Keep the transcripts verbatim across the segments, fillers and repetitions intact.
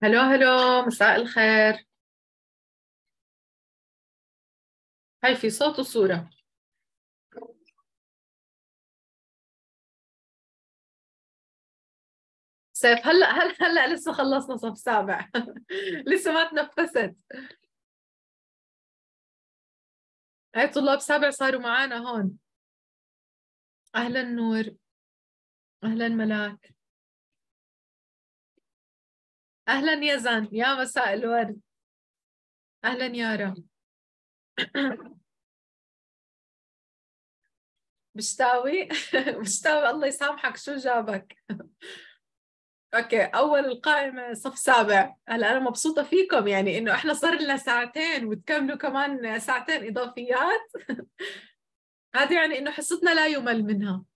هلو هلو، مساء الخير. هاي في صوت وصورة. سيف، هلا هلا هلا لسه خلصنا صف سابع. لسه ما تنفست. هاي طلاب سابع صاروا معانا هون. أهلا نور. أهلا ملاك. أهلا يزن، يا مساء الورد. أهلا يارا. بشتاوي. بشتاوي، الله يسامحك، شو جابك؟ اوكي، اول القائمه صف سابع. هلا انا مبسوطه فيكم، يعني انه احنا صار لنا ساعتين وتكملوا كمان ساعتين اضافيات. هذا يعني انه حصتنا لا يمل منها.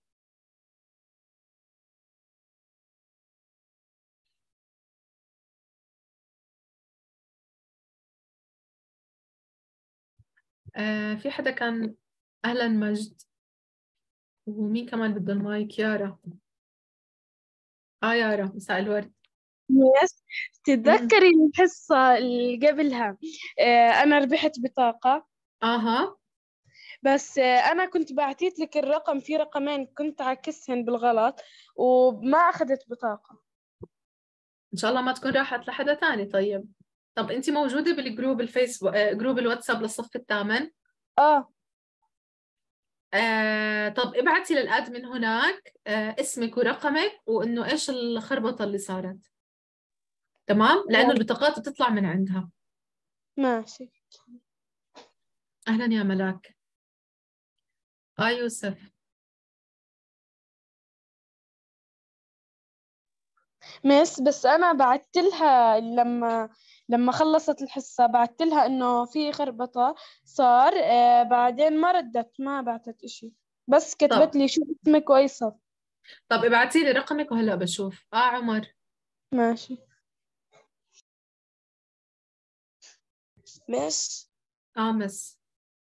آه في حدا كان. اهلا مجد. ومين كمان بده المايك؟ يارا. اه يارا، مساء الورد. يس. امم تتذكري الحصة اللي قبلها؟ آه، أنا ربحت بطاقة. اها. بس آه، أنا كنت بعتيت لك الرقم، في رقمين كنت عكسهن بالغلط وما أخذت بطاقة. ان شاء الله ما تكون راحت لحدا تاني. طيب. طب انت موجوده بالجروب الفيسبوك، آه جروب الواتساب للصف الثامن؟ آه. آه طب ابعتي للادمن هناك آه اسمك ورقمك وانه ايش الخربطه اللي صارت. تمام، لانه البطاقات بتطلع من عندها. ماشي. اهلا يا ملاك. اه يوسف. مس بس أنا بعت لها لما لما خلصت الحصة، بعت لها إنه في خربطة صار. آه بعدين ما ردت، ما بعتت إشي، بس طب كتبت لي شو اسمك وأي صف. طب ابعتي لي رقمك وهلا بشوف. اه عمر. ماشي. مس اه مس.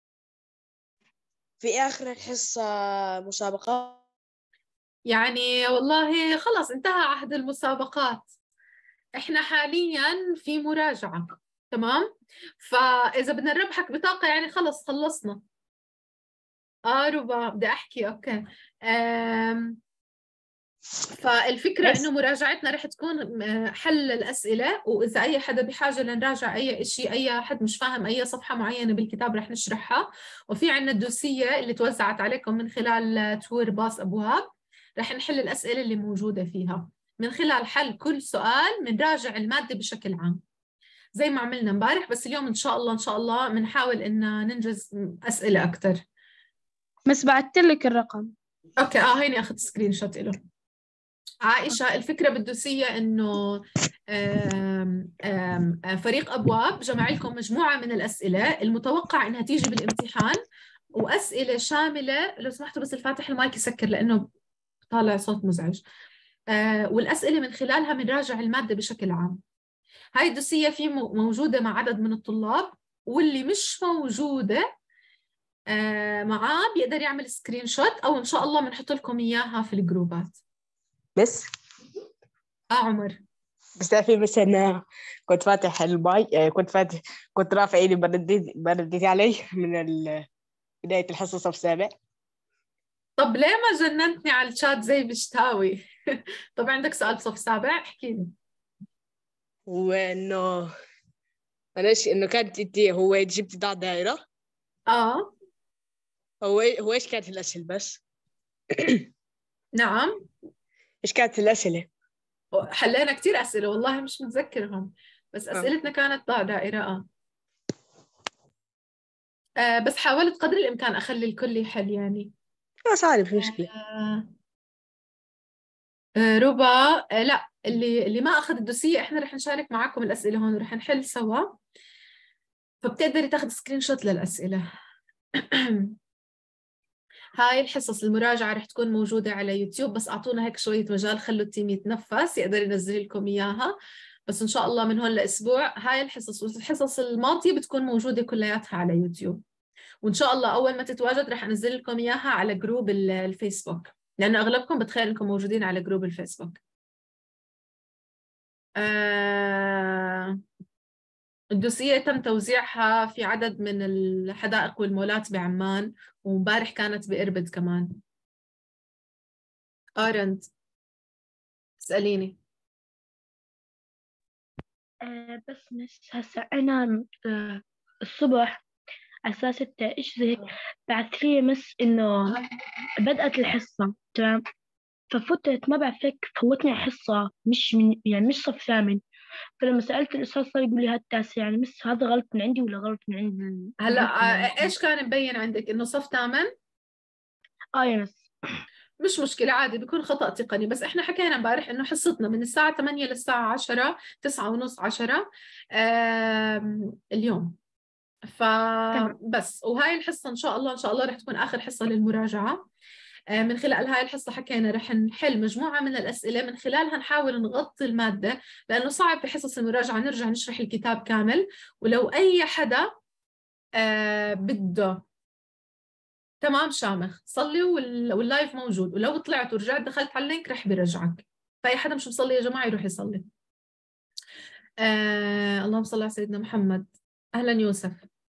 في آخر الحصة مسابقة. يعني والله خلص انتهى عهد المسابقات. احنا حاليا في مراجعة. تمام. فاذا بدنا نربحك بطاقة يعني خلص خلصنا. اه ربا بدي احكي. اوكي. أم فالفكرة إنه بس مراجعتنا رح تكون آه، حل الأسئلة، وإذا أي حدا بحاجة لنراجع أي شيء، أي حد مش فاهم أي صفحة معينة بالكتاب رح نشرحها. وفي عنا الدوسية اللي توزعت عليكم من خلال تور باص أبواب. رح نحل الأسئلة اللي موجودة فيها. من خلال حل كل سؤال منراجع المادة بشكل عام زي ما عملنا امبارح، بس اليوم إن شاء الله إن شاء الله بنحاول إن ننجز أسئلة أكثر. بس بعت لك الرقم. أوكي. آه هيني أخذت سكرين شوت له. عائشة، الفكرة بالدوسية إنه آم، آم، فريق أبواب جمع لكم مجموعة من الأسئلة المتوقع إنها تيجي بالامتحان، وأسئلة شاملة. لو سمحتوا بس الفاتح المايك يسكر لأنه طالع صوت مزعج. آه، والأسئلة من خلالها بنراجع المادة بشكل عام. هاي الدوسية في مو- موجودة مع عدد من الطلاب، واللي مش موجودة آه، معاه بيقدر يعمل سكرين شوت، أو إن شاء الله بنحط لكم إياها في الجروبات. بس آه عمر. بس تعرفي بس أنا كنت فاتح الماي آه، كنت فاتح كنت رافع إيدي برديت برديتي علي من ال- بداية الحصة صف سابع. طب ليه ما جننتني على الشات زي بشتاوي؟ طب عندك سؤال بصف سابع؟ احكي لي. وإنه معلش إنه كانت أنت هو جبت ضع دائرة. اه. هو هو إيش كانت الأسئلة بس؟ نعم. إيش كانت الأسئلة؟ حلينا كتير أسئلة والله مش متذكرهم، بس آه. أسئلتنا كانت ضع دائرة. آه. آه بس حاولت قدر الإمكان أخلي الكل يحل يعني. بس عارف مشكلة. آه. آه ربا. آه لا، اللي اللي ما أخذ الدوسية إحنا رح نشارك معكم الأسئلة هون ورح نحل سوا، فبتقدري تاخذ سكرين شوت للأسئلة. هاي الحصص المراجعة رح تكون موجودة على يوتيوب، بس أعطونا هيك شوية مجال، خلوا التيم يتنفس يقدر ينزل لكم إياها. بس إن شاء الله من هون لأسبوع هاي الحصص والحصص الماضية بتكون موجودة كلياتها على يوتيوب. وإن شاء الله أول ما تتواجد رح أنزل لكم إياها على جروب الفيسبوك، لأنه أغلبكم بتخيل إنكم موجودين على جروب الفيسبوك. آه الدوسية تم توزيعها في عدد من الحدائق والمولات بعمان، ومبارح كانت بإربد كمان. آرند اسأليني. آه بس مس هسا أنا آه الصبح على الساعة ستة إيش زي هيك بعث لي مس إنه بدأت الحصة تمام، ففتت ما بعرف هيك فوتني حصة مش من يعني مش صف ثامن. فلما سألت الأستاذ صار يقول لي هاد التاسع، يعني مس هذا غلط من عندي ولا غلط من عند ال- هلا عندكم يعني؟ آه، إيش كان مبين عندك؟ إنه صف ثامن؟ آه يا مس. مش مشكلة، عادي بيكون خطأ تقني. بس إحنا حكينا امبارح إنه حصتنا من الساعة ثمانية للساعة عشرة، تسعة ونص عشرة اليوم. فبس، وهاي الحصة إن شاء الله إن شاء الله رح تكون آخر حصة للمراجعة. آه، من خلال هاي الحصة حكينا رح نحل مجموعة من الأسئلة، من خلالها نحاول نغطي المادة، لأنه صعب بحصص المراجعة نرجع نشرح الكتاب كامل. ولو أي حدا آه بده تمام شامخ صلي وال... واللايف موجود، ولو طلعت ورجعت دخلت على اللينك رح برجعك. فأي حدا مش مصلي يا جماعة يروح يصلي. آه اللهم صل على سيدنا محمد. أهلا يوسف.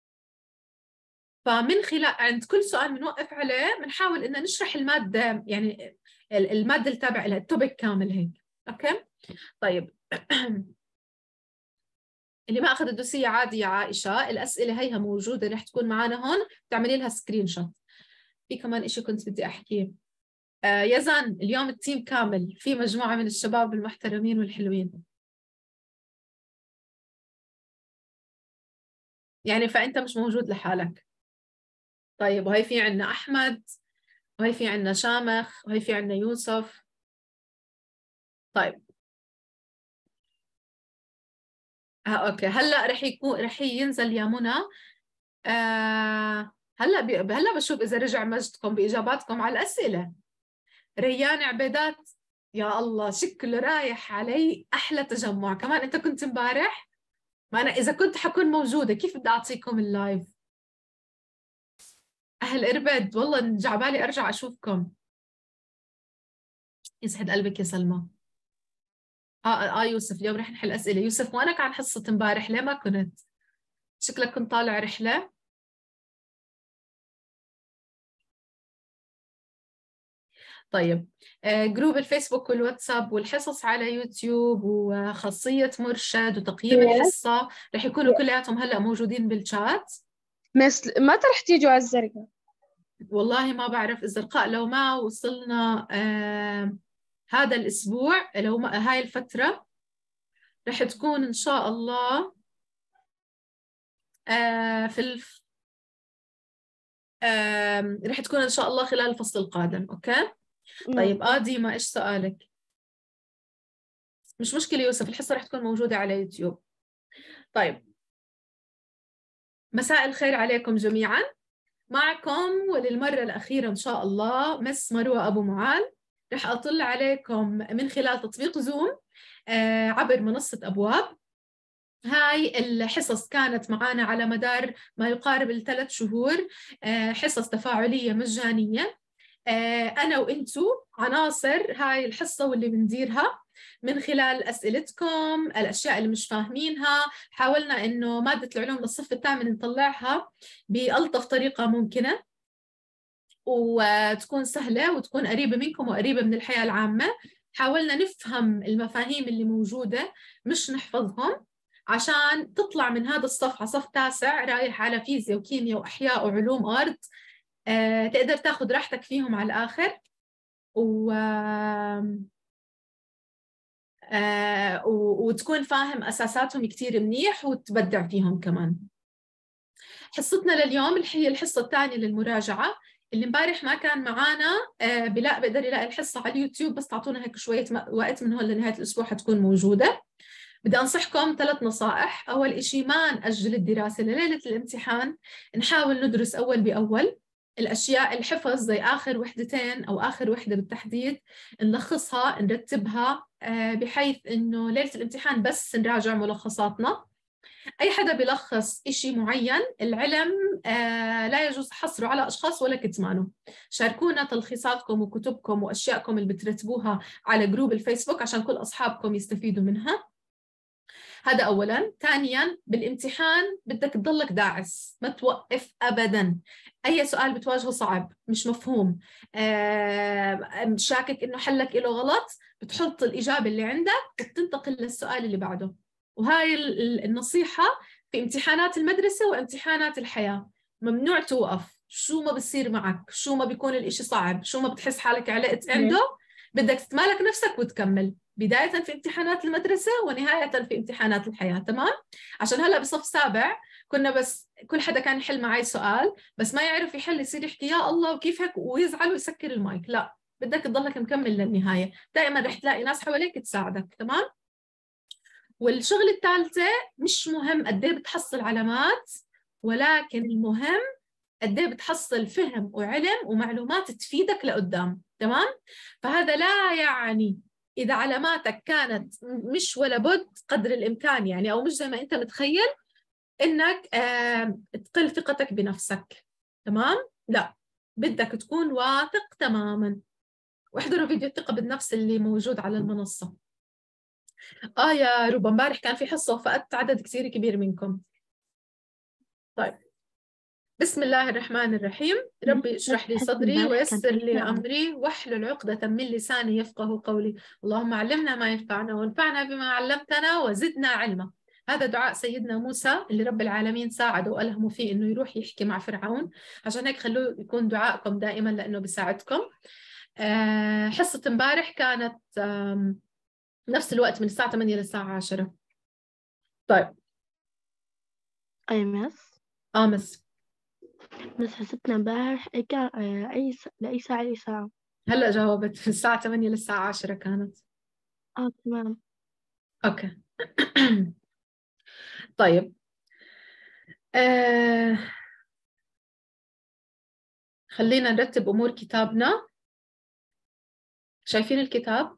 فمن خلال عند كل سؤال بنوقف عليه بنحاول إن نشرح المادة، يعني المادة التابعة لها التوبيك كامل هيك. أوكي طيب. اللي ما أخذ الدوسية عادي يا عائشة، الأسئلة هيها موجودة رح تكون معنا هون، تعملي لها سكرين شوت. في كمان إشي كنت بدي أحكيه. آه يزن، اليوم التيم كامل، في مجموعة من الشباب المحترمين والحلوين يعني، فأنت مش موجود لحالك. طيب، وهي في عنا أحمد، وهي في عنا شامخ، وهي في عنا يوسف. طيب آه أوكي، هلأ رح يكون رح ينزل يا منى. آه هلأ بي... هلأ بشوف إذا رجع مجدكم بإجاباتكم على الأسئلة. ريان عبيدات، يا الله شكله رايح علي أحلى تجمع. كمان أنت كنت امبارح؟ ما أنا إذا كنت حكون موجودة كيف بدي أعطيكم اللايف؟ أهل إربد والله جعبالي أرجع أشوفكم. يسعد قلبك يا سلمى. آه آه, آه يوسف، اليوم رح نحل أسئلة. يوسف وأنا كان حصة امبارح ليه ما كنت؟ شكلك كنت طالع رحلة. طيب آه جروب الفيسبوك والواتساب والحصص على يوتيوب وخاصية مرشد وتقييم الحصة رح يكونوا كلياتهم هلأ موجودين بالشات. مس متى رح تيجوا على الزرقاء؟ والله ما بعرف الزرقاء، لو ما وصلنا آه هذا الأسبوع، لو ما هاي الفترة رح تكون إن شاء الله آه في الف... آه رح تكون إن شاء الله خلال الفصل القادم. أوكي طيب. آه ديما إيش سؤالك؟ مش مشكلة يوسف، الحصة رح تكون موجودة على يوتيوب. طيب مساء الخير عليكم جميعا. معكم وللمرة الأخيرة إن شاء الله مس مروة أبو معال. رح أطل عليكم من خلال تطبيق زوم آه عبر منصة أبواب. هاي الحصص كانت معنا على مدار ما يقارب الثلاث شهور، آه حصص تفاعلية مجانية. آه أنا وإنتو عناصر هاي الحصة واللي بنديرها من خلال أسئلتكم، الأشياء اللي مش فاهمينها. حاولنا إنه مادة العلوم للصف الثامن نطلعها بألطف طريقة ممكنة، وتكون سهلة وتكون قريبة منكم وقريبة من الحياة العامة. حاولنا نفهم المفاهيم اللي موجودة مش نحفظهم، عشان تطلع من هذا الصف على صف تاسع رايح على فيزياء وكيمياء وأحياء وعلوم أرض، آه، تقدر تاخد راحتك فيهم على الآخر، و آه وتكون فاهم أساساتهم كتير منيح وتبدع فيهم كمان. حصتنا لليوم اللي هي الحصة الثانية للمراجعة. اللي امبارح ما كان معانا آه بلا بقدر يلاقي الحصة على اليوتيوب، بس تعطونا هيك شوية وقت من هون لنهاية الأسبوع حتكون موجودة. بدي أنصحكم ثلاث نصائح. أول إشي ما نأجل الدراسة لليلة الامتحان، نحاول ندرس أول بأول. الأشياء الحفظ زي آخر وحدتين أو آخر وحدة بالتحديد نلخصها نرتبها بحيث إنه ليلة الامتحان بس نراجع ملخصاتنا. أي حدا بيلخص إشي معين، العلم لا يجوز حصره على أشخاص ولا كتمانه. شاركونا تلخيصاتكم وكتبكم وأشياءكم اللي بترتبوها على جروب الفيسبوك عشان كل أصحابكم يستفيدوا منها. هذا أولاً. ثانياً بالامتحان بدك تضلك داعس، ما توقف أبداً. أي سؤال بتواجهه صعب مش مفهوم، آه، شاكك إنه حلك إله غلط، بتحط الإجابة اللي عندك وبتنتقل للسؤال اللي بعده. وهاي النصيحة في امتحانات المدرسة وامتحانات الحياة، ممنوع توقف. شو ما بصير معك، شو ما بيكون الإشي صعب، شو ما بتحس حالك علقت عنده، بدك تتمالك نفسك وتكمل، بداية في امتحانات المدرسة ونهاية في امتحانات الحياة. تمام؟ عشان هلأ بصف سابع كنا بس كل حدا كان يحل معي سؤال، بس ما يعرف يحل يصير يحكي يا الله وكيف هيك ويزعل ويسكر المايك. لا، بدك تضلك مكمل للنهاية، دائما رح تلاقي ناس حواليك تساعدك. تمام؟ والشغل الثالثة، مش مهم قد ايه بتحصل علامات، ولكن المهم قد ايه بتحصل فهم وعلم ومعلومات تفيدك لقدام. تمام؟ فهذا لا يعني إذا علاماتك كانت مش ولا بد قدر الإمكان يعني، أو مش زي ما أنت متخيل، إنك آه تقل ثقتك بنفسك. تمام؟ لا، بدك تكون واثق تماما. واحضروا فيديو الثقة بالنفس اللي موجود على المنصة. آه يا روبا، امبارح كان في حصة وفقدت عدد كثير كبير منكم. طيب، بسم الله الرحمن الرحيم. ربي اشرح لي صدري ويسر لي أمري واحلل عقدة من لساني يفقه قولي. اللهم علمنا ما ينفعنا وانفعنا بما علمتنا وزدنا علما. هذا دعاء سيدنا موسى اللي رب العالمين ساعده وألهمه فيه إنه يروح يحكي مع فرعون، عشان هيك خلوه يكون دعائكم دائما لأنه بيساعدكم. أه حصة امبارح كانت نفس الوقت من الساعة ثمانية للساعة عشرة. طيب. أي مس آه مس بس حسيتنا امبارح كان أي س... لأي ساعة أي ساعة. هلأ جاوبت، في الساعة ثمانية للساعة عشرة كانت. آه تمام. أوكي. طيب، آه خلينا نرتب أمور كتابنا. شايفين الكتاب؟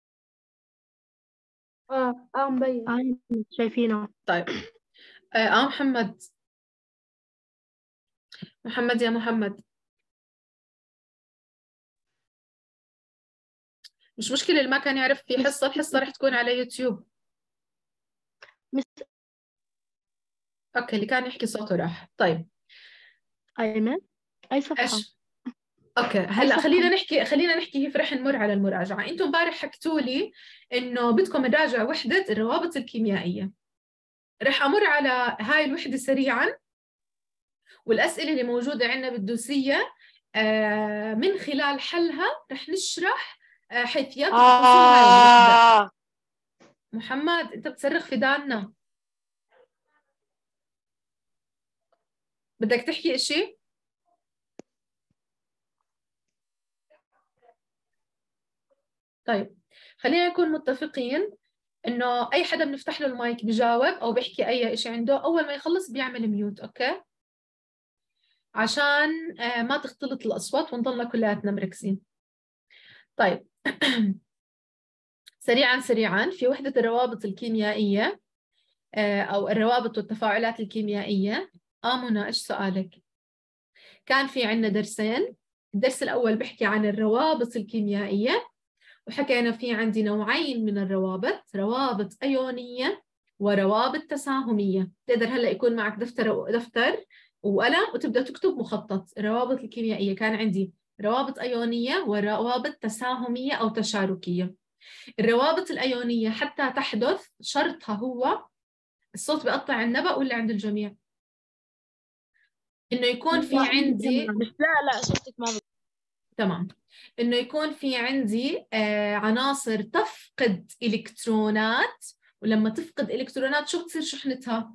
اه اه مبين. آه شايفينه. طيب. آه, آه محمد محمد يا محمد، مش مشكلة اللي ما كان يعرف في حصة، الحصة رح تكون على يوتيوب. مس أوكي، اللي كان يحكي صوته راح. طيب. أيمن أي صفحة؟ إيش؟ اوكي، هلا خلينا نحكي خلينا نحكي كيف رح نمر على المراجعه. انتم امبارح حكتوا لي انه بدكم نراجع وحده الروابط الكيميائيه. رح امر على هاي الوحده سريعا، والاسئله اللي موجوده عندنا بالدوسيه آه من خلال حلها رح نشرح آه حيثيات وتفاصيل هاي الوحده. محمد، انت بتصرخ في دارنا، بدك تحكي اشي؟ طيب، خلينا نكون متفقين انه اي حدا بنفتح له المايك بجاوب او بيحكي اي شيء عنده، اول ما يخلص بيعمل ميوت. اوكي، عشان ما تختلط الاصوات ونضلنا كلياتنا مركزين. طيب. سريعا سريعا، في وحدة الروابط الكيميائية او الروابط والتفاعلات الكيميائية. آمنة، ايش سؤالك؟ كان في عندنا درسين. الدرس الاول بيحكي عن الروابط الكيميائية، وحكينا في عندي نوعين من الروابط، روابط أيونية وروابط تساهمية. تقدر هلأ يكون معك دفتر دفتر وقلم وتبدأ تكتب مخطط. الروابط الكيميائية كان عندي روابط أيونية وروابط تساهمية أو تشاركية. الروابط الأيونية حتى تحدث شرطها هو الصوت بيقطع النبأ ولا عند الجميع؟ إنه يكون في عندي لا لا صوتك ما بي. تمام. إنه يكون في عندي آه عناصر تفقد إلكترونات، ولما تفقد إلكترونات شو بتصير شحنتها؟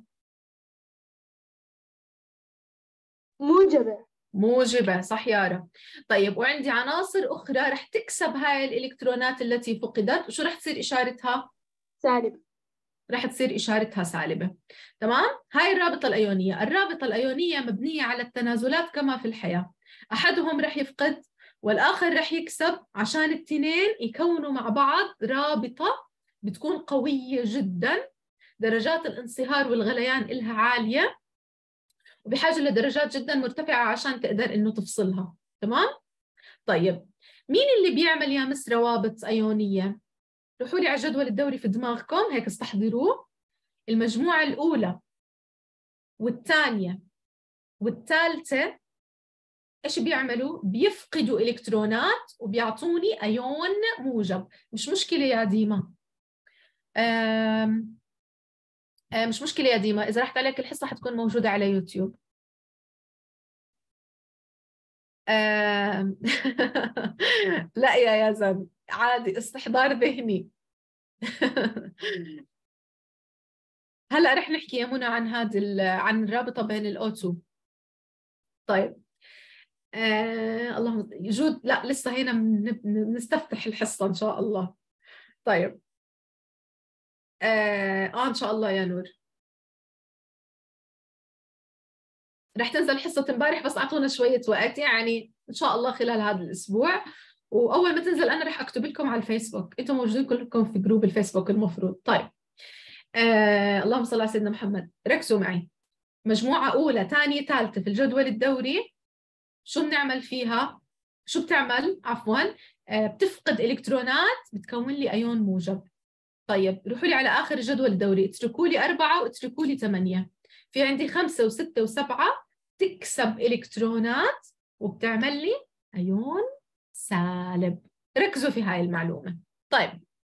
موجبة. موجبة، صح يارا. طيب، وعندي عناصر أخرى رح تكسب هاي الإلكترونات التي فقدت، وشو رح تصير إشارتها؟ سالب. رح تصير إشارتها سالبة. تمام؟ هاي الرابطة الأيونية. الرابطة الأيونية مبنية على التنازلات كما في الحياة، أحدهم رح يفقد والآخر رح يكسب، عشان الاثنين يكونوا مع بعض رابطة بتكون قوية جدا، درجات الانصهار والغليان إلها عالية، وبحاجة لدرجات جدا مرتفعة عشان تقدر إنه تفصلها. تمام؟ طيب، مين اللي بيعمل يا مس روابط أيونية؟ روحوا لي على الجدول الدوري في دماغكم هيك استحضروه. المجموعة الأولى والثانية والثالثة إيش بيعملوا؟ بيفقدوا إلكترونات وبيعطوني أيون موجب. مش مشكلة يا ديما، أم... أم مش مشكلة يا ديما، إذا رحت عليك الحصة حتكون موجودة على يوتيوب. أم... لا يا يزن، عادي، استحضار ذهني. هلا رح نحكي يا منى عن هذه عن الرابطة بين الأوتو. طيب آه، اللهم جود، لا لسه هنا بنستفتح الحصة إن شاء الله. طيب آه, آه إن شاء الله يا نور. رح تنزل حصة امبارح بس أعطونا شوية وقت، يعني إن شاء الله خلال هذا الأسبوع، وأول ما تنزل أنا رح أكتب لكم على الفيسبوك، أنتم موجودين كلكم في جروب الفيسبوك المفروض. طيب آه اللهم صل على سيدنا محمد. ركزوا معي، مجموعة أولى ثانية ثالثة في الجدول الدوري شو بنعمل فيها؟ شو بتعمل؟ عفواً آه بتفقد إلكترونات، بتكون لي أيون موجب. طيب روحوا لي على آخر الجدول الدوري، اتركوا لي أربعة واتركوا لي ثمانية. في عندي خمسة وستة وسبعة تكسب إلكترونات وبتعمل لي أيون سالب. ركزوا في هاي المعلومة. طيب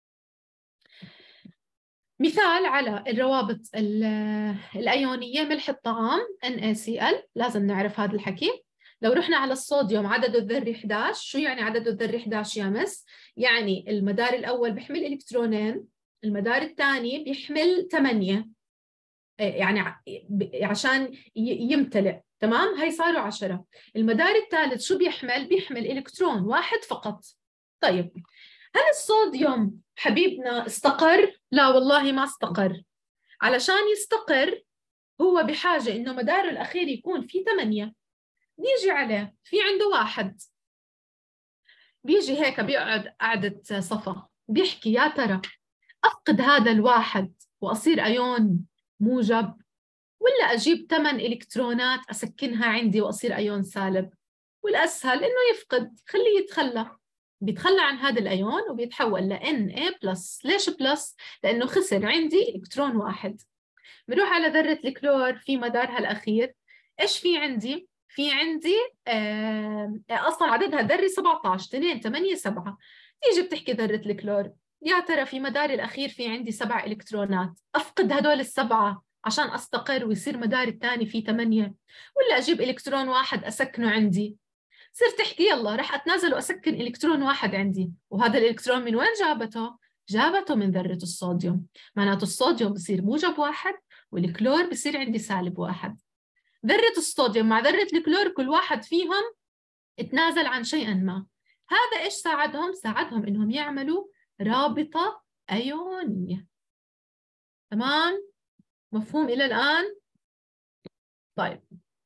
مثال على الروابط الأيونية، ملح الطعام NaCl، لازم نعرف هذا الحكي. لو رحنا على الصوديوم عدده الذري إحدى عشر. شو يعني عدده الذري إحدى عشر يا مس؟ يعني المدار الأول بيحمل إلكترونين، المدار الثاني بيحمل ثمانية، يعني عشان يمتلئ، تمام؟ هاي صاروا عشرة. المدار الثالث شو بيحمل؟ بيحمل إلكترون واحد فقط. طيب هل الصوديوم حبيبنا استقر؟ لا والله ما استقر. علشان يستقر هو بحاجة إنه مداره الأخير يكون فيه ثمانية. نيجي عليه في عنده واحد، بيجي هيك بيقعد قعدة صفا بيحكي يا ترى أفقد هذا الواحد وأصير أيون موجب، ولا أجيب ثمان إلكترونات أسكنها عندي وأصير أيون سالب؟ والأسهل إنه يفقد، خليه يتخلى. بيتخلى عن هذا الأيون وبيتحول ل Na+. ليش بلس؟ لأنه خسر عندي إلكترون واحد. بنروح على ذرة الكلور في مدارها الأخير، إيش في عندي؟ في عندي آه أصلا عددها ذري سبعة عشر، اثنين ثمانية سبعة. تيجي بتحكي ذرة الكلور يا ترى في مداري الأخير في عندي سبع إلكترونات، أفقد هدول السبعة عشان أستقر ويصير مداري الثاني فيه ثمانية، ولا أجيب إلكترون واحد أسكنه عندي؟ صرت تحكي يلا رح أتنازل وأسكن إلكترون واحد عندي. وهذا الإلكترون من وين جابته؟ جابته من ذرة الصوديوم. معناته الصوديوم بصير موجب واحد والكلور بصير عندي سالب واحد. ذرة الصوديوم مع ذرة الكلور كل واحد فيهم اتنازل عن شيء ما. هذا إيش ساعدهم؟ ساعدهم إنهم يعملوا رابطة أيونية. تمام؟ مفهوم إلى الآن؟ طيب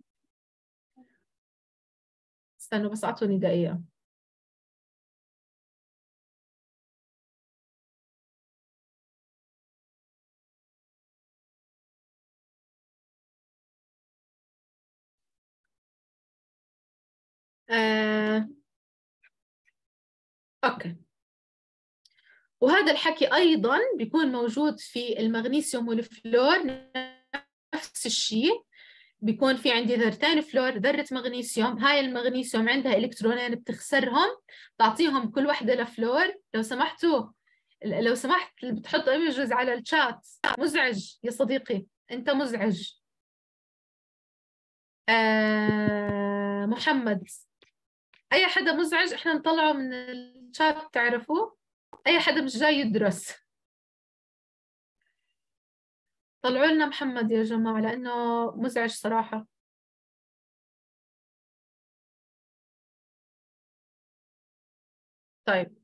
استنوا بس أعطوني دقيقة. آه. أوكي، وهذا الحكي أيضاً بيكون موجود في المغنيسيوم والفلور، نفس الشيء. بيكون في عندي ذرتين فلور، ذرة مغنيسيوم، هاي المغنيسيوم عندها إلكترونين بتخسرهم، تعطيهم كل واحدة لفلور. لو سمحتوا لو سمحت بتحط ايموجيز على الشات، مزعج يا صديقي، أنت مزعج. آه محمد، أي حدا مزعج إحنا نطلعه من الشات، تعرفوا؟ أي حدا مش جاي يدرس طلعوا لنا محمد يا جماعة، لأنه مزعج صراحة. طيب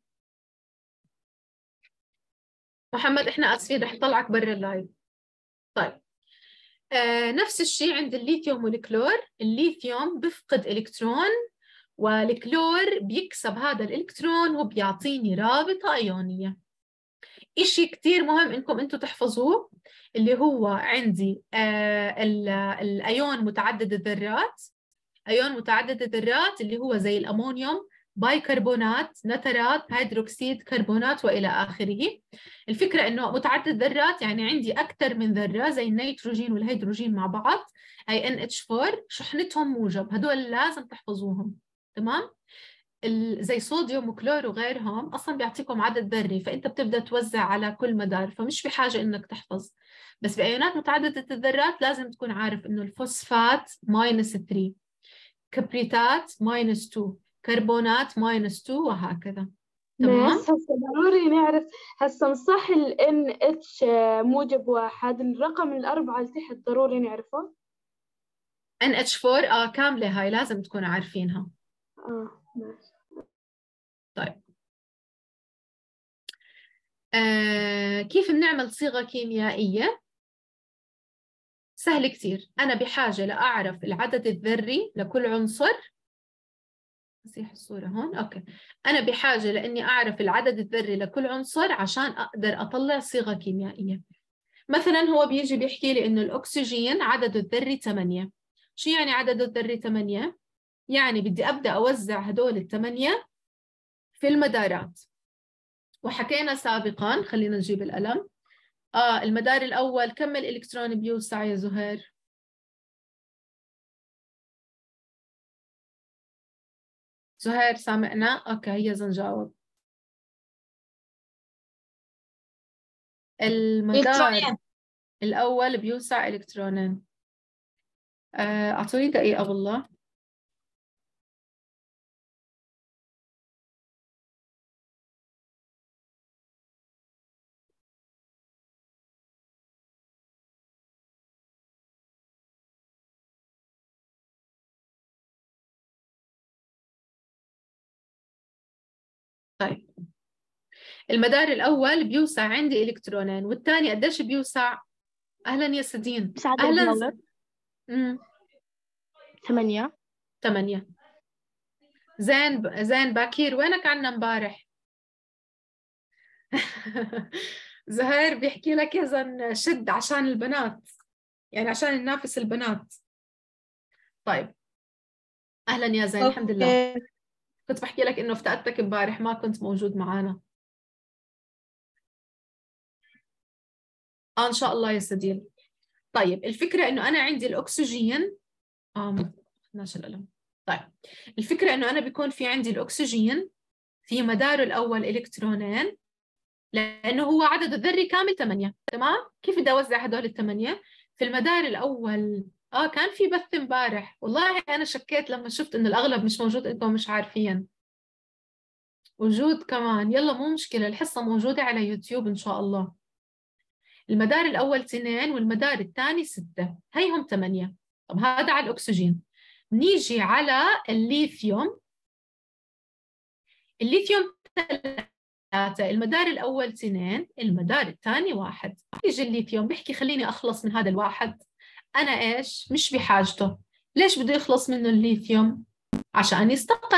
محمد إحنا آسفين رح نطلعك برا اللايف. طيب آه نفس الشيء عند الليثيوم والكلور. الليثيوم بفقد إلكترون والكلور بيكسب هذا الإلكترون وبيعطيني رابطة أيونية. إشي كتير مهم إنكم أنتوا تحفظوه، اللي هو عندي آه الأيون متعدد الذرات. أيون متعدد الذرات اللي هو زي الأمونيوم بايكربونات، نترات، هيدروكسيد كربونات وإلى آخره. الفكرة إنه متعدد ذرات يعني عندي أكثر من ذرة زي النيتروجين والهيدروجين مع بعض، أي إن إتش فور شحنتهم موجب، هدول لازم تحفظوهم. تمام؟ زي صوديوم وكلور وغيرهم أصلا بيعطيكم عدد ذري، فأنت بتبدأ توزع على كل مدار، فمش بحاجة إنك تحفظ. بس بأيونات متعددة الذرات لازم تكون عارف إنه الفوسفات ماينس ثلاثة، كبريتات ماينس اثنين، كربونات ماينس اثنين، وهكذا. تمام؟ بس هسه ضروري نعرف هسه صح ال إن إتش موجب واحد، الرقم الأربعة اللي تحت ضروري نعرفه. إن إتش فور آه كاملة، هاي لازم تكونوا عارفينها. اه ماشي. طيب آه كيف بنعمل صيغة كيميائية؟ سهل كتير. أنا بحاجة لأعرف العدد الذري لكل عنصر. أصيح الصورة هون. أوكي. أنا بحاجة لأني أعرف العدد الذري لكل عنصر عشان أقدر أطلع صيغة كيميائية. مثلا هو بيجي بيحكي لي إنه الأكسجين عدده الذري ثمانية. شو يعني عدده الذري ثمانية؟ يعني بدي أبدأ أوزع هدول الثمانية في المدارات. وحكينا سابقا، خلينا نجيب القلم. آه المدار الأول كم الإلكترون بيوسع يا زهير؟ زهير سامعنا؟ أوكي هيا نجاوب. المدار الأول بيوسع إلكترونين. أعطوني دقيقة بالله. طيب المدار الأول بيوسع عندي إلكترونين، والثاني قديش بيوسع؟ أهلا يا سدين. أهلا ز... امم ثمانية. ثمانية. زين ب... زين باكير، وينك عنا امبارح؟ زهير بيحكي لك يا زن شد عشان البنات، يعني عشان ننافس البنات. طيب أهلا يا زين. الحمد لله. كنت بحكي لك إنه افتقدتك امبارح، ما كنت موجود معانا. آه إن شاء الله يا سديل. طيب الفكرة إنه أنا عندي الأكسجين. آه ما أخذناش القلم. طيب الفكرة إنه أنا بيكون في عندي الأكسجين في مداره الأول إلكترونين، لأنه هو عدد الذري كامل ثمانية. تمام؟ كيف بدي أوزع هدول الثمانية؟ في المدار الأول آه كان في بث امبارح، والله أنا شكيت لما شفت إنه الأغلب مش موجود، أنتم مش عارفين. وجود كمان، يلا مو مشكلة، الحصة موجودة على يوتيوب إن شاء الله. المدار الأول اثنين والمدار الثاني ستة، هيهم ثمانية. طب هذا على الأكسجين. نيجي على الليثيوم. الليثيوم ثلاثة، المدار الأول اثنين، المدار الثاني واحد. يجي الليثيوم بيحكي خليني أخلص من هذا الواحد، أنا إيش مش بحاجته. ليش بده يخلص منه الليثيوم؟ عشان يستقر،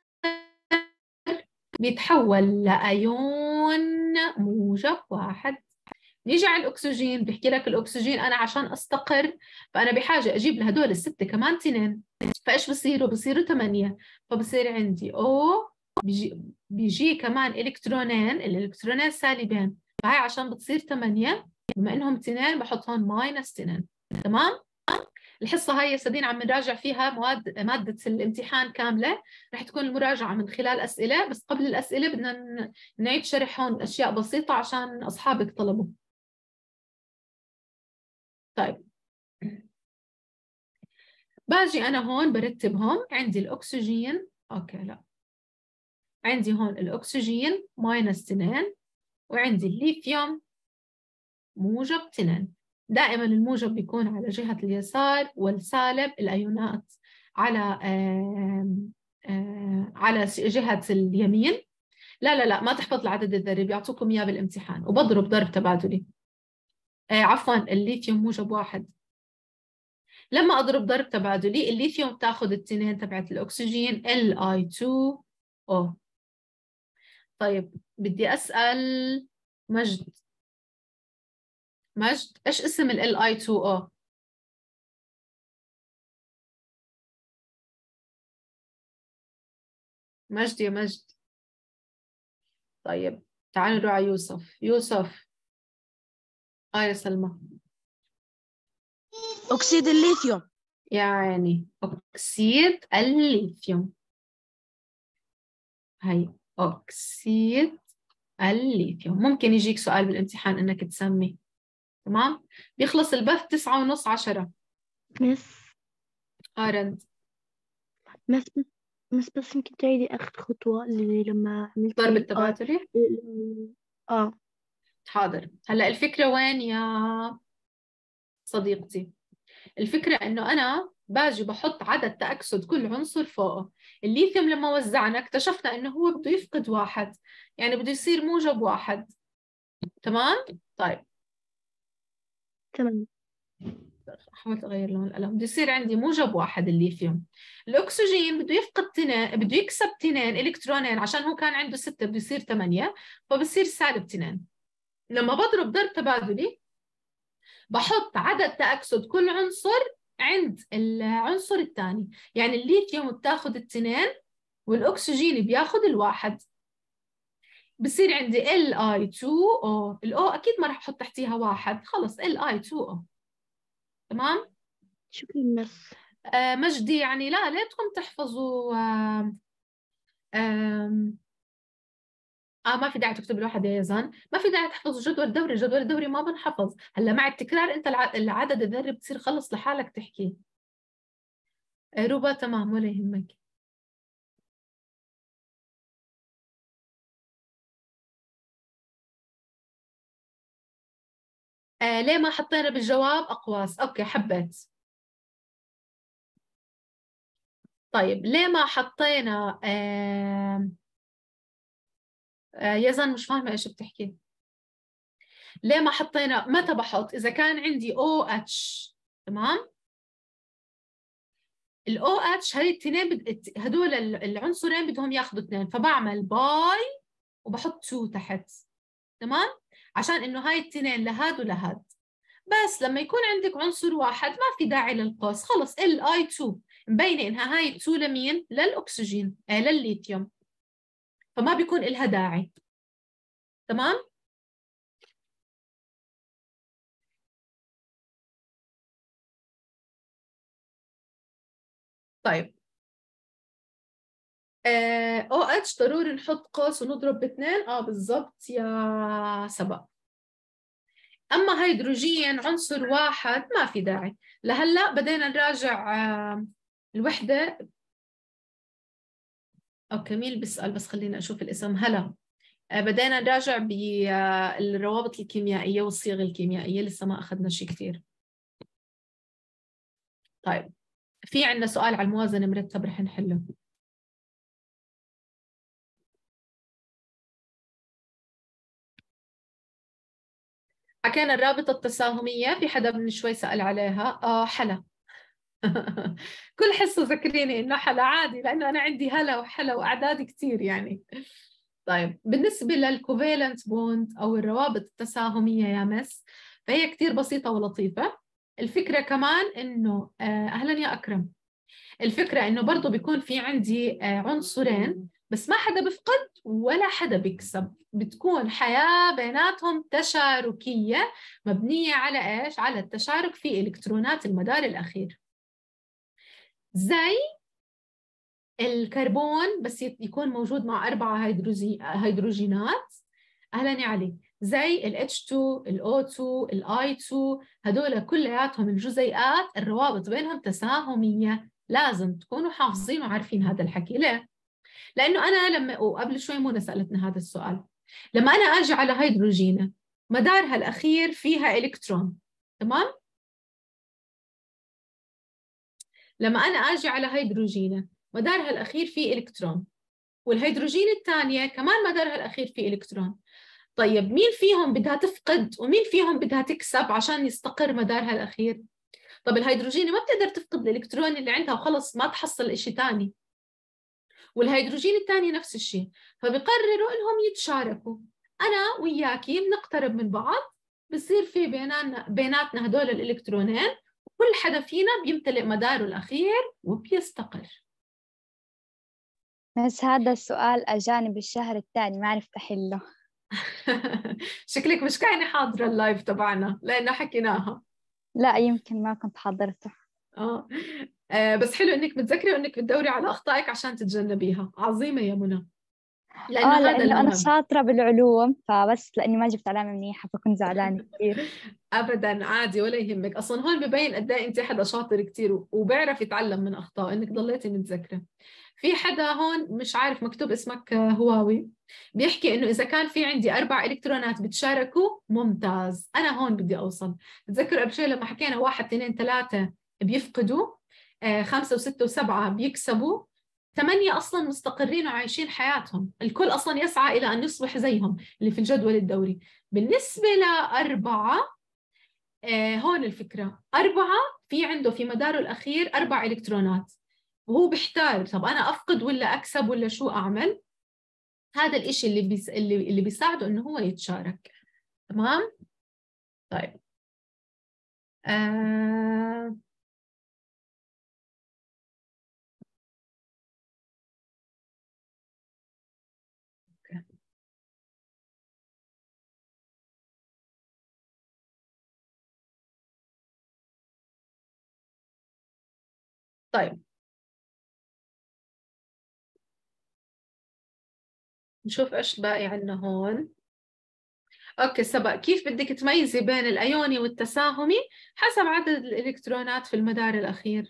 بيتحول لأيون موجب واحد. نيجي على الأكسجين، بيحكي لك الأكسجين أنا عشان أستقر فأنا بحاجة أجيب لهدول الستة كمان اثنين، فإيش بصيروا؟ بصيروا ثمانية. فبصير عندي أو بيجي, بيجي كمان إلكترونين، الإلكترونين سالبين، فهي عشان بتصير ثمانية، بما إنهم اثنين بحط هون ماينس اثنين. تمام؟ الحصة هاي يا سدين عم نراجع فيها مواد مادة الامتحان كاملة، رح تكون المراجعة من خلال أسئلة، بس قبل الأسئلة بدنا نعيد شرح هون أشياء بسيطة عشان أصحابك طلبوا. طيب باجي أنا هون برتبهم. عندي الأكسجين، أوكي لا، عندي هون الأكسجين ماينس اثنين، وعندي الليثيوم موجب اثنين. دائما الموجب بيكون على جهة اليسار، والسالب الأيونات على آه آه على جهة اليمين. لا لا لا ما تحفظ العدد الذري، بيعطوكم إياه بالامتحان، وبضرب ضرب تبادلي. آه عفوا الليثيوم موجب واحد. لما أضرب ضرب تبادلي الليثيوم بتاخذ الاثنين تبعت الأكسجين إل آي تو أو. طيب بدي أسأل مجد. مجد إيش اسم ال إل آي تو أو؟ مجد يا مجد. طيب تعالوا نروح على يوسف. يوسف. اه يا سلمى. أكسيد الليثيوم. يعني أكسيد الليثيوم. هي أكسيد الليثيوم. ممكن يجيك سؤال بالامتحان إنك تسمي. تمام. بيخلص البث تسعة ونص عشرة. مس أرند. مس مس بس يمكن تعيدي آخر خطوة اللي لما عملتي ضرب ال التبادلي. ال- اه حاضر. هلا الفكرة وين يا صديقتي؟ الفكرة إنه أنا باجي بحط عدد تأكسد كل عنصر فوقه. الليثيوم لما وزعنا اكتشفنا إنه هو بده يفقد واحد، يعني بده يصير موجب واحد. تمام؟ طيب تمام. حاولت أغير لون القلم. بده يصير عندي موجب واحد الليثيوم. الأكسجين بده يفقد تنين، بده يكسب تنين إلكترونين، عشان هو كان عنده ستة بده يصير ثمانية، فبصير سالب تنين. لما بضرب ضرب تبادلي بحط عدد تأكسد كل عنصر عند العنصر الثاني، يعني الليثيوم بتاخذ الاثنين والأكسجين بياخذ الواحد، بصير عندي إل آي اثنين أو. الأو أكيد ما راح أحط تحتيها واحد، خلص إل آي اثنين أو. تمام؟ شكرا مس. آه مجدي يعني لا ليتكم تحفظوا. آه آه آه ما في داعي تكتب الواحد يا يزن، ما في داعي تحفظوا جدول الدوري. الجدول الدوري ما بنحفظ. هلا مع التكرار أنت العدد الذري بتصير خلص لحالك تحكي. آه روبا تمام ولا يهمك. آه ليه ما حطينا بالجواب أقواس؟ أوكي حبيت. طيب ليه ما حطينا آه آه يزن مش فاهمة إيش بتحكي. ليه ما حطينا؟ متى بحط؟ إذا كان عندي أو إتش. تمام. ال أو إتش هاي الاثنين بد... هدول العنصرين بدهم ياخذوا اثنين، فبعمل باي وبحط تو تحت. تمام. عشان إنه هاي الاثنين لهاد ولهاد. بس لما يكون عندك عنصر واحد ما في داعي للقوس، خلص ال آي اثنين مبينه انها هاي اثنين لمين؟ للاكسجين، آه للليثيوم، فما بيكون لها داعي. تمام. طيب آه او اتش ضروري نحط قوس ونضرب باثنين. اه بالضبط يا سبق. اما هيدروجين عنصر واحد ما في داعي. لهلا بدينا نراجع آه الوحده. اوكي مين بيسأل؟ بس خلينا اشوف الاسم. هلا. آه بدينا نراجع بالروابط الكيميائيه والصيغ الكيميائيه، لسه ما اخذنا شيء كثير. طيب في عندنا سؤال على الموازنه مرتب رح نحله. حكينا الرابطة التساهمية، في حدا من شوي سأل عليها. آه حلا. كل حصة ذكريني إنه حلا عادي، لأنه أنا عندي هلا وحلا وأعداد كتير يعني. طيب بالنسبة للكوفالنت بوند أو الروابط التساهمية يا مس، فهي كتير بسيطة ولطيفة. الفكرة كمان إنه آه أهلا يا أكرم. الفكرة إنه برضو بيكون في عندي آه عنصرين، بس ما حدا بفقد ولا حدا بيكسب، بتكون حياة بيناتهم تشاركية مبنية على إيش؟ على التشارك في إلكترونات المدار الأخير. زي الكربون بس يكون موجود مع أربعة هيدروزي... هيدروجينات. أهلا يا علي. زي ال إتش تو، ال أو تو، ال آي تو، هدول كلياتهم الجزيئات الروابط بينهم تساهمية. لازم تكونوا حافظين وعارفين هذا الحكي. ليه؟ لأنه أنا لما، وقبل شوي منى سألتنا هذا السؤال، لما أنا أجي على هيدروجينة مدارها الأخير فيها إلكترون. تمام؟ لما أنا أجي على هيدروجينة مدارها الأخير فيه إلكترون، والهيدروجين الثانية كمان مدارها الأخير فيه إلكترون. طيب مين فيهم بدها تفقد ومين فيهم بدها تكسب عشان يستقر مدارها الأخير؟ طب الهيدروجين ما بتقدر تفقد الإلكترون اللي عندها وخلص ما تحصل إشي تاني، والهيدروجين الثاني نفس الشيء، فبقرروا إنهم يتشاركوا. أنا وياكي بنقترب من بعض، بصير في بيناتنا بيناتنا هدول الإلكترونين، وكل حدا فينا بيمتلئ مداره الأخير وبيستقر. بس هذا السؤال أجاني بالشهر الثاني ما عرفت أحله. شكلك مش كاينة حاضرة اللايف تبعنا لأنه حكيناها. لا يمكن ما كنت حضرته. آه. آه بس حلو إنك متذكرة وإنك بتدوري على أخطائك عشان تتجنبيها. عظيمة يا منى، لأنه آه هذا لأنه أنا المهم. شاطرة بالعلوم، فبس لأني ما جبت علامة منيحة فكنت زعلانة كثير. ابدا عادي ولا يهمك، اصلا هون ببين قد ايه انت حدا شاطر كثير وبيعرف يتعلم من اخطاء انك ضليتي متذكره. في حدا هون مش عارف مكتوب اسمك هواوي بيحكي انه اذا كان في عندي اربع الكترونات بتشاركوا ممتاز. انا هون بدي اوصل. بتذكر قبل شوي لما حكينا واحد اثنين ثلاثه بيفقدوا، آه خمسه وسته وسبعه بيكسبوا، ثمانية أصلاً مستقرين وعايشين حياتهم، الكل أصلاً يسعى إلى أن يصبح زيهم اللي في الجدول الدوري. بالنسبة لأربعة، آه هون الفكرة، أربعة في عنده في مداره الأخير أربع إلكترونات وهو بيحتار طب أنا أفقد ولا أكسب ولا شو أعمل. هذا الإشي اللي بيس... اللي اللي بيساعده إنه هو يتشارك. تمام. طيب آه... طيب نشوف إيش باقي عنا هون. أوكي سبق، كيف بدك تميزي بين الأيوني والتساهمي؟ حسب عدد الإلكترونات في المدار الأخير.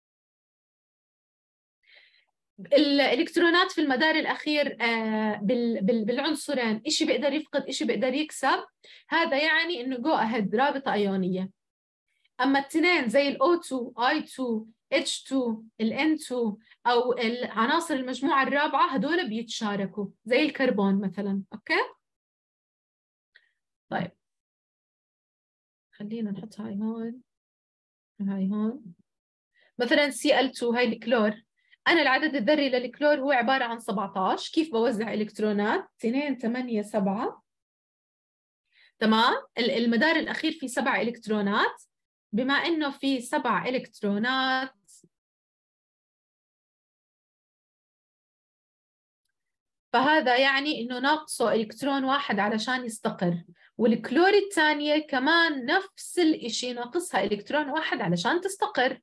الإلكترونات في المدار الأخير آه بالعنصرين، إشي بيقدر يفقد إشي بيقدر يكسب، هذا يعني إنه جو أهيد رابطة أيونية. أما التنين زي ال أو تو آي تو إتش تو ال إن تو أو العناصر المجموعة الرابعة هدول بيتشاركوا زي الكربون مثلا. أوكي طيب خلينا نحط هاي هون هاي هون مثلا سي إل تو هاي الكلور. أنا العدد الذري للكلور هو عبارة عن سبعة عشر. كيف بوزع إلكترونات؟ اثنين ثمانية سبعة. تمام. المدار الأخير فيه سبع إلكترونات، بما إنه في سبع إلكترونات فهذا يعني إنه ناقصه إلكترون واحد علشان يستقر، والكلور الثانية كمان نفس الإشي ناقصها إلكترون واحد علشان تستقر.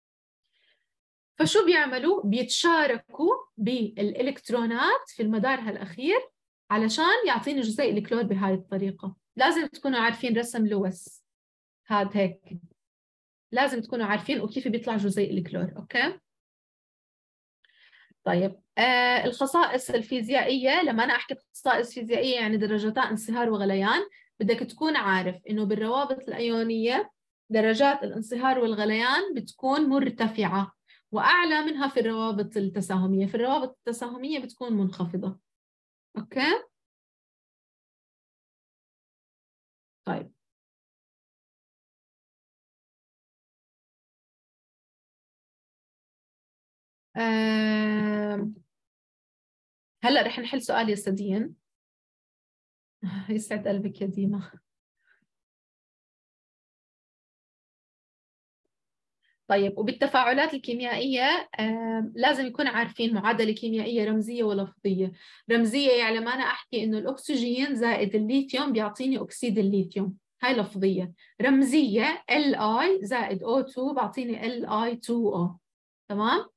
فشو بيعملوا؟ بيتشاركوا بالإلكترونات في المدار الأخير علشان يعطيني جزيء الكلور بهاي الطريقة. لازم تكونوا عارفين رسم لويس هذا هيك، لازم تكونوا عارفين وكيف بيطلع جزيء الكلور. أوكي طيب آه الخصائص الفيزيائية، لما أنا أحكي خصائص فيزيائية يعني درجتا انصهار وغليان، بدك تكون عارف إنه بالروابط الأيونية درجات الانصهار والغليان بتكون مرتفعة وأعلى منها في الروابط التساهمية. في الروابط التساهمية بتكون منخفضة. أوكي طيب آه... هلأ رح نحل سؤال يا سدين. يسعد قلبك يا ديما. طيب وبالتفاعلات الكيميائية آه لازم يكون عارفين معادلة كيميائية رمزية ولفظية. رمزية يعني لما أنا أحكي إنه الأكسجين زائد الليثيوم بيعطيني أكسيد الليثيوم، هاي لفظية. رمزية Li زائد أو تو بعطيني إل آي تو أو. تمام.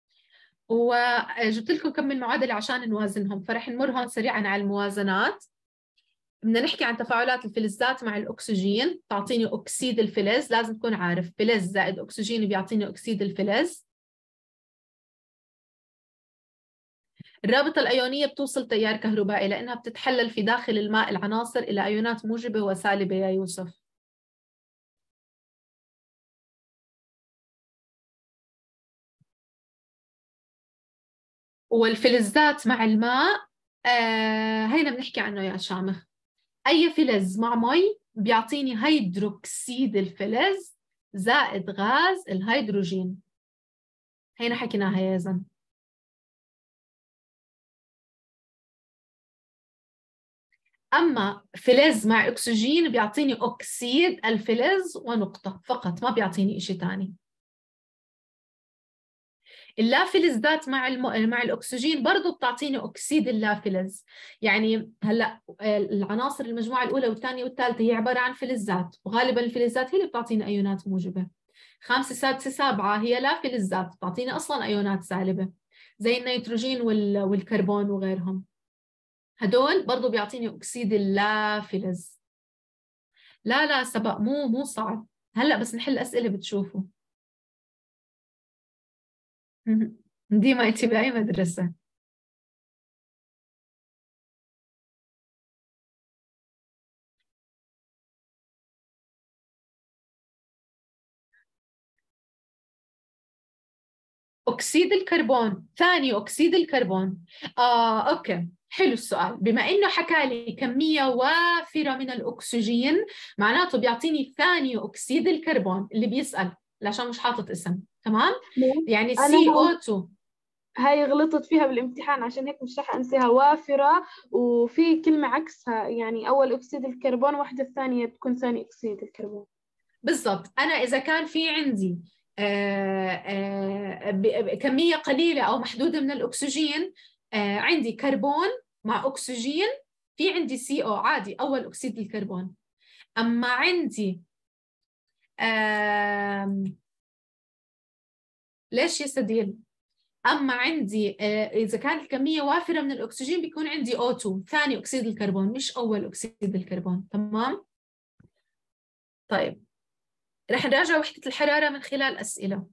وجبت لكم كم من معادلة عشان نوازنهم، فرح نمر هون سريعا على الموازنات. بدنا نحكي عن تفاعلات الفلزات مع الأكسجين، تعطيني أكسيد الفلز. لازم تكون عارف فلز زائد أكسجين بيعطيني أكسيد الفلز. الرابطة الأيونية بتوصل تيار كهربائي لأنها بتتحلل في داخل الماء العناصر إلى أيونات موجبة وسالبة يا يوسف. والفلزات مع الماء آه هينا بنحكي عنه يا شامخ. أي فلز مع مي بيعطيني هيدروكسيد الفلز زائد غاز الهيدروجين. هينا حكيناها يا زن. أما فلز مع أكسجين بيعطيني أكسيد الفلز ونقطة فقط، ما بيعطيني إشي تاني. اللافلزات مع الم... مع الأكسجين برضو بتعطيني أكسيد اللافلز. يعني هلأ العناصر المجموعة الأولى والثانية والثالثة هي عبارة عن فلزات، وغالبا الفلزات هي اللي بتعطينا أيونات موجبة. خامسة سادسة سابعة هي لا فلزات بتعطينا أصلا أيونات سالبة زي النيتروجين وال... والكربون وغيرهم. هدول برضو بيعطيني أكسيد اللافلز. لا لا سبق، مو مو صعب. هلأ بس نحل أسئلة بتشوفوا. ديما أنت بأي مدرسة؟ أكسيد الكربون، ثاني أكسيد الكربون. آه، أوكي، حلو السؤال. بما إنه حكى لي كمية وافرة من الأكسجين، معناته بيعطيني ثاني أكسيد الكربون اللي بيسأل، عشان مش حاطط اسم، تمام؟ يعني أنا سي أو اثنين. هاي غلطت فيها بالامتحان، عشان هيك مش رح أنساها. وافرة، وفي كلمة عكسها، يعني أول أكسيد الكربون واحدة الثانية بتكون ثاني أكسيد الكربون. بالضبط. أنا إذا كان في عندي آه آه ب- ب- كمية قليلة أو محدودة من الأكسجين، آه عندي كربون مع أكسجين، في عندي سي أو عادي أول أكسيد الكربون. أما عندي آم... ليش يا سديل؟ أما عندي آه، إذا كانت الكمية وافرة من الأكسجين بيكون عندي أو اثنين، ثاني أكسيد الكربون مش أول أكسيد الكربون، تمام؟ طيب رح نراجع وحدة الحرارة من خلال أسئلة.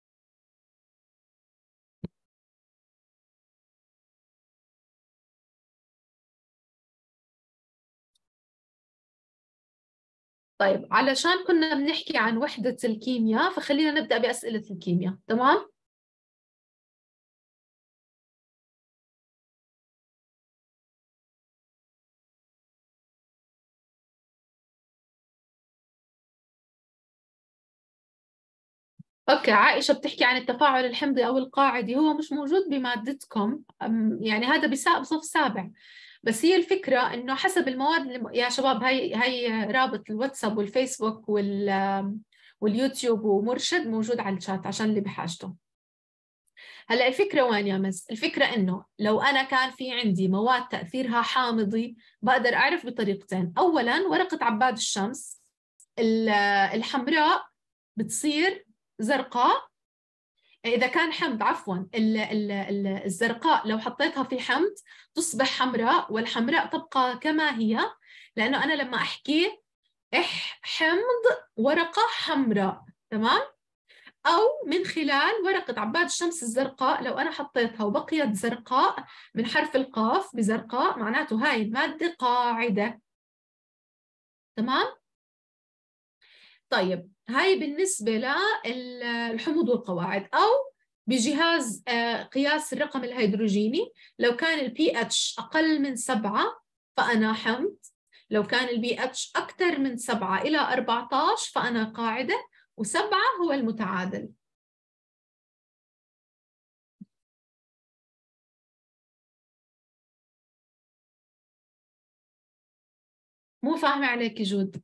طيب علشان كنا بنحكي عن وحدة الكيمياء، فخلينا نبدأ بأسئلة الكيمياء، تمام؟ أوكي، عائشة بتحكي عن التفاعل الحمضي أو القاعدي، هو مش موجود بمادتكم، أم، يعني هذا بسا- بصف سابع. بس هي الفكرة إنه حسب المواد اللي... يا شباب هي هي رابط الواتساب والفيسبوك وال واليوتيوب ومرشد موجود على الشات عشان اللي بحاجته. هلا الفكرة وين يا مس؟ الفكرة إنه لو أنا كان في عندي مواد تأثيرها حامضي بقدر أعرف بطريقتين. أولاً ورقة عباد الشمس ال- الحمراء بتصير زرقاء إذا كان حمض، عفواً ال- ال- ال- الزرقاء لو حطيتها في حمض تصبح حمراء، والحمراء تبقى كما هي، لأنه أنا لما أحكي إح حمض ورقة حمراء، تمام؟ أو من خلال ورقة عباد الشمس الزرقاء، لو أنا حطيتها وبقيت زرقاء من حرف القاف بزرقاء، معناته هاي المادة قاعدة، تمام؟ طيب هاي بالنسبة للحموض والقواعد. أو بجهاز آه، قياس الرقم الهيدروجيني، لو كان البي اتش أقل من سبعة فأنا حمض، لو كان البي اتش أكثر من سبعة إلى أربعة عشر فأنا قاعدة، وسبعة هو المتعادل. مو فاهمة عليك جود.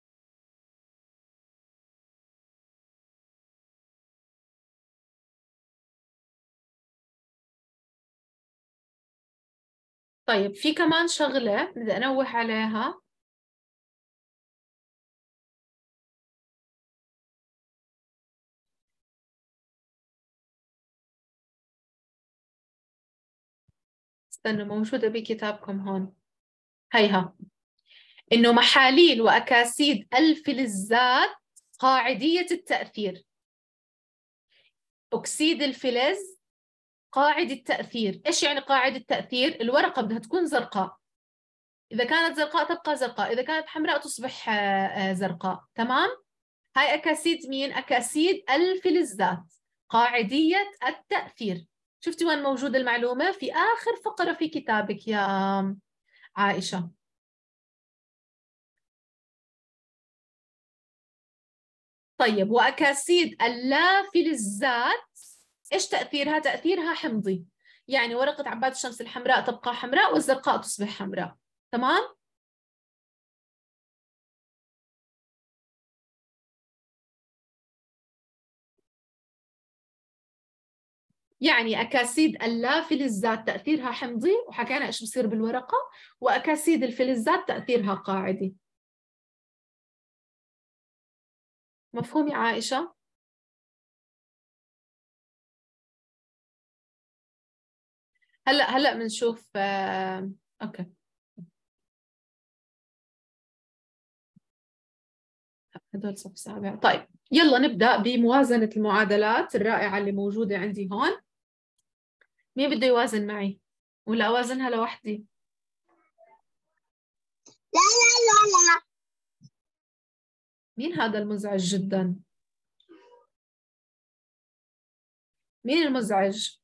طيب في كمان شغلة بدي أنوه عليها. استنوا، موجودة بكتابكم هون، هيها، إنه محاليل وأكاسيد الفلزات قاعدية التأثير. أكسيد الفلز قاعدة التأثير. إيش يعني قاعدة التأثير؟ الورقة بدها تكون زرقاء، إذا كانت زرقاء تبقى زرقاء، إذا كانت حمراء تصبح آه، آه، زرقاء، تمام؟ هاي أكاسيد مين؟ أكاسيد الفلزات قاعدية التأثير. شفتي وين موجود المعلومة؟ في آخر فقرة في كتابك يا عائشة. طيب وأكاسيد اللافلزات إيش تأثيرها؟ تأثيرها حمضي، يعني ورقة عباد الشمس الحمراء تبقى حمراء والزرقاء تصبح حمراء، تمام؟ يعني أكاسيد اللافلزات تأثيرها حمضي، وحكينا إيش بصير بالورقة، وأكاسيد الفلزات تأثيرها قاعدي. مفهوم يا عائشة؟ هلأ هلأ بنشوف آه... أوكي. هدول صف سابع. طيب يلا نبدأ بموازنة المعادلات الرائعة اللي موجودة عندي هون. مين بده يوازن معي؟ ولا أوازنها لوحدي؟ لا لا لا لا. مين هذا المزعج جدا؟ مين المزعج؟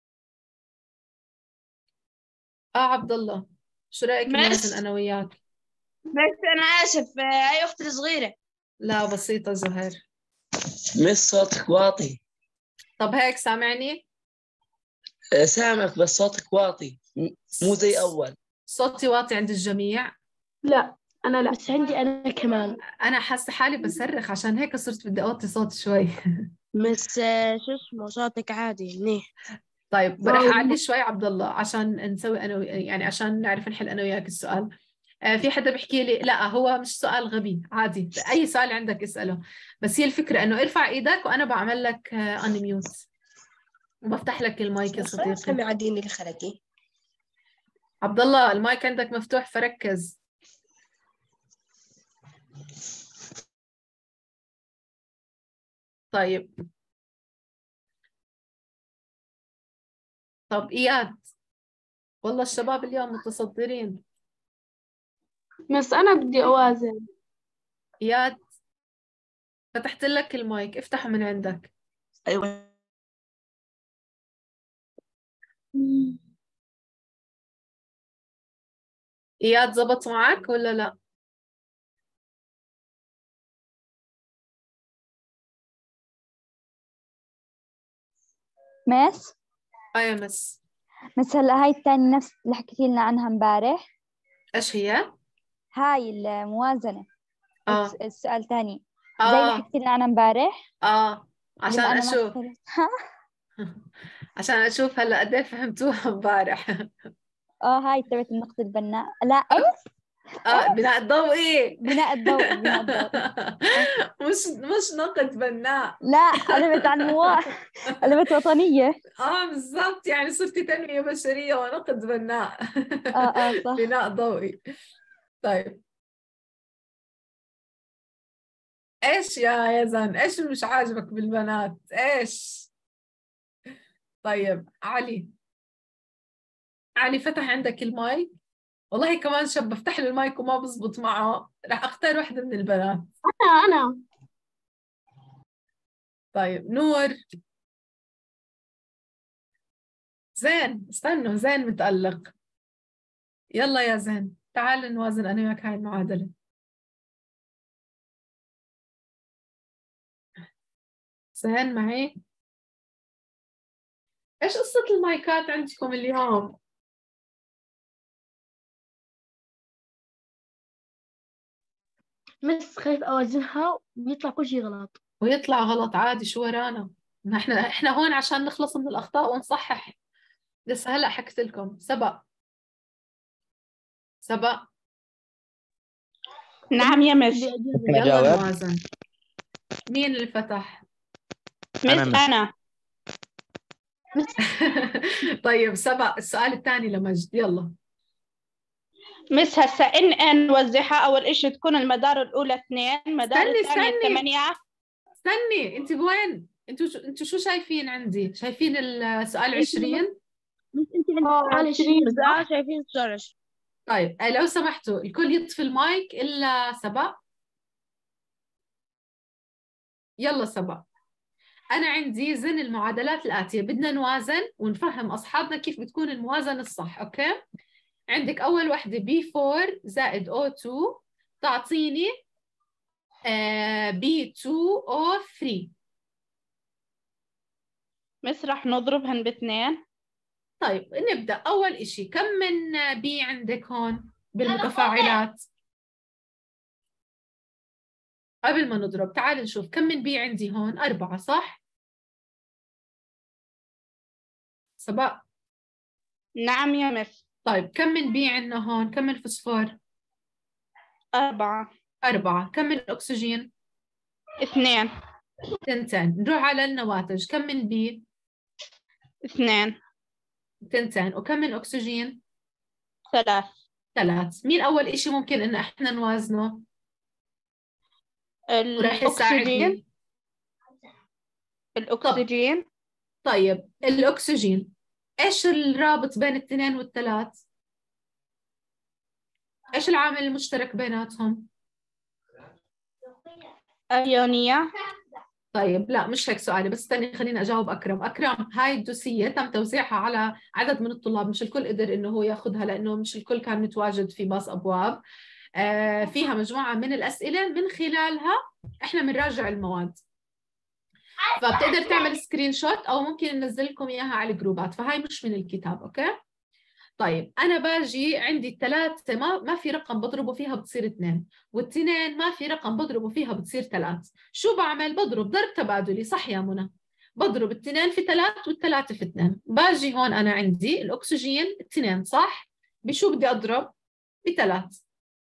آه عبد الله، شو رأيك نوازن أنا وياك؟ بس أنا آسف، هاي أختي الصغيرة. لا بسيطة زهير. مس صوتك واطي. طب هيك سامعني؟ سامعك بس صوتك واطي، مو زي أول. صوتي واطي عند الجميع؟ لا أنا لا، بس عندي أنا كمان. أنا حاسة حالي بصرخ، عشان هيك صرت بدي أوطي صوتي شوي. بس شو اسمه صوتك عادي منيح. طيب رح أعلي شوي عبد الله عشان نسوي أنا وي- يعني عشان نعرف نحل أنا وياك السؤال. آه في حدا بيحكي لي لا هو مش سؤال غبي، عادي أي سؤال عندك اسأله، بس هي الفكرة إنه ارفع إيدك وأنا بعمل لك أنميوت وبفتح لك المايك يا صديقي. سامي عاديني الخلكي. عبد الله المايك عندك مفتوح فركز. طيب طب إياد، والله الشباب اليوم متصدرين. بس أنا بدي أوازن. إياد فتحت لك المايك، افتحه من عندك. أيوة. إياد زبط معك ولا لا؟ مس أي مس. مس هلا هاي الثاني نفس اللي حكيتي لنا عنها امبارح. إيش هي؟ هاي الموازنة. آه الس- السؤال الثاني آه زي اللي حكيتي لنا عنها امبارح. آه عشان بما أنا ما أشوف فهمت. عشان أشوف هلا قد إيه فهمتوها امبارح. اه هاي تبعت النقد البناء. لا ايش؟ آه بناء الضوئي. بناء الضوء بناء الضوء. مش مش نقد بناء. لا قلبت عن موا قلبت وطنية. اه بالضبط، يعني صرتي تنمية بشرية ونقد بناء. اه اه صح. بناء ضوئي. طيب ايش يا يزن، ايش مش عاجبك بالبنات ايش؟ طيب علي، علي فتح عندك المايك. والله كمان شاب بفتح له المايك وما بزبط معه، راح اختار واحدة من البنات. أنا أنا طيب نور. زين استنوا، زين متألق. يلا يا زين تعال نوازن انا وياك هاي المعادلة. زين معي؟ ايش قصة المايكات عندكم اليوم؟ بس خايف أوازنها ويطلع كل شيء غلط. ويطلع غلط عادي، شو ورانا؟ ما احنا احنا هون عشان نخلص من الأخطاء ونصحح. لسه هلا حكيت لكم. سبق سبق. نعم يا مس. ممكن يلا أجاوب؟ نوازن. مين اللي فتح؟ أنا مس مس. أنا طيب سبق السؤال الثاني لمجد، يلا. مس هسا إن إن نوزعها. أول إشي تكون المدار الأولى اثنين، مدار استني الثانية استني ثمانية. استني، انت وين؟ انتوا شو انتوا شو شايفين عندي؟ شايفين السؤال عشرين؟ بس أنت عندك آه، سؤال عشرين. عشرين بس صح؟ آه شايفين الصورة. طيب آه، لو سمحتوا الكل يطفي المايك إلا سبق. يلا سبق. أنا عندي زن المعادلات الآتية، بدنا نوازن ونفهم أصحابنا كيف بتكون الموازنة الصح، أوكي؟ عندك أول وحدة بي أربعة زائد أو اثنين تعطيني آه بي اثنين أو ثلاثة. مس رح نضربهن باثنين. طيب نبدأ. أول إشي كم من بي عندك هون بالمتفاعلات؟ قبل ما نضرب تعال نشوف كم من بي عندي هون. أربعة صح؟ سباء. نعم يا مس. طيب كم من بي عندنا هون؟ كم من فوسفور؟ أربعة. أربعة. كم من أكسجين؟ اثنين. تنتين. نروح على النواتج. كم من بي؟ اثنين. تنتين. وكم من أكسجين؟ ثلاث. ثلاث. مين أول إشي ممكن إن إحنا نوازنه؟ وراح الأكسجين. يساعدني. الأكسجين. طيب الأكسجين إيش الرابط بين الاثنين والثلاث؟ إيش العامل المشترك بيناتهم؟ أيونية. طيب لا مش هيك سؤالي، بس استني خليني أجاوب أكرم. أكرم، هاي الدوسية تم توزيعها على عدد من الطلاب، مش الكل قدر إنه هو ياخذها لأنه مش الكل كان متواجد في باص أبواب. آه فيها مجموعة من الأسئلة من خلالها إحنا بنراجع المواد، فبتقدر تعمل سكرين شوت أو ممكن ننزل لكم إياها على الجروبات، فهاي مش من الكتاب. أوكي. طيب أنا باجي عندي الثلاثة ما ما في رقم بضربه فيها بتصير اثنين، والاثنين ما في رقم بضربه فيها بتصير ثلاث. شو بعمل؟ بضرب ضرب تبادلي، صح يا منى؟ بضرب الاثنين في ثلاث والثلاثة في اثنين. باجي هون أنا عندي الأكسجين اثنين، صح؟ بشو بدي أضرب؟ بثلاث،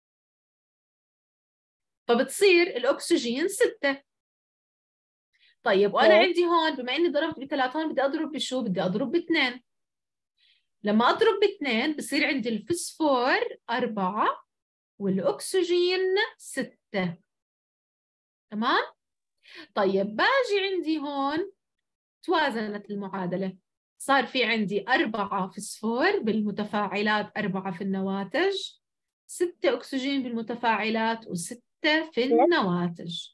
فبتصير الأكسجين ستة. طيب وأنا عندي هون بما إني ضربت بثلاث، هون بدي أضرب بشو؟ بدي أضرب باثنين. لما أضرب باثنين بصير عندي الفسفور أربعة والأكسجين ستة. تمام؟ طيب باجي عندي هون توازنت المعادلة، صار في عندي أربعة فسفور بالمتفاعلات، أربعة في النواتج، ستة أكسجين بالمتفاعلات وستة في النواتج.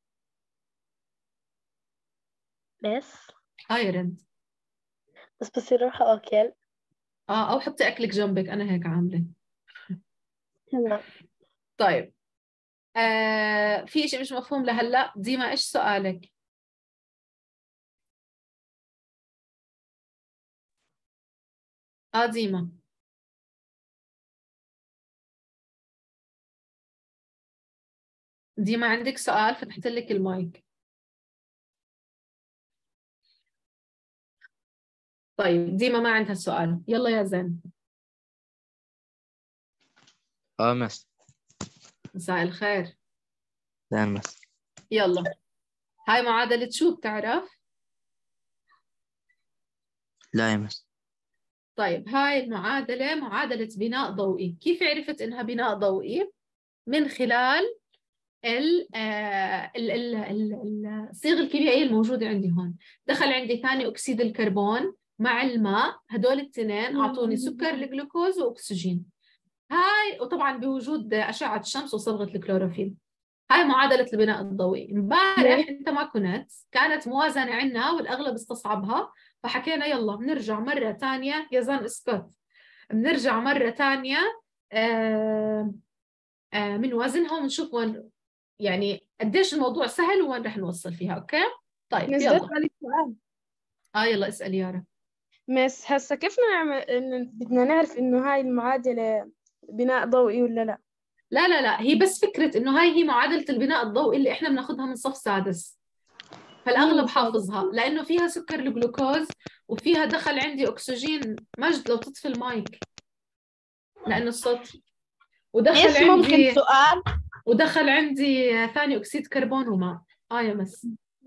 بس هاي رند. بس بصير أروح أكل. آه أو حطي أكلك جنبك، أنا هيك عاملة. تمام. طيب آه في شيء مش مفهوم لهلا؟ ديما إيش سؤالك؟ آه ديما. ديما عندك سؤال؟ فتحت لك المايك. طيب ديما ما عندها سؤال. يلا يا زين. اه مس. مساء الخير. لا مس. يلا هاي معادلة شو بتعرف؟ لا يا مس. طيب هاي المعادلة معادلة بناء ضوئي. كيف عرفت إنها بناء ضوئي؟ من خلال ال ال ال ال الصيغة الكيميائية الموجودة عندي هون. دخل عندي ثاني أكسيد الكربون مع الماء، هدول الاثنين أعطوني سكر الجلوكوز وأكسجين. هاي وطبعا بوجود أشعة الشمس وصبغة الكلوروفيل. هاي معادلة البناء الضوئي. امبارح انت ما كنت، كانت موازنة عنا والاغلب استصعبها، فحكينا يلا بنرجع مرة ثانية يا زان اسكت، بنرجع مرة ثانية آه آه من وزنها ونشوف وين يعني قديش الموضوع سهل وين رح نوصل فيها. اوكي طيب مس يلا. بسألك سؤال. اه يلا اسأل يارا. مس هسا كيف نعمل إن بدنا نعرف إنه هاي المعادلة بناء ضوئي ولا لا؟ لا لا لا هي بس فكرة انه هاي هي معادلة البناء الضوئي اللي احنا بناخذها من صف سادس، فالاغلب حافظها لانه فيها سكر الجلوكوز وفيها دخل عندي اكسجين. مجد لو تطفي المايك لانه الصوت، ودخل مس عندي ممكن سؤال؟ ودخل عندي ثاني اكسيد كربون وماء. اه يا مس.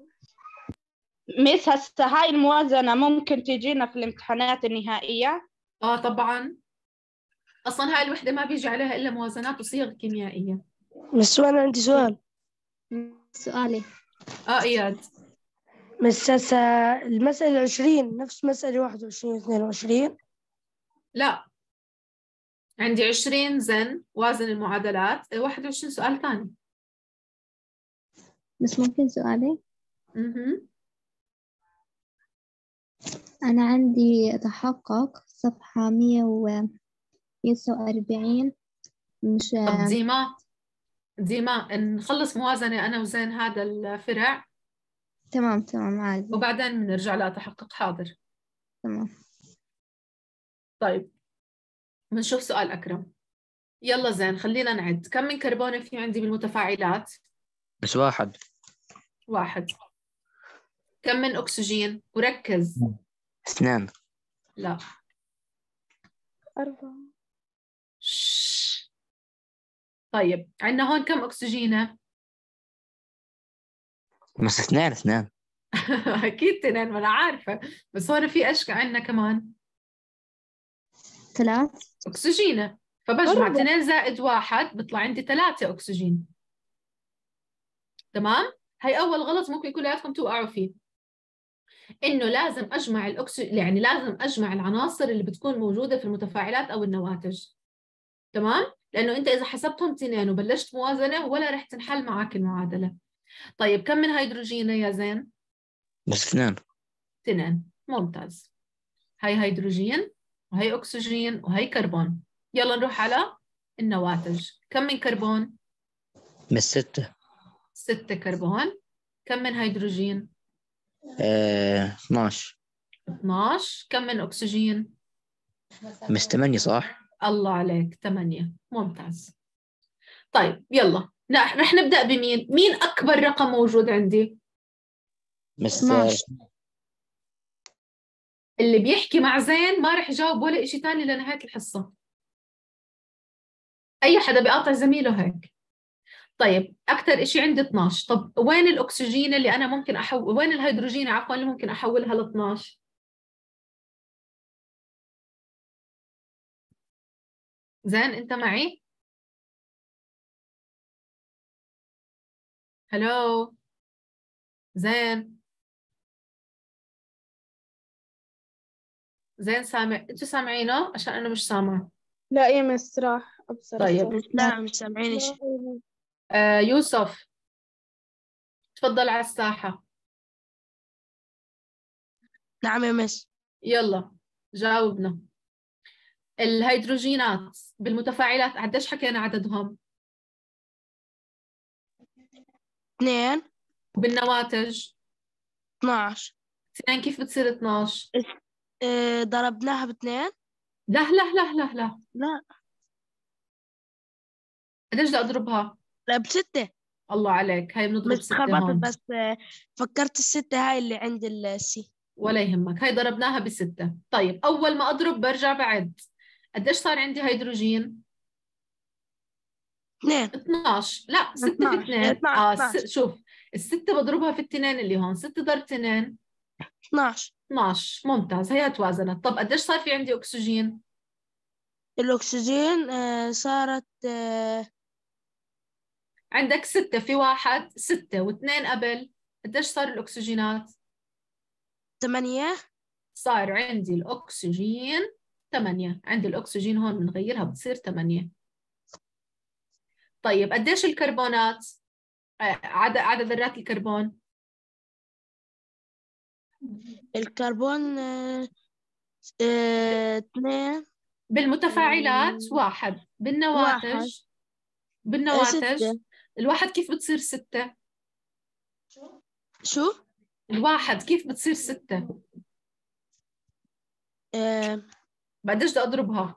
مس هسا هاي الموازنة ممكن تجينا في الامتحانات النهائية؟ اه طبعا، اصلا هاي الوحده ما بيجي عليها الا موازنات وصيغ كيميائيه. بس أنا عندي سؤال. سؤالي. اه اياد. بس هسا المسألة عشرين نفس مسألة واحد وعشرين واثنين وعشرين؟ لا عندي عشرين زن وازن المعادلات، واحد وعشرين سؤال ثاني. بس ممكن سؤالي؟ اها أنا عندي تحقق صفحة مية وتسعة وأربعين. مش طب ديما ديما نخلص موازنة أنا وزين هذا الفرع تمام تمام عادي. وبعدين بنرجع لأتحقق. حاضر تمام. طيب بنشوف سؤال أكرم. يلا زين خلينا نعد. كم من كربون في عندي بالمتفاعلات؟ بس واحد. واحد. كم من أكسجين؟ وركز. اثنان. لا. أربعة. شش. طيب عندنا هون كم أكسجينة؟ بس اثنين اثنين. أكيد تنين، ما أنا عارفة، بس هون في أشكال عندنا كمان ثلاث. أكسجينة، فبجمع أربعة. اثنين زائد واحد بطلع عندي ثلاثة أكسجين. تمام؟ هي أول غلط ممكن كلياتكم توقعوا فيه، إنه لازم أجمع الأكسجين، يعني لازم أجمع العناصر اللي بتكون موجودة في المتفاعلات أو النواتج. تمام؟ لأنه أنت إذا حسبتهم اثنين وبلشت موازنة ولا رح تنحل معك المعادلة. طيب كم من هيدروجينة يا زين؟ بس اثنين. اثنين. ممتاز. هاي هيدروجين وهي أكسجين وهي كربون. يلا نروح على النواتج. كم من كربون؟ بس ستة. ستة كربون. كم من هيدروجين؟ اه اثناش. اثناش. كم من أكسجين؟ بس ثمانية صح؟ الله عليك، ثمانية. ممتاز. طيب يلا رح نبدأ بمين؟ مين أكبر رقم موجود عندي؟ بس اثناش. اللي بيحكي مع زين ما رح يجاوب ولا إشي تاني لنهاية الحصة. أي حدا بيقاطع زميله هيك. طيب أكثر إشي عندي اثناش. طب وين الأكسجين اللي أنا ممكن أحول، وين الهيدروجين عفوا اللي ممكن أحولها ل اثناش؟ زين أنت معي؟ هلو زين؟ زين سامع؟ أنتوا سامعينه؟ عشان أنا مش سامعة. لا يا مس راح أبصر. طيب لا مش سامعين شيء. آه يوسف تفضل على الساحة. نعم يا مس. يلا جاوبنا. الهيدروجينات بالمتفاعلات قديش حكينا عددهم؟ اثنين. وبالنواتج؟ اثناش. اثنين كيف بتصير اثناش؟ اه ضربناها باثنين. لا لا لا لا لا لا قديش بدي أضربها؟ لا بستة. الله عليك، هاي بنضرب مش ستة خربطت هون. بس آه، فكرت الستة هاي اللي عند السي. ولا يهمك، هاي ضربناها بستة. طيب أول ما أضرب برجع بعد. قديش صار عندي هيدروجين؟ اثنين. اثناش. لا ستة في اثناش. اثنين. اثناش. آه اثناش. س... شوف الستة بضربها في التنين اللي هون، ستة ضرب تنين اثناش. اثناش. ممتاز، هي توازنت. طب قديش صار في عندي أكسجين؟ الأكسجين آه، صارت آه، عندك ستة في واحد، ستة واثنين قبل، قديش صار الأكسجينات؟ ثمانية. صار عندي الأكسجين ثمانية. عندي الأكسجين هون بنغيرها بتصير ثمانية. طيب قديش الكربونات؟ آه، عدد عدد ذرات الكربون؟ الكربون آه، آه، اثنين. بالمتفاعلات مم، واحد. واحد. بالنواتج؟ آه، بالنواتج ستة. الواحد كيف بتصير ستة؟ شو؟ الواحد كيف بتصير ستة؟ آه، بقديش بدي أضربها؟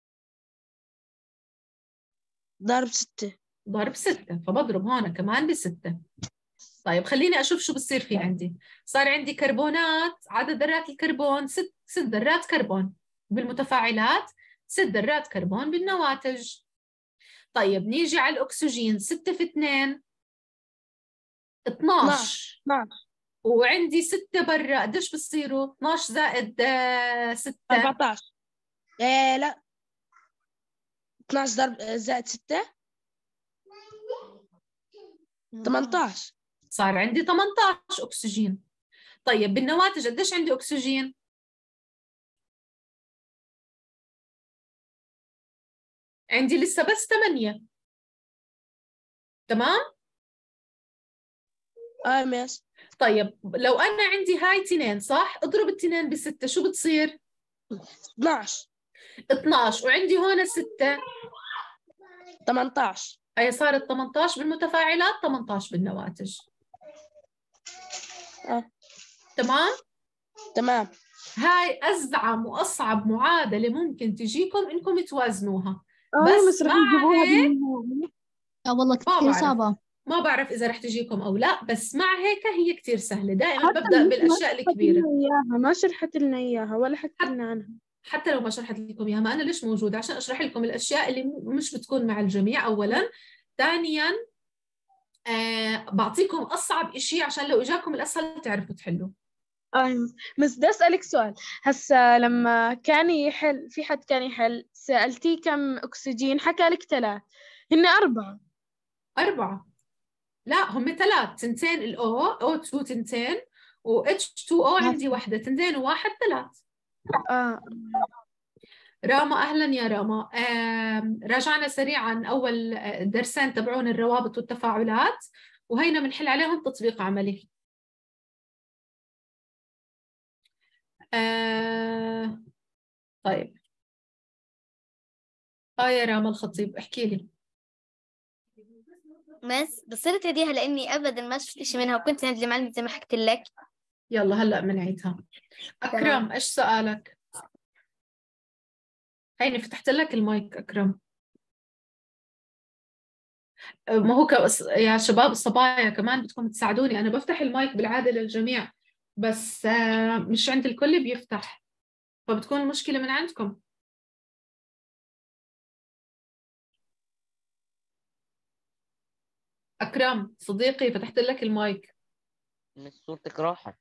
ضرب ستة. ضرب ستة، فبضرب هون كمان بستة. طيب خليني أشوف شو بصير في عندي. صار عندي كربونات، عدد ذرات الكربون ست ست ذرات كربون بالمتفاعلات، ست ذرات كربون بالنواتج. طيب نيجي على الأكسجين، ستة في اثنين اثناش. اثناش. وعندي ستة برا، قديش بصيروا؟ اثناش زائد آه، ستة أربعتاش. آه لا اثناش ضرب آه، زائد ستة ثمانية عشر. صار عندي ثمانية عشر أكسجين. طيب بالنواتج قديش عندي أكسجين؟ عندي لسه بس ثمانية. تمام؟ اه مس. طيب لو أنا عندي هاي تنين صح؟ اضرب التنين بستة شو بتصير؟ اثناش. اثناش. وعندي هون ستة، ثمانية عشر. هي صارت ثمانية عشر بالمتفاعلات، ثمانية عشر بالنواتج. آه. تمام؟ تمام. هاي أزعم وأصعب معادلة ممكن تجيكم إنكم توازنوها. اه بس بس رح مع يجيبوها هيك بالنهاية. اه والله ما كثير بعرف. صعبة. ما بعرف إذا رح تجيكم أو لا، بس مع هيك هي كتير سهلة. دائما حتى ببدأ ما بالأشياء شرحت الكبيرة. لنا إياها ما شرحت لنا إياها ولا حكت لنا عنها. حتى لو ما شرحت لكم إياها، ما أنا ليش موجودة؟ عشان أشرح لكم الأشياء اللي مش بتكون مع الجميع أولا. ثانيا آه بعطيكم أصعب إشي عشان لو إجاكم الأسهل تعرفوا تحلوا. أيوة، بس بدي أسألك سؤال. هسا لما كان يحل، في حد كان يحل، سألتيه كم أكسجين، حكى لك ثلاث، هن أربعة. أربعة؟ لا، هم ثلاث، تنتين الأو، أو تو تنتين، و اتش تو او عندي واحدة، تنتين وواحد ثلاث. آه. راما، أهلا يا راما. راجعنا سريعا أول درسين تبعون الروابط والتفاعلات، وهينا بنحل عليهم تطبيق عملي. آه طيب. آه يا راما الخطيب، احكي لي. بس بصرت هديها لاني ابدا ما شفت شيء منها، وكنت نادي معلمة زي ما حكيت لك. يلا هلا بنعيدها. اكرم، ايش سؤالك؟ هيني فتحت لك المايك اكرم. ما هو كأس... يا شباب الصبايا كمان بدكم تساعدوني، انا بفتح المايك بالعاده للجميع، بس مش عند الكل بيفتح، فبتكون المشكله من عندكم. أكرم صديقي فتحت لك المايك. مش صوتك راحت.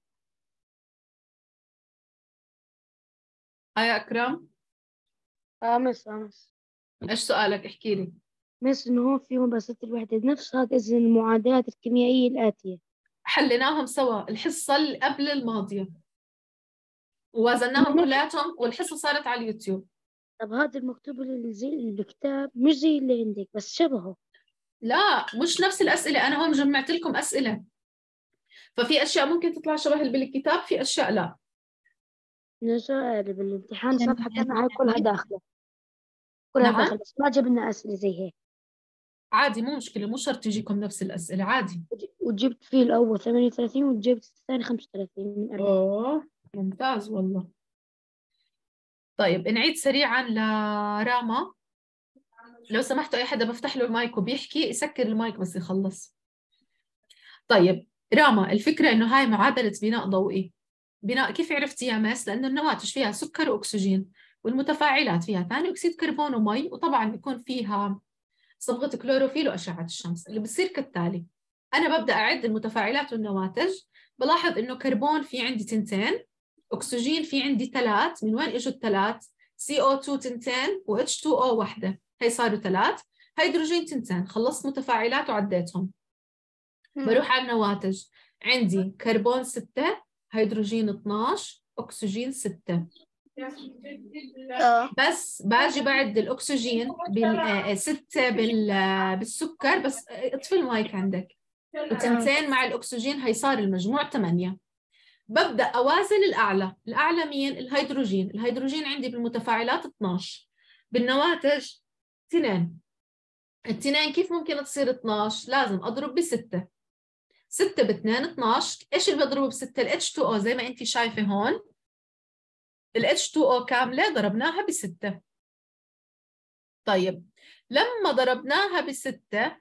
هاي يا أكرم. اه مس اه مس إيش سؤالك؟ احكي لي. مس إنه هو في مبسط الوحدة نفسها إذن المعادلات الكيميائية الآتية. حليناهم سوا الحصة اللي قبل الماضية ووزناهم كلياتهم، والحصة صارت على اليوتيوب. طب هذا المكتوب اللي زي الكتاب مش زي اللي عندك بس شبهه. لا مش نفس الأسئلة، أنا هون جمعت لكم أسئلة، ففي أشياء ممكن تطلع شبه اللي بالكتاب، في أشياء لا. نجا بالامتحان صفحة كان كلها داخلة كلها نعم؟ داخلة بس ما جبنا أسئلة زي هيك. عادي مو مشكلة، مو شرط تجيكم نفس الأسئلة، عادي. وجبت فيه الأول ثمانية وثلاثين وجبت الثاني خمسة وثلاثين من أربعة. أوه ممتاز والله. طيب نعيد سريعا لراما. لو سمحتوا أي حدا بفتح له المايك وبيحكي يسكر المايك بس يخلص. طيب راما، الفكرة إنه هاي معادلة بناء ضوئي. بناء كيف عرفتي يا ماس؟ لأنه النواتج فيها سكر وأكسجين، والمتفاعلات فيها ثاني أكسيد كربون ومي، وطبعا بيكون فيها صبغة كلوروفيل وأشعة الشمس. اللي بصير كالتالي: أنا ببدأ أعد المتفاعلات والنواتج، بلاحظ إنه كربون في عندي تنتين، أكسجين في عندي ثلاث. من وين إجوا الثلاث؟ سي أو تو تنتين و اتش تو أو واحدة، هي صاروا ثلاث. هيدروجين تنتين، خلصت متفاعلات وعديتهم. بروح على النواتج، عندي كربون ستة، هيدروجين اثناشر، أكسجين ستة. بس باجي بعد الأكسجين بال ستة بال بالسكر، بس اطفي المايك عندك، وتنتين مع الأكسجين، هي صار المجموع ثمانية. ببدأ أوازن الأعلى. الأعلى مين؟ الهيدروجين. الهيدروجين عندي بالمتفاعلات اثناشر، بالنواتج اثنين. الاثنين كيف ممكن تصير اثناشر؟ لازم أضرب بستة. ستة باثنين اثناشر. إيش اللي بضربه بستة؟ ال اتش تو او زي ما أنت شايفة هون، ال اتش تو او كاملة ضربناها بستة. طيب لما ضربناها بستة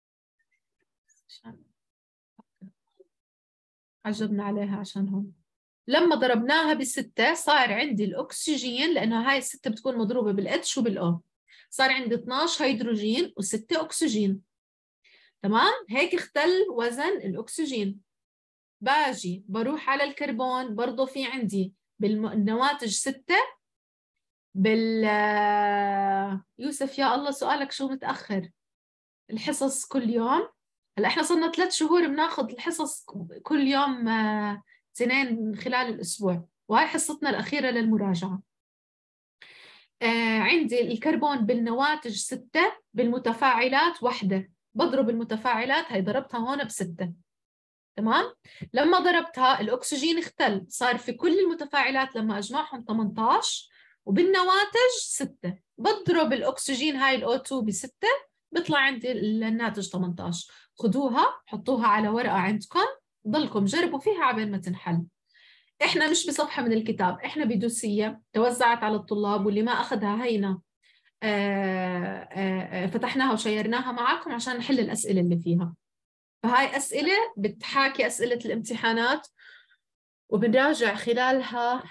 عجبنا عليها عشان هون، لما ضربناها بستة صار عندي الأكسجين، لأنه هاي الستة بتكون مضروبة بالاتش وبالأو، صار عندي اثناشر هيدروجين وستة أكسجين. تمام؟ هيك اختل وزن الأكسجين. باجي بروح على الكربون، برضو في عندي بالنواتج ستة، بال يوسف يا الله سؤالك شو متأخر، الحصص كل يوم. هلا احنا صرنا ثلاث شهور بناخذ الحصص كل يوم اثنين خلال الأسبوع، وهي حصتنا الأخيرة للمراجعة. آه عندي الكربون بالنواتج ستة، بالمتفاعلات واحدة، بضرب المتفاعلات، هي ضربتها هون بستة. تمام؟ لما ضربتها الأكسجين اختل، صار في كل المتفاعلات لما أجمعهم ثمانية عشر، وبالنواتج ستة. بضرب الأكسجين هاي الأو تو بستة، بيطلع عندي الناتج ثمانية عشر. خدوها حطوها على ورقة عندكم، ضلكم جربوا فيها عبين ما تنحل. إحنا مش بصفحة من الكتاب، إحنا بدوسية توزعت على الطلاب، واللي ما أخذها هينا آه، آه، فتحناها وشيرناها معكم عشان نحل الأسئلة اللي فيها. فهاي أسئلة بتحاكي أسئلة الامتحانات، وبنراجع خلالها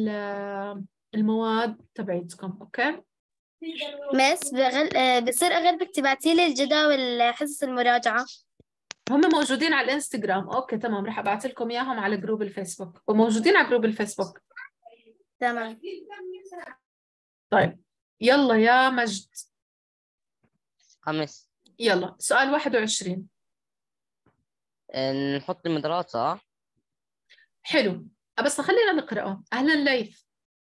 المواد تبعتكم. أوكي مس بغل... آه، بصير أغلبك تبعتي لي الجداول حصص المراجعة. هم موجودين على الانستغرام. اوكي تمام، رح ابعث لكم اياهم على جروب الفيسبوك، وموجودين على جروب الفيسبوك. تمام. طيب يلا يا مجد. خمس. يلا سؤال واحد وعشرين. آه، نحط المدارات صح؟ حلو، بس خلينا نقرأه. أهلا ليث.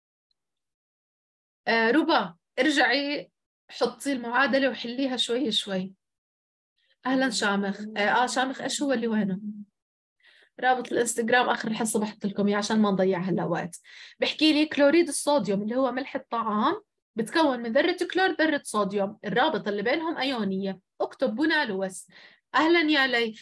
آه ربا ارجعي حطي المعادلة وحليها شوي شوي. أهلا شامخ. آه, آه شامخ إيش هو اللي وينه؟ رابط الانستغرام آخر الحصة بحط لكم إياه عشان ما نضيع هلا وقت. بحكي لي كلوريد الصوديوم اللي هو ملح الطعام بتكون من ذرة كلور ذرة صوديوم، الرابطة اللي بينهم أيونية. اكتب بنا لوس. أهلا يا ليث.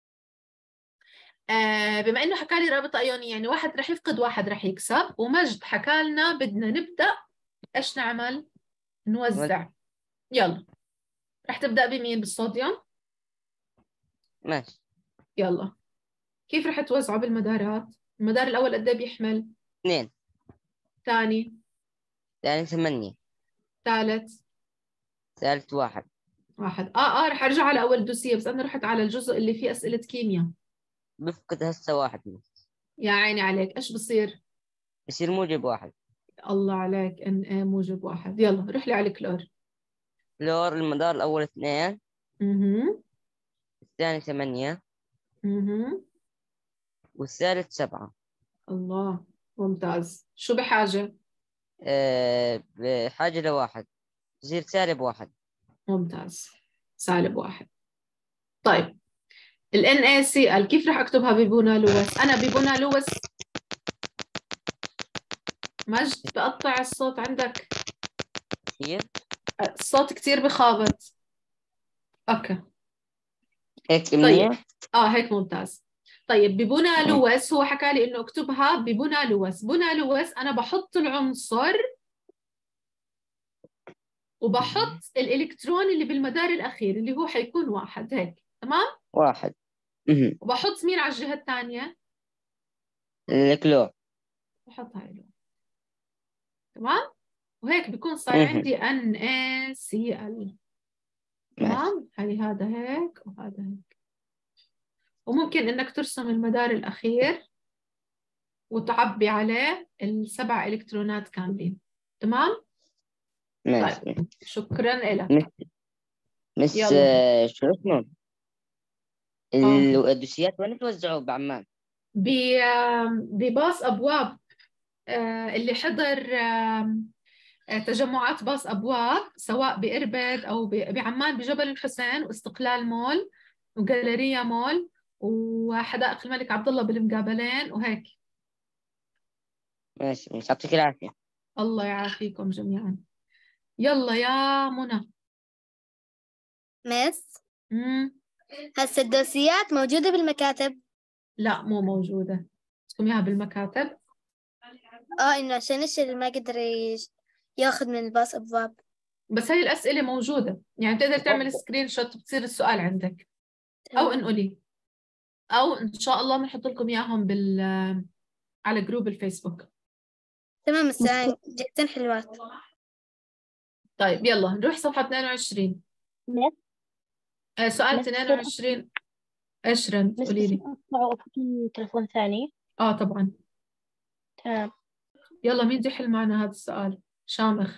آه بما إنه حكى لي رابطة أيونية يعني واحد رح يفقد واحد رح يكسب، ومجد حكى لنا بدنا نبدأ إيش نعمل؟ نوزع. يلا رح تبدأ بمين؟ بالصوديوم؟ ماشي. يلا كيف رح توزعوا بالمدارات؟ المدار الأول قد ايه بيحمل؟ اثنين. ثاني؟ ثاني ثمانية. ثالث؟ ثالث واحد. واحد. اه اه رح ارجع على أول دوسية، بس أنا رحت على الجزء اللي فيه أسئلة كيمياء. بفقد هسه واحد بس. يا عيني عليك، إيش بصير؟ بصير موجب واحد. الله عليك، ان ايه موجب واحد. يلا روح لي على الكلور. كلور المدار الأول اثنين. اها. الثاني ثمانية. اها. والثالث سبعة. الله ممتاز. شو بحاجة؟ أه بحاجة لواحد، يصير سالب واحد. ممتاز، سالب واحد. طيب ال NaCl كيف رح أكتبها ببونا لوس؟ أنا ببونا لوس مجد بقطع الصوت عندك كثير. الصوت كتير بخابط. أوكي هيك طيب منيح. آه هيك ممتاز. طيب ببونا لوس هو حكى لي إنه أكتبها ببونا لوس. بونا لوس أنا بحط العنصر وبحط الإلكترون اللي بالمدار الأخير اللي هو حيكون واحد. هيك تمام؟ واحد. وبحط مين على الجهة الثانية؟ الكلور. بحط هاي له. تمام؟ وهيك بيكون صار عندي NaCl. تمام؟ هاي هذا هيك وهذا هيك. وممكن إنك ترسم المدار الأخير وتعبي عليه السبع إلكترونات كاملين. تمام؟ ماشي. طيب شكرا لك. مس مس يلا. شو اسمه؟ آه. الدوسيات وين توزعوا بعمان؟ بباص أبواب. آه اللي حضر آه تجمعات باص أبواب سواء بإربد أو بعمان بجبل الحسين واستقلال مول وجاليريا مول وحدائق الملك عبد الله بالمقابلين وهيك. ماشي ماشي، يعطيك العافية. الله يعافيكم جميعا. يلا يا منى. مس امم هسه الدوسيات موجودة بالمكاتب؟ لا مو موجودة. بدكم إياها بالمكاتب؟ اه إنه عشان الشيء ما قدر يش- ياخذ من الباص أبواب. بس هاي الأسئلة موجودة، يعني بتقدر تعمل سكرين شوت بتصير السؤال عندك. أو انقلي، أو إن شاء الله بنحط لكم إياهم بال على جروب الفيسبوك. تمام الساعة جدا حلوات. طيب يلا نروح صفحة اثنين وعشرين. آه سؤال اثنين وعشرين. ايش رند؟ قولي لي. في تلفون ثاني. اه طبعا. تمام. يلا مين بده يحل معنا هذا السؤال؟ شامخ.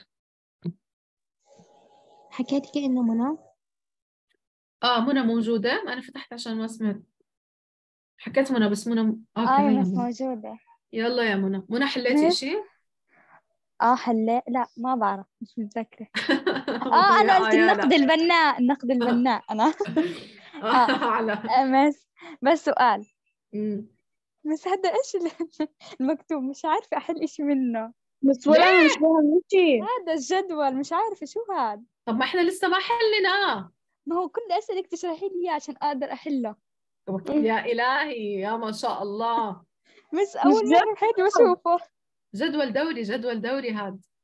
حكيت لك انه منى. اه منى موجودة؟ ما انا فتحت عشان ما سمعت. حكيت منى بس منى م... اوكي اه هي بس منى. موجودة. يلا يا منى. منى حليتي مس. شيء؟ اه حليت، لا ما بعرف مش متذكرة. اه انا يا قلت يا النقد لا. البناء، النقد البناء انا. اه على آه، بس بس سؤال. مم. بس هذا ايش ال- المكتوب؟ مش عارفة احل اشي منه. بس ولا أنا مش فاهم شيء. هذا الجدول مش عارفة شو هذا. طب ما احنا لسه ما حليناه. ما هو كل أسئلة تشرحي لي إياه عشان أقدر أحله. يا إلهي يا ما شاء الله. بس أول مرة بحياتي بشوفه. جدول دوري، جدول دوري هذا.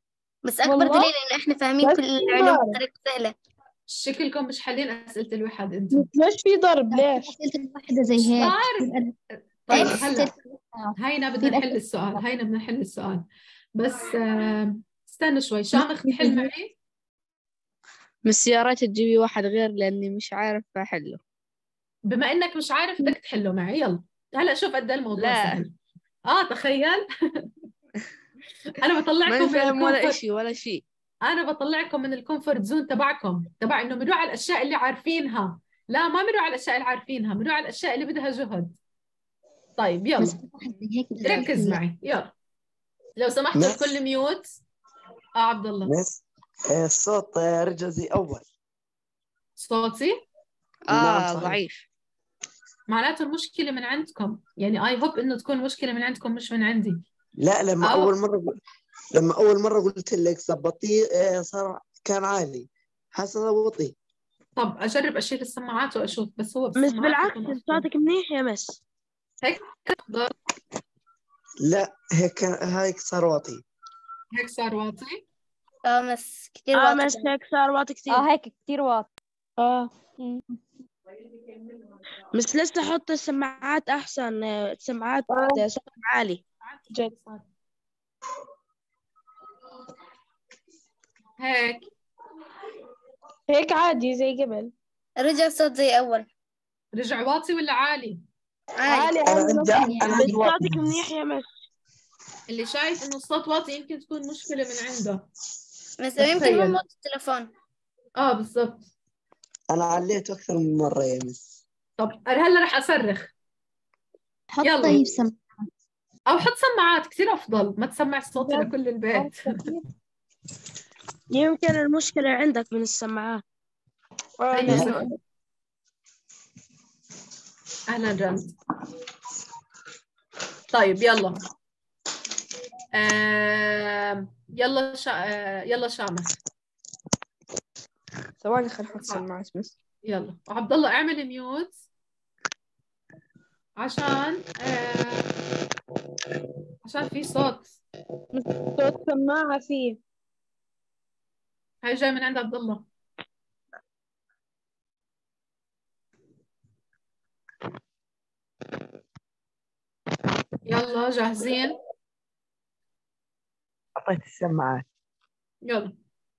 بس أكبر والله؟ دليل إنه إحنا فاهمين بس كل في العلوم ضرب. بطريقة سهلة. شكلكم مش حالين أسئلة الوحد أنتم. ليش في ضرب ليش؟ أسئلة واحدة زي هيك صار. يبقى طيب إكس هلا ستة. هينا بدنا يبقى نحل السؤال، هينا بدنا نحل السؤال بس آه، استنى شوي. شامخ تحل معي؟ بس يا ريت تجيبي واحد غير لأني مش عارف أحله. بما إنك مش عارف بدك تحله معي. يلا هلا شوف قد إيه الموضوع لا. سهل. آه تخيل. أنا ما بطلعكم من فاهم ولا الكومفورت، إشي ولا شيء. أنا بطلعكم من الكومفورت زون تبعكم، تبع إنه بنروح على الأشياء اللي عارفينها. لا ما بنروح على الأشياء اللي عارفينها، بنروح على الأشياء اللي بدها جهد. طيب يلا مسألة واحدة زي هيك بدها ركز تحلها. معي. يلا لو سمحتوا مس. الكل ميوت. آه عبد الله. مس آه، الصوت آه، رجع زي أول. صوتي نعم آه صحيح. ضعيف. معناته المشكلة من عندكم، يعني اي هوب انه تكون مشكلة من عندكم مش من عندي. لا لما أو أول مرة قل- لما أول مرة قلت لك ظبطيه آه، صار كان عالي، حاسة ظبطيه. طب اجرب اشيل السماعات واشوف، بس هو مش بالسماعات بالعكس بيكون افضل. صوتك منيح يا مس. هيك افضل. لا هيك هيك صار واطي. هيك صار واطي. اه مس كتير اه واطي مس كمان. هيك صار واطي كثير. اه هيك كتير واطي. اه بس لسه حط السماعات احسن، آه، السماعات آه. صوتها عالي. جد. هيك هيك عادي زي قبل. رجع صوت زي أول. رجع واطي ولا عالي؟ عالي. أنا عندي أنا بس عندي واطي. صوتك منيح يا مس. اللي شايف انه الصوت واطي يمكن تكون مشكلة من عنده. بس يمكن هو تخيل. موت التليفون. اه بالضبط. أنا عليت أكثر من مرة يا مس. طب هلا رح اصرخ. حط يلا. طيب سماعة. او حط سماعات كثير افضل، ما تسمع صوتي جد. لكل البيت. يمكن المشكلة عندك من السماعات. آه، هيا لأنه صفر. اهلا رمز. طيب يلا. آه يلا شا... آه يلا شامخ. ثواني خل أحط سماعات بس. يلا وعبد الله اعمل ميوت عشان آه عشان في صوت. صوت سماعة فيه. هاي جاي من عند عبد الله. يلا جاهزين؟ حطيت السماعات. يلا.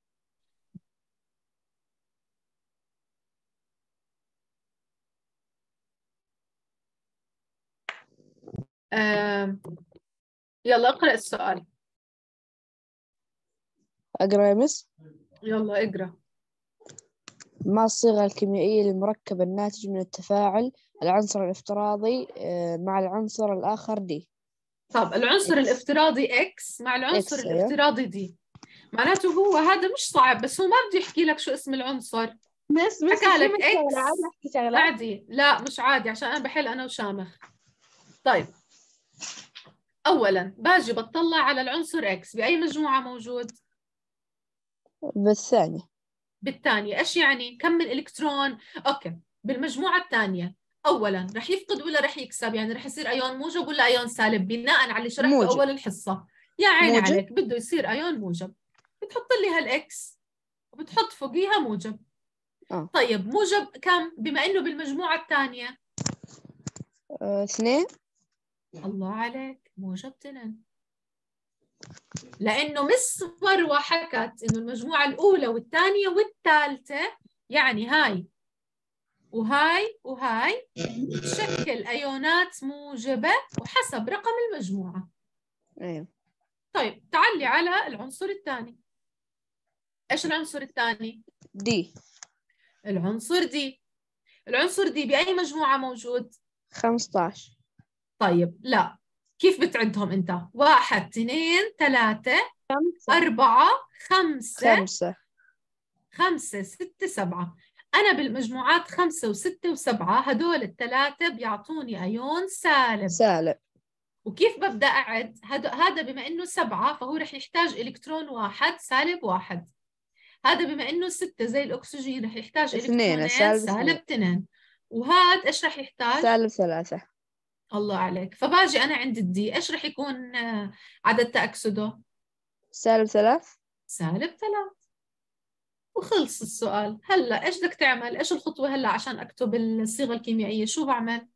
آه يلا اقرأ السؤال. أقرأ يا مس. يلا اقرأ. ما الصيغة الكيميائية للمركب الناتج من التفاعل العنصر الافتراضي آه، مع العنصر الآخر دي؟ طب العنصر X. الافتراضي X مع العنصر X، أيوة. الافتراضي دي، معناته هو هذا مش صعب، بس هو ما بده يحكي لك شو اسم العنصر. بس بس حكى لك في شغلة X عايزة أحكي شغلة. عادي. لا مش عادي عشان أنا بحل أنا وشامخ. طيب أولا باجي بطلع على العنصر X بأي مجموعة موجود؟ بالثانية. بالثانية. إيش يعني؟ كم من إلكترون؟ أوكي بالمجموعة الثانية أولا رح يفقد ولا رح يكسب؟ يعني رح يصير أيون موجب ولا أيون سالب بناء على اللي شرحته موجب. أول الحصة. يا عيني موجب. عليك، بده يصير أيون موجب. بتحط لي هالإكس وبتحط فوقيها موجب. آه. طيب موجب كم بما إنه بالمجموعة الثانية؟ آه، اثنين. الله عليك، موجب اثنين. لأنه مس مروة حكت إنه المجموعة الأولى والثانية والثالثة، يعني هاي وهاي وهاي تشكل أيونات موجبة وحسب رقم المجموعة. أيوة. طيب تعالي على العنصر الثاني. إيش العنصر الثاني؟ دي. العنصر دي. العنصر دي بأي مجموعة موجود؟ خمسة عشر. طيب لا، كيف بتعدهم أنت؟ واحد اثنين ثلاثة خمسة. أربعة خمسة خمسة. خمسة ستة سبعة. أنا بالمجموعات خمسة وستة وسبعة هدول الثلاثة بيعطوني أيون سالب. سالب. وكيف ببدأ أعد؟ هذا بما إنه سبعة فهو رح يحتاج إلكترون واحد سالب واحد. هذا بما إنه ستة زي الأكسجين رح يحتاج إلكترونين سالب سالب اثنين. وهذا إيش رح يحتاج؟ سالب ثلاثة. الله عليك. فباجي أنا عند الدي إيش رح يكون عدد تأكسده؟ سالب ثلاث. سالب ثلاثة. وخلص السؤال. هلا ايش بدك تعمل؟ ايش الخطوة هلا عشان اكتب الصيغة الكيميائية؟ شو بعمل؟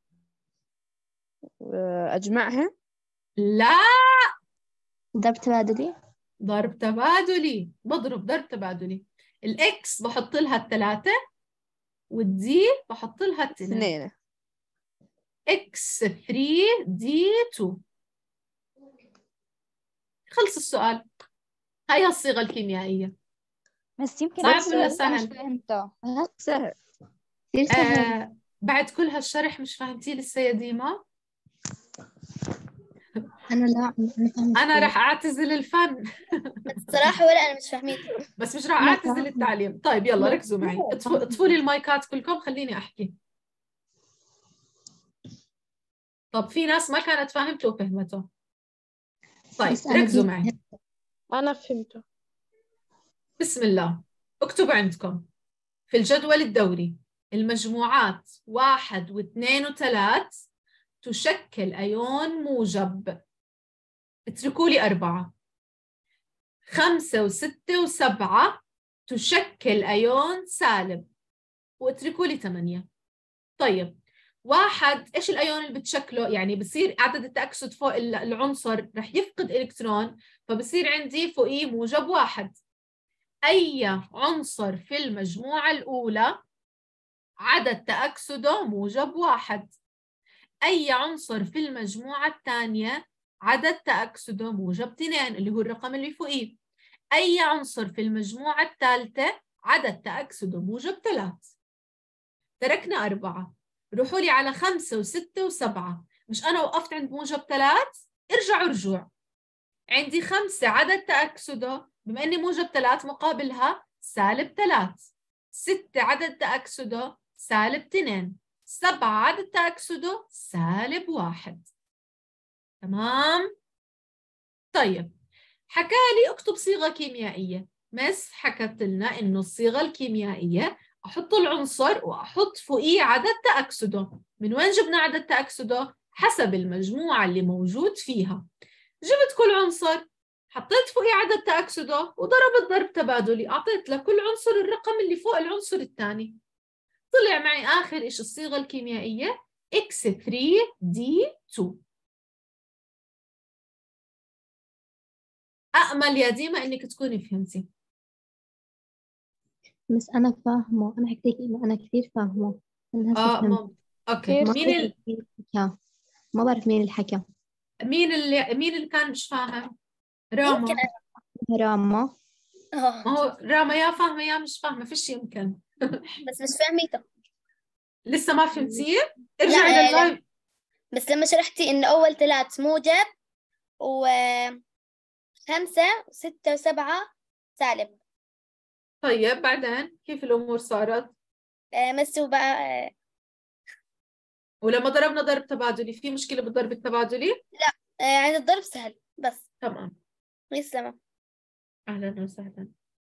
أجمعها؟ لا، ضرب تبادلي. ضرب تبادلي. بضرب ضرب تبادلي. الاكس بحط لها الثلاثة والدي بحط لها الاثنين. اثنين. اكس ثلاثة دي اثنين. خلص السؤال. هاي الصيغة الكيميائية. بس يمكن صعب ولا سهل؟ مش فهمته. سهل. كثير سهل. آه بعد كل هالشرح مش فهمتي لسه يا ديما؟ أنا لا أنا أنا رح أعتزل الفن. الصراحة ولا أنا مش فاهميته. بس مش رح أعتزل التعليم. طيب يلا ركزوا معي. اطفوا اطفوا لي المايكات كلكم، خليني أحكي. طب في ناس ما كانت فاهمته وفهمته. طيب ركزوا معي. أنا فهمته. بسم الله. اكتبوا عندكم في الجدول الدوري المجموعات واحد واثنين وثلاث تشكل أيون موجب. اتركوا لي أربعة. خمسة وستة وسبعة تشكل أيون سالب، واتركوا لي ثمانية. طيب واحد إيش الأيون اللي بتشكله؟ يعني بصير عدد التأكسد فوق العنصر رح يفقد إلكترون، فبصير عندي فوقيه موجب واحد. أي عنصر في المجموعة الأولى عدد تأكسده موجب واحد. أي عنصر في المجموعة الثانية عدد تأكسده موجب اثنين اللي هو الرقم اللي فوقيه. أي عنصر في المجموعة الثالثة عدد تأكسده موجب ثلاث. تركنا أربعة. روحوا لي على خمسة وستة وسبعة. مش أنا وقفت عند موجب ثلاث؟ ارجعوا رجوع. عندي خمسة عدد تأكسده بما أني موجب ثلاث مقابلها سالب ثلاث. ستة عدد تأكسده سالب اثنين. سبعة عدد تأكسده سالب واحد. تمام؟ طيب حكى لي اكتب صيغة كيميائية. مس حكت لنا إنه الصيغة الكيميائية أحط العنصر وأحط فوقيه عدد تأكسده. من وين جبنا عدد تأكسده؟ حسب المجموعة اللي موجود فيها. جبت كل عنصر حطيت فوقيه عدد تأكسده وضربت ضرب تبادلي، أعطيت لكل عنصر الرقم اللي فوق العنصر الثاني. طلع معي آخر إيش الصيغة الكيميائية؟ إكس ثلاثة دي اثنين. أأمل يا ديما إنك تكوني فهمتي. بس أنا فاهمة، أنا حكيت إنه أنا كثير فاهمة. أنا هسه آه فهمت. مم. أوكي. ما مين ال... بعرف مين الحكى. ما بعرف مين الحكى. مين اللي مين اللي كان مش فاهم؟ راما. يمكن أنا. راما. آه. ما هو راما يا فاهمة يا مش فاهمة، فيش يمكن. بس مش فاهميته. لسه ما فهمتيه؟ لا ارجعي آه، لللايف. لم- بس لما شرحتي إنه أول ثلاث موجب وخمسة وستة وسبعة سالب. طيب بعدين كيف الأمور صارت؟ آه، مسوا بقى. آه، ولما ضربنا ضرب تبادلي في مشكلة بالضرب التبادلي؟ آه، يعني الضرب سهل بس. تمام. يسلم. أهلا وسهلا.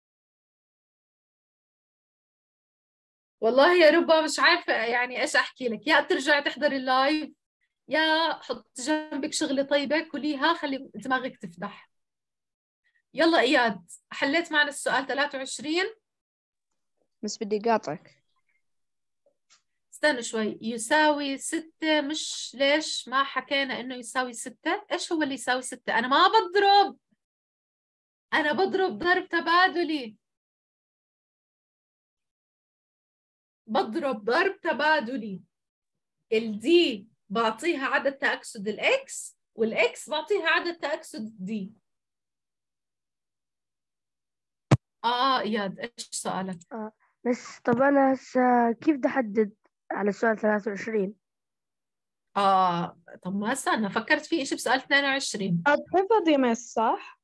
والله يا ربا مش عارفة يعني إيش أحكي لك. يا ترجع تحضر اللايف يا حط جنبك شغلة طيبة كليها خلي دماغك تفتح. يلا إياد، حليت معنا السؤال ثلاثة وعشرين. بس بدي قاطعك. استنى شوي. يساوي ستة، مش ليش ما حكينا إنه يساوي ستة؟ إيش هو اللي يساوي ستة؟ أنا ما بضرب، أنا بضرب ضرب تبادلي. بضرب ضرب تبادلي. الدي بعطيها عدد تأكسد الإكس، والإكس بعطيها عدد تأكسد دي. آه إياد إيش سؤالك؟ آه. بس طب أنا هسه كيف بدي أحدد على سؤال ثلاثة وعشرين؟ آه طب ما استنى، فكرت في إشي بسؤال اثنين وعشرين. حفظ يا مس صح؟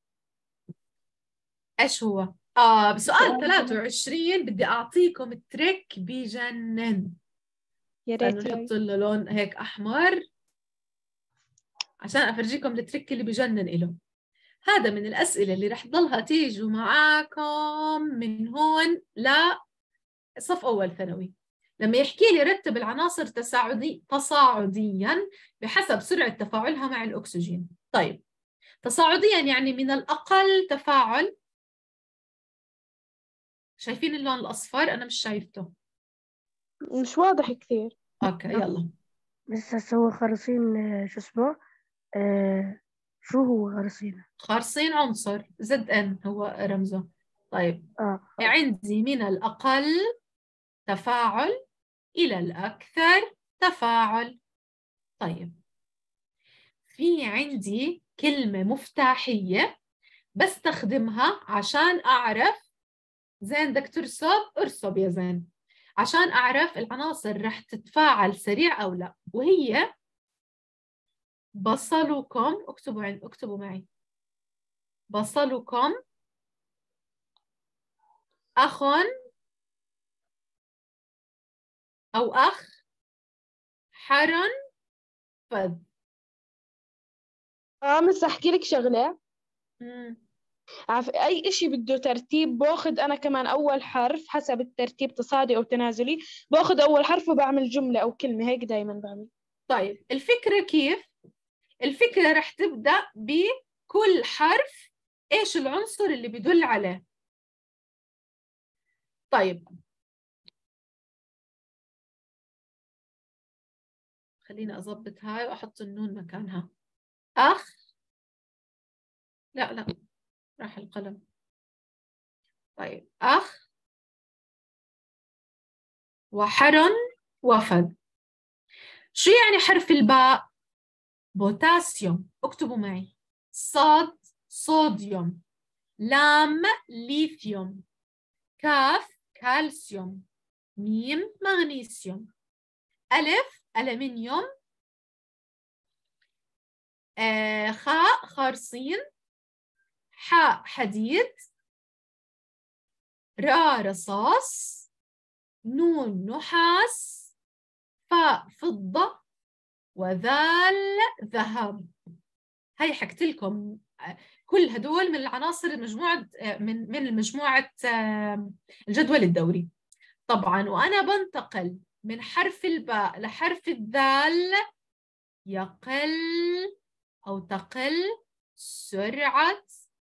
إيش هو؟ آه بسؤال ثلاثة وعشرين بدي أعطيكم تريك بجنن. يا استنوا ريت هاي. نحط له لون هيك أحمر عشان أفرجيكم التريك اللي بجنن إله. هذا من الأسئلة اللي رح تضلها تيجوا معاكم من هون لصف أول ثانوي. لما يحكي لي رتب العناصر تصاعدي تصاعديا بحسب سرعة تفاعلها مع الأكسجين. طيب تصاعديا يعني من الأقل تفاعل شايفين اللون الأصفر؟ أنا مش شايفته. مش واضح كثير. أوكي يلا. بس هسه هو خرسين، آه، شو اسمه، آه شو هو خرسين؟ خارصين عنصر زد ان هو رمزه. طيب اه عندي من الأقل تفاعل إلى الأكثر تفاعل. طيب في عندي كلمة مفتاحية بستخدمها عشان أعرف. زين بدك ترسب ارسب يا زين، عشان أعرف العناصر رح تتفاعل سريع أو لا، وهي بصلكم. اكتبوا عن... اكتبوا معي. بصلكم أخ أو أخ حر فذ. اه بس احكي لك شغلة. مم. عارف اي اشي بده ترتيب باخذ انا كمان اول حرف حسب الترتيب تصاعدي او تنازلي، باخذ اول حرف وبعمل جملة او كلمة، هيك دايما بعمل. طيب الفكرة كيف؟ الفكرة رح تبدأ بكل حرف إيش العنصر اللي بيدل عليه. طيب خليني أضبط هاي وأحط النون مكانها. أخ، لا لا راح القلم. طيب أخ وحرن وفد. شو يعني حرف الباء؟ بوتاسيوم، اكتبوا معي. صاد صوديوم، لام ليثيوم، كاف كالسيوم، ميم مغنيسيوم، ألف ألمنيوم، آه خاء خارصين، حاء حديد، راء رصاص، نون نحاس، فاء فضة، وذال ذهب. هاي حكت لكم كل هدول من العناصر المجموعة من من المجموعة الجدول الدوري طبعا. وأنا بنتقل من حرف الباء لحرف الذال يقل أو تقل سرعة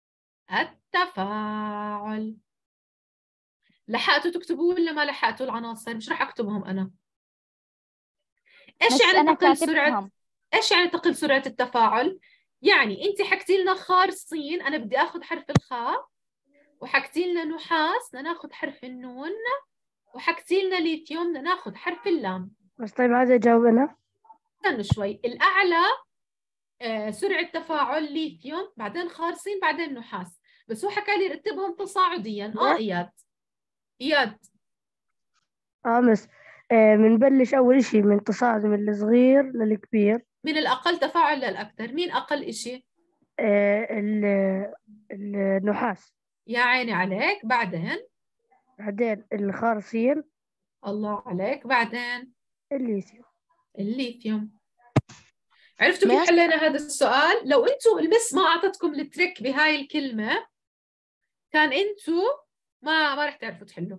التفاعل. لحقتوا تكتبوا ولا ما لحقتوا العناصر؟ مش راح أكتبهم أنا. إيش بس يعني أنا تقل سرعة؟ كاتبهم. إيش يعني تقل سرعة التفاعل؟ يعني أنت حكتي لنا خارصين، أنا بدي آخذ حرف الخاء، وحكتي لنا نحاس بدنا ناخذ حرف النون، وحكتي لنا ليثيوم بدنا ناخذ حرف اللام. بس طيب هذا جاوب أنا. استنوا شوي. الأعلى آه سرعة تفاعل ليثيوم، بعدين خارصين، بعدين نحاس، بس هو حكى لي رتبهم تصاعديا. اه إياد إياد اه بس آه بنبلش أول إشي من تصاعد من الصغير للكبير. من الأقل تفاعل للأكثر. مين أقل إشي؟ آه ال- النحاس. يا عيني عليك. بعدين بعدين الخارصين. الله عليك. بعدين الليثيوم. الليثيوم. عرفتوا كيف مس حلينا هذا السؤال؟ لو انتم المس ما اعطتكم التريك بهاي الكلمة كان انتم ما ما رح تعرفوا تحلوا.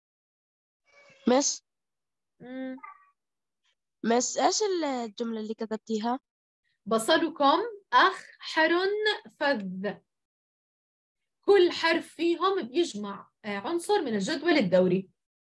مس مم. مس ايش الجملة اللي كتبتيها؟ بصلكم أخ حرن فذ. كل حرف فيهم بيجمع عنصر من الجدول الدوري.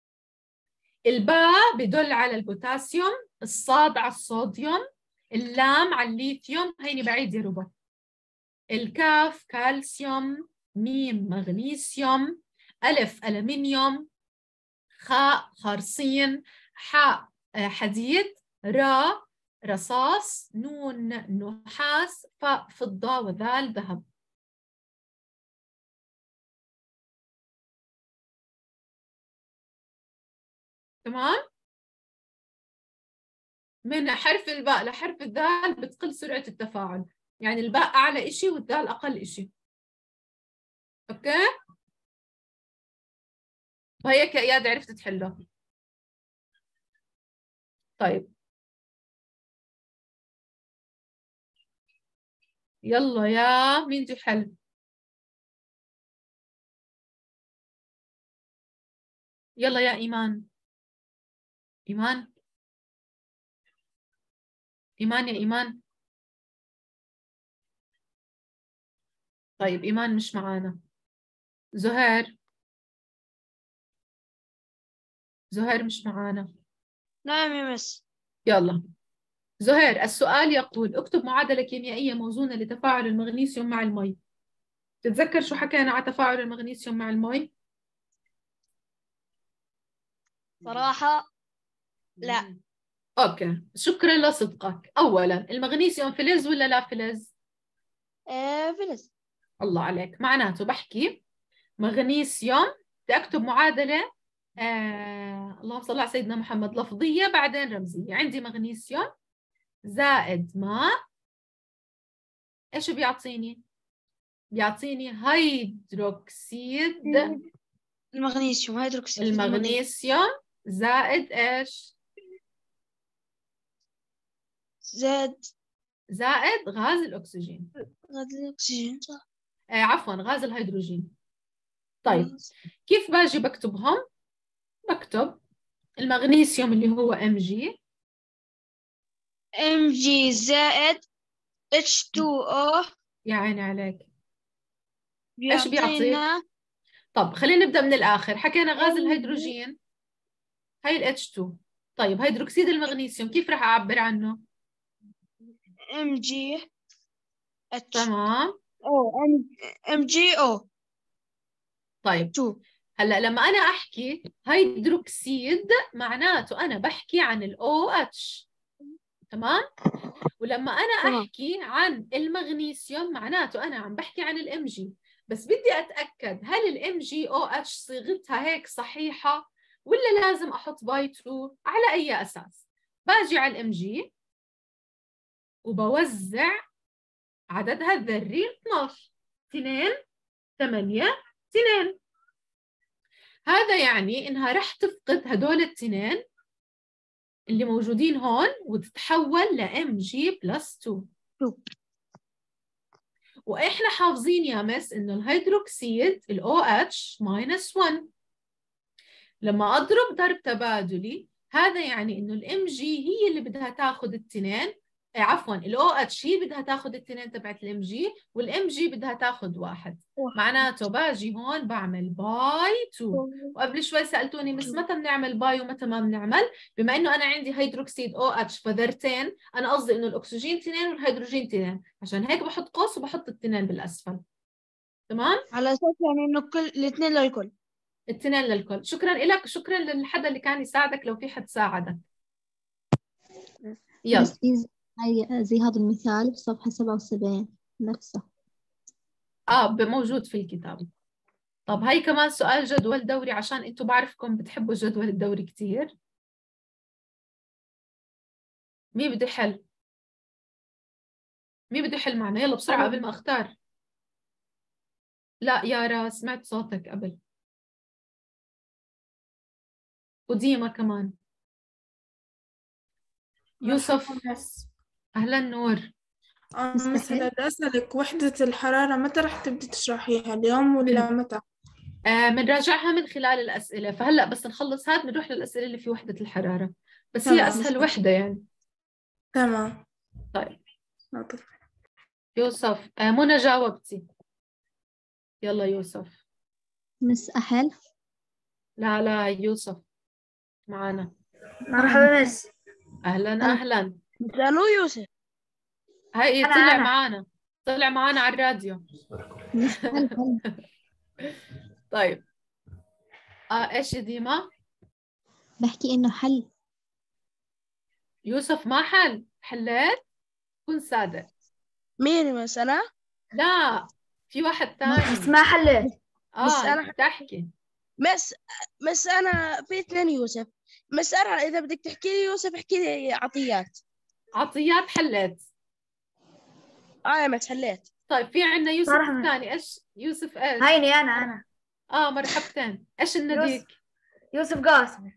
الباء بدل على البوتاسيوم، الصاد على الصوديوم، اللام على الليثيوم، هيني بعيد يا ربا. الكاف كالسيوم، ميم مغنيسيوم، ألف ألمنيوم، خاء خارصين، حاء حديد، راء رصاص، نون نحاس، فاء فضة، وذال ذهب. تمام؟ من حرف الباء لحرف الذال بتقل سرعة التفاعل، يعني الباء أعلى إشي والذال أقل إشي. أوكي؟ وهيك يا إياد عرفت تحله. طيب يلا يا مين بده يحل؟ يلا يا إيمان. إيمان إيمان يا إيمان. طيب إيمان مش معانا. زهير زهير مش معانا. نعم يا مس. يلا زهير، السؤال يقول اكتب معادلة كيميائية موزونة لتفاعل المغنيسيوم مع المي. تتذكر شو حكينا على تفاعل المغنيسيوم مع المي؟ صراحة لا. اوكي، شكرا لصدقك. اولا المغنيسيوم فلز ولا لا فلز؟ آه فلز. الله عليك. معناته بحكي مغنيسيوم، بدي اكتب معادله آه... اللهم صل على سيدنا محمد، لفظيه بعدين رمزيه. عندي مغنيسيوم زائد ماء، ايش بيعطيني؟ بيعطيني هيدروكسيد المغنيسيوم هيدروكسيد المغنيسيوم زائد ايش؟ زائد زائد غاز الاكسجين. غاز الاكسجين صح. آه عفوا غاز الهيدروجين. طيب كيف باجي بكتبهم؟ بكتب المغنيسيوم اللي هو ام جي ام جي زائد اتش تو او. يا عيني عليك. ايش بيعطيك؟ بيعطينا. طب خلينا نبدا من الاخر. حكينا غاز الهيدروجين هي ال اتش تو. طيب هيدروكسيد المغنيسيوم كيف راح اعبر عنه؟ ام جي اتش. تمام. او ام ام جي او. طيب تو. هلا لما انا احكي هيدروكسيد معناته انا بحكي عن الاو اتش. تمام. ولما انا احكي عن المغنيسيوم معناته انا عم بحكي عن الام جي. بس بدي اتاكد هل الام جي او اتش صيغتها هيك صحيحه ولا لازم احط باي تو؟ على اي اساس؟ باجي على الام جي وبوزع عددها الذري اثناشر، اثنين، ثمانية، اثنين. هذا يعني انها رح تفقد هدول الاثنين اللي موجودين هون وتتحول ل ام جي بلس اثنين. واحنا حافظين يا مس انه الهيدروكسيد ال او اتش ماينس واحد. لما اضرب ضرب تبادلي هذا يعني انه الام جي هي اللي بدها تاخذ الاثنين، عفوا ال او اتش هي بدها تاخذ الاثنين تبعت الام جي، والام جي بدها تاخذ واحد. معناته باجي هون بعمل باي اثنين. وقبل شوي سالتوني مس متى بنعمل باي ومتى ما بنعمل؟ بما انه انا عندي هيدروكسيد او اتش فذرتين، انا قصدي انه الاكسجين اثنين والهيدروجين اثنين، عشان هيك بحط قوس وبحط الاثنين بالاسفل. تمام؟ على اساس يعني انه كل الاثنين للكل. الاثنين للكل. شكرا لك، شكرا للحدا اللي كان يساعدك لو في حد ساعدك. يلا. بس في هاي زي هذا المثال بصفحة سبعة وسبعين نفسه. اه موجود في الكتاب. طب هاي كمان سؤال جدول دوري عشان انتوا بعرفكم بتحبوا الجدول الدوري كتير. مين بده يحل؟ مين بده يحل معنا؟ يلا بسرعة قبل ما اختار. لا يارا سمعت صوتك قبل. وديما كمان. يوسف. أهلا نور. مثلا بدي أسألك وحدة الحرارة متى رح تبدي تشرحيها، اليوم ولا متى؟ آه بنراجعها من خلال الأسئلة، فهلأ بس نخلص هاد بنروح للأسئلة اللي في وحدة الحرارة، بس هي أسهل وحدة يعني. تمام. طيب يوسف. آه منى جاوبتي. يلا يوسف. مس أحل. لا لا يوسف معنا. مرحبا مس. أهلا أهلا. سألوا يوسف. هاي أنا طلع أنا. معنا، طلع معنا على الراديو. طيب آه إيش يا ديما؟ بحكي إنه حل. يوسف ما حل. حليت؟ كن صادق. مين مس أنا؟ لا في واحد تاني. بس ما حليت. اه بس أنا تحكي. مس مس أنا في اثنين يوسف. مس أنا إذا بدك تحكي لي يوسف احكي لي عطيات. عطيات حليت. اه يا مس حليت. طيب في عندنا يوسف مرحبا. الثاني. ايش يوسف ايش؟ هيني أنا أنا اه مرحبتين. ايش النديك؟ يوسف قاسم.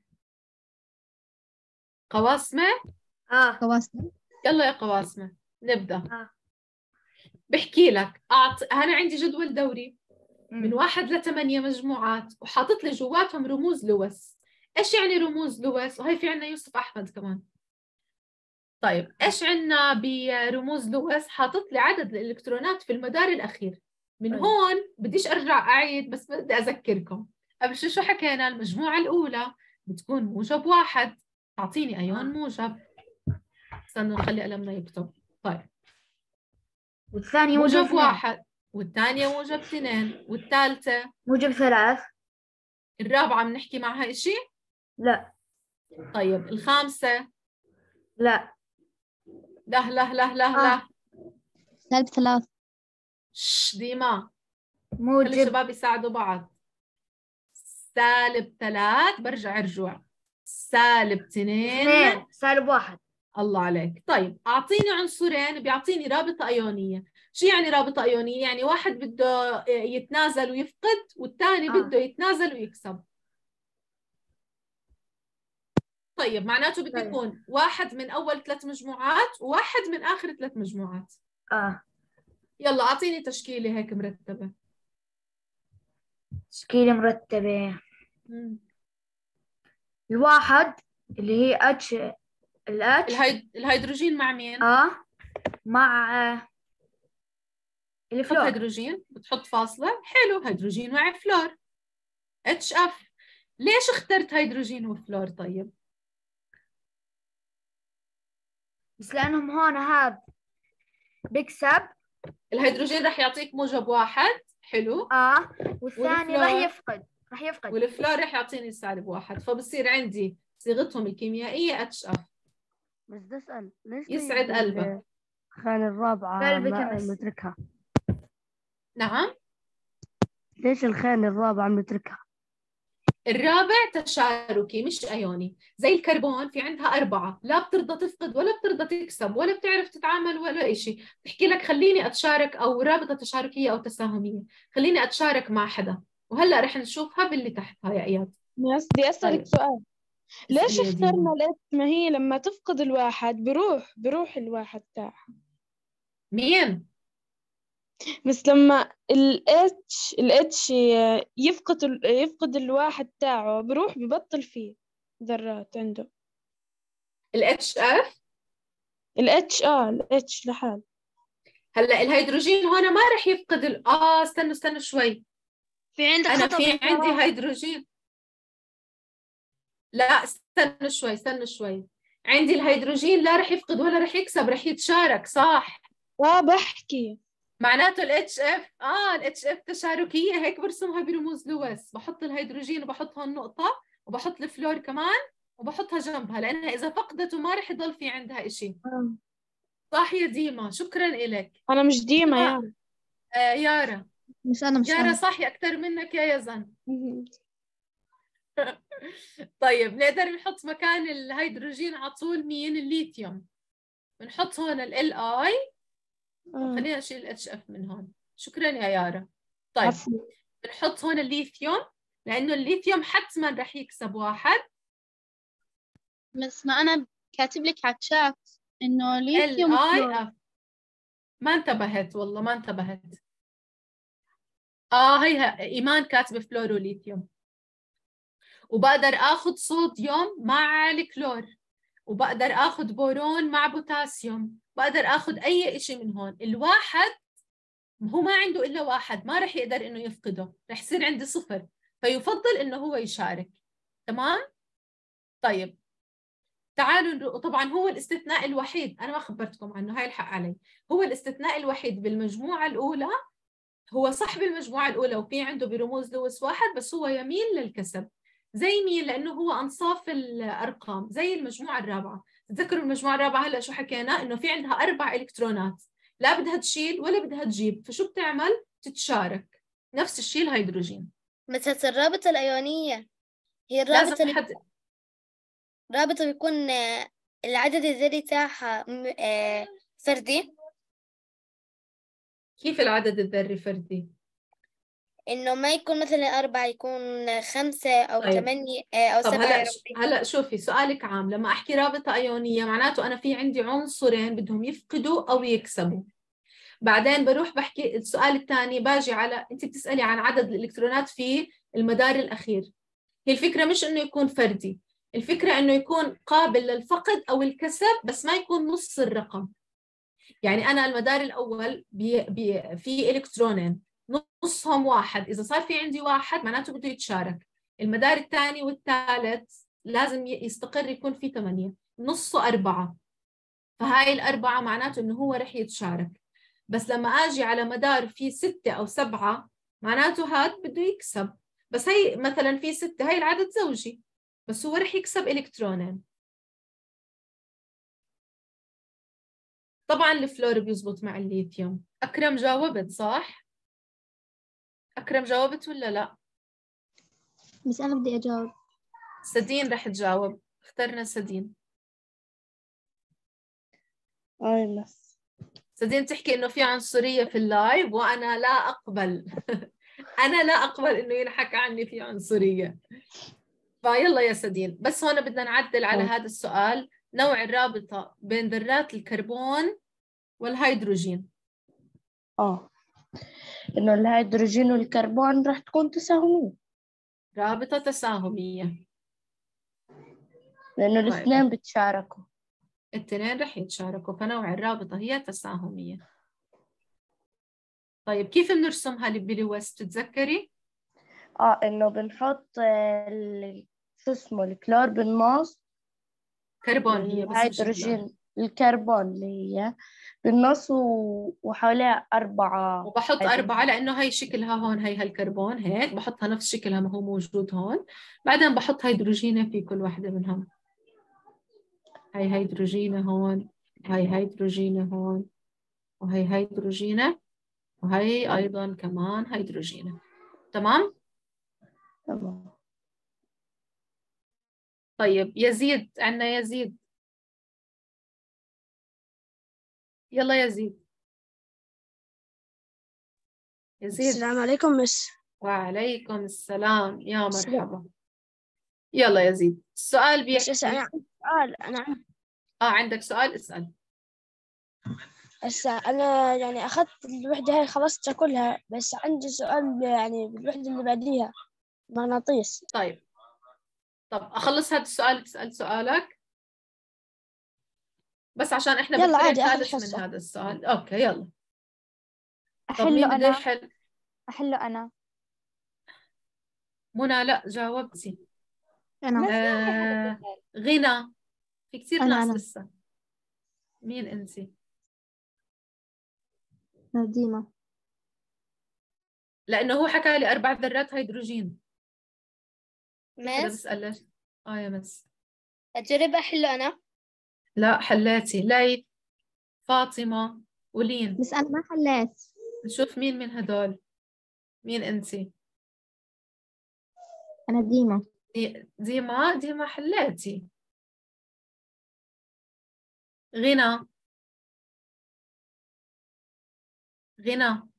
قواسمة؟ اه قواسم. يلا يا قواسمة نبدأ. آه. بحكي لك أعط... أنا عندي جدول دوري مم. من واحد لثمانية مجموعات وحاطط لي جواتهم رموز لويس. ايش يعني رموز لويس؟ وهي في عندنا يوسف أحمد كمان. طيب ايش عندنا برموز لويس؟ حاطط لي عدد الإلكترونات في المدار الأخير. من طيب. هون بديش أرجع أعيد، بس بدي أذكركم قبل شو شو حكينا. المجموعة الأولى بتكون موجب واحد، تعطيني أيون موجب. استنوا نخلي قلمنا يكتب. طيب والثانية موجب موجب اثنين. واحد، والثانية موجب اثنين، والثالثة موجب ثلاث. الرابعة بنحكي معها إشي؟ لا. طيب الخامسة؟ لا. لا لا لا لا لا. سالب ثلاث. شش ديما. موجب. خلي الشباب يساعدوا بعض. سالب ثلاث، برجع رجوع. سالب اثنين. اثنين. سالب واحد. الله عليك. طيب أعطيني عنصرين بيعطيني رابطة أيونية. شو يعني رابطة أيونية؟ يعني واحد بده يتنازل ويفقد، والثاني آه. بده يتنازل ويكسب. طيب معناته بده طيب. يكون واحد من أول ثلاث مجموعات وواحد من آخر ثلاث مجموعات. اه يلا أعطيني تشكيلة هيك مرتبة. تشكيلة مرتبة. مم. الواحد اللي هي اتش الاتش الهيد... الهيدروجين مع مين؟ اه مع آه، بتحط الفلور. هيدروجين، بتحط فاصلة. حلو، هيدروجين مع فلور، اتش اف. ليش اخترت هيدروجين وفلور طيب؟ بس لأنهم هون هذا بيكسب. الهيدروجين رح يعطيك موجب واحد. حلو. اه والثاني راح والفلور؟ يفقد راح يفقد والفلور رح يعطيني سالب واحد، فبصير عندي صيغتهم الكيميائية اتش اف. بس بدي أسأل ليش يسعد طيب قلبك. الخانة الرابعة قلبك ما يمس. متركها؟ نعم. ليش الخانة الرابعة متركها؟ الرابع تشاركي مش أيوني. زي الكربون في عندها أربعة، لا بترضى تفقد ولا بترضى تكسب ولا بتعرف تتعامل ولا إشي. بتحكي لك خليني أتشارك، أو رابطة تشاركية أو تساهمية، خليني أتشارك مع حدا. وهلأ رح نشوفها باللي تحتها يا إياد. بس بدي أسألك طيب. سؤال. ليش اسألي يا اخترنا ديما. الإت؟ ما هي لما تفقد الواحد بروح بروح الواحد تاعها. مين؟ بس لما الاتش الاتش يفقد ال- يفقد الواحد تاعه بروح ببطل فيه ذرات عنده. الاتش اف. الاتش اه الاتش لحال. هلا الهيدروجين هون ما رح يفقد ال... اه استنوا استنوا شوي. في عندك أنا خطأ في بالقراءة. عندي هيدروجين. لا استنوا شوي استنوا شوي. عندي الهيدروجين لا رح يفقد ولا رح يكسب، رح يتشارك. صح. اه بحكي معناته ال اتش اف اه ال اتش اف تشاركية، هيك برسمها برموز لويس. بحط الهيدروجين وبحط هون نقطة، وبحط الفلور كمان وبحطها جنبها، لأنها إذا فقدته ما رح يضل في عندها إشي. آه. صح يا ديما، شكرا إلك. أنا مش ديما يعني. آه يارا. مش أنا مش يارا أنا. صح أكثر منك يا يزن. طيب نقدر نحط مكان الهيدروجين على طول مين؟ الليثيوم. بنحط هون ال ال اي. خلينا نشيل ال اتش اف من هون. شكرا يا يارا. طيب عفو. بنحط هون الليثيوم، لأنه الليثيوم حتما رح يكسب واحد. بس ما أنا كاتب لك على الشات إنه ال ليثيوم اي وفلور. اف. ما انتبهت والله، ما انتبهت. اه هيها ايمان كاتبه فلور وليثيوم. وبقدر اخذ صوديوم مع الكلور، وبقدر اخذ بورون مع بوتاسيوم، بقدر اخذ اي اشي من هون. الواحد هو ما عنده الا واحد، ما رح يقدر انه يفقده، رح يصير عندي صفر، فيفضل انه هو يشارك. تمام. طيب تعالوا نرو... طبعا هو الاستثناء الوحيد، انا ما خبرتكم عنه، هاي الحق علي. هو الاستثناء الوحيد بالمجموعه الاولى، هو صح بالمجموعه الاولى وفي عنده برموز لويس واحد، بس هو يميل للكسب. زي مين؟ لانه هو انصاف الارقام. زي المجموعه الرابعه. تذكروا المجموعه الرابعه هلا شو حكينا؟ انه في عندها اربع الكترونات، لا بدها تشيل ولا بدها تجيب، فشو بتعمل؟ تتشارك. نفس الشيء الهيدروجين. مثل الرابطة الأيونية هي الرابطة لازم اللي حد... رابطة بيكون آه، العدد الذري تاعها م- آه، فردي. كيف العدد الذري فردي؟ إنه ما يكون مثلا أربعة، يكون خمسة أو طيب. ثمانية آه، أو طب سبعة. هلا يا ش... ربي. هلا شوفي سؤالك عام. لما احكي رابطه ايونيه معناته انا في عندي عنصرين بدهم يفقدوا او يكسبوا. بعدين بروح بحكي السؤال الثاني، باجي على انت بتسالي عن عدد الالكترونات في المدار الاخير. هي الفكره مش انه يكون فردي، الفكره انه يكون قابل للفقد او الكسب، بس ما يكون نص الرقم. يعني انا المدار الاول بي بي في الكترونين، نصهم واحد، اذا صار في عندي واحد معناته بده يتشارك. المدار الثاني والثالث لازم يستقر يكون في ثمانية، نصه أربعة، فهاي الأربعة معناته إنه هو رح يتشارك. بس لما أجي على مدار في ستة أو سبعة معناته هاد بده يكسب، بس هي مثلا في ستة، هاي العدد زوجي، بس هو رح يكسب إلكترونين. طبعا الفلور بيزبط مع الليثيوم. أكرم جاوبت صح؟ أكرم جاوبت ولا لا؟ بس أنا بدي أجاوب. سدين رح تجاوب، اخترنا سدين. أي بس سدين تحكي إنه في عنصرية في اللايف، وأنا لا أقبل أنا لا أقبل إنه ينحكى عني في عنصرية. فيلا يا سدين، بس هون بدنا نعدل على هذا السؤال. نوع الرابطة بين ذرات الكربون والهيدروجين. اه إنه الهيدروجين والكربون راح تكون تساهمية، رابطة تساهمية، لأنه طيب. الاثنين بتشاركوا. الاثنين رح يتشاركوا، فنوع الرابطة هي تساهمية. طيب كيف بنرسمها لبيلي ويست تتذكري؟ اه إنه بنحط ال- شو اسمه الكلور بالنص، كربون هي بس مش الهيدروجين الكربون اللي هي بالنص و- وحواليها أربعة، وبحط أربعة لأنه هي شكلها هون، هي هالكربون هيك بحطها نفس شكلها ما هو موجود هون. بعدين بحط هيدروجينة في كل واحدة منهم. هي هيدروجينة هون، هي هيدروجينة هون، وهي هيدروجينة، وهي أيضا كمان هيدروجينة. تمام؟ تمام. طيب يزيد، عندنا يزيد. يلا يزيد. يزيد. السلام عليكم مس. وعليكم السلام، يا مرحبا. يلا يزيد، السؤال بيحكي. بس أنا عندي سؤال. أنا عندي آه عندك سؤال، اسأل. هسا أنا يعني أخذت الوحدة هاي خلصتها كلها، بس عندي سؤال يعني بالوحدة اللي بعديها مغناطيس. طيب طب أخلص هذا السؤال تسأل سؤالك، بس عشان إحنا يلا بالفرع عادي آخر الثالث من حصة. هذا السؤال. أوكي يلا. طب أحله مين بده أنا يحل؟ أحله أنا منى لا جاوبتي. أنا بس ما في آه حدا بيحل. غنى، في كثير أنا ناس أنا لسه. مين أنتي؟ ديما. لأنه هو حكى لي أربع ذرات هيدروجين. كده مس بسأل ليش؟ آه يا مس. أجرب أحله أنا. لا حلاتي. ليث، فاطمة، ولين. بس أنا ما حليت. نشوف مين من هدول. مين أنتي؟ أنا ديما. دي ديما. ديما حلاتي. غنى. غنى.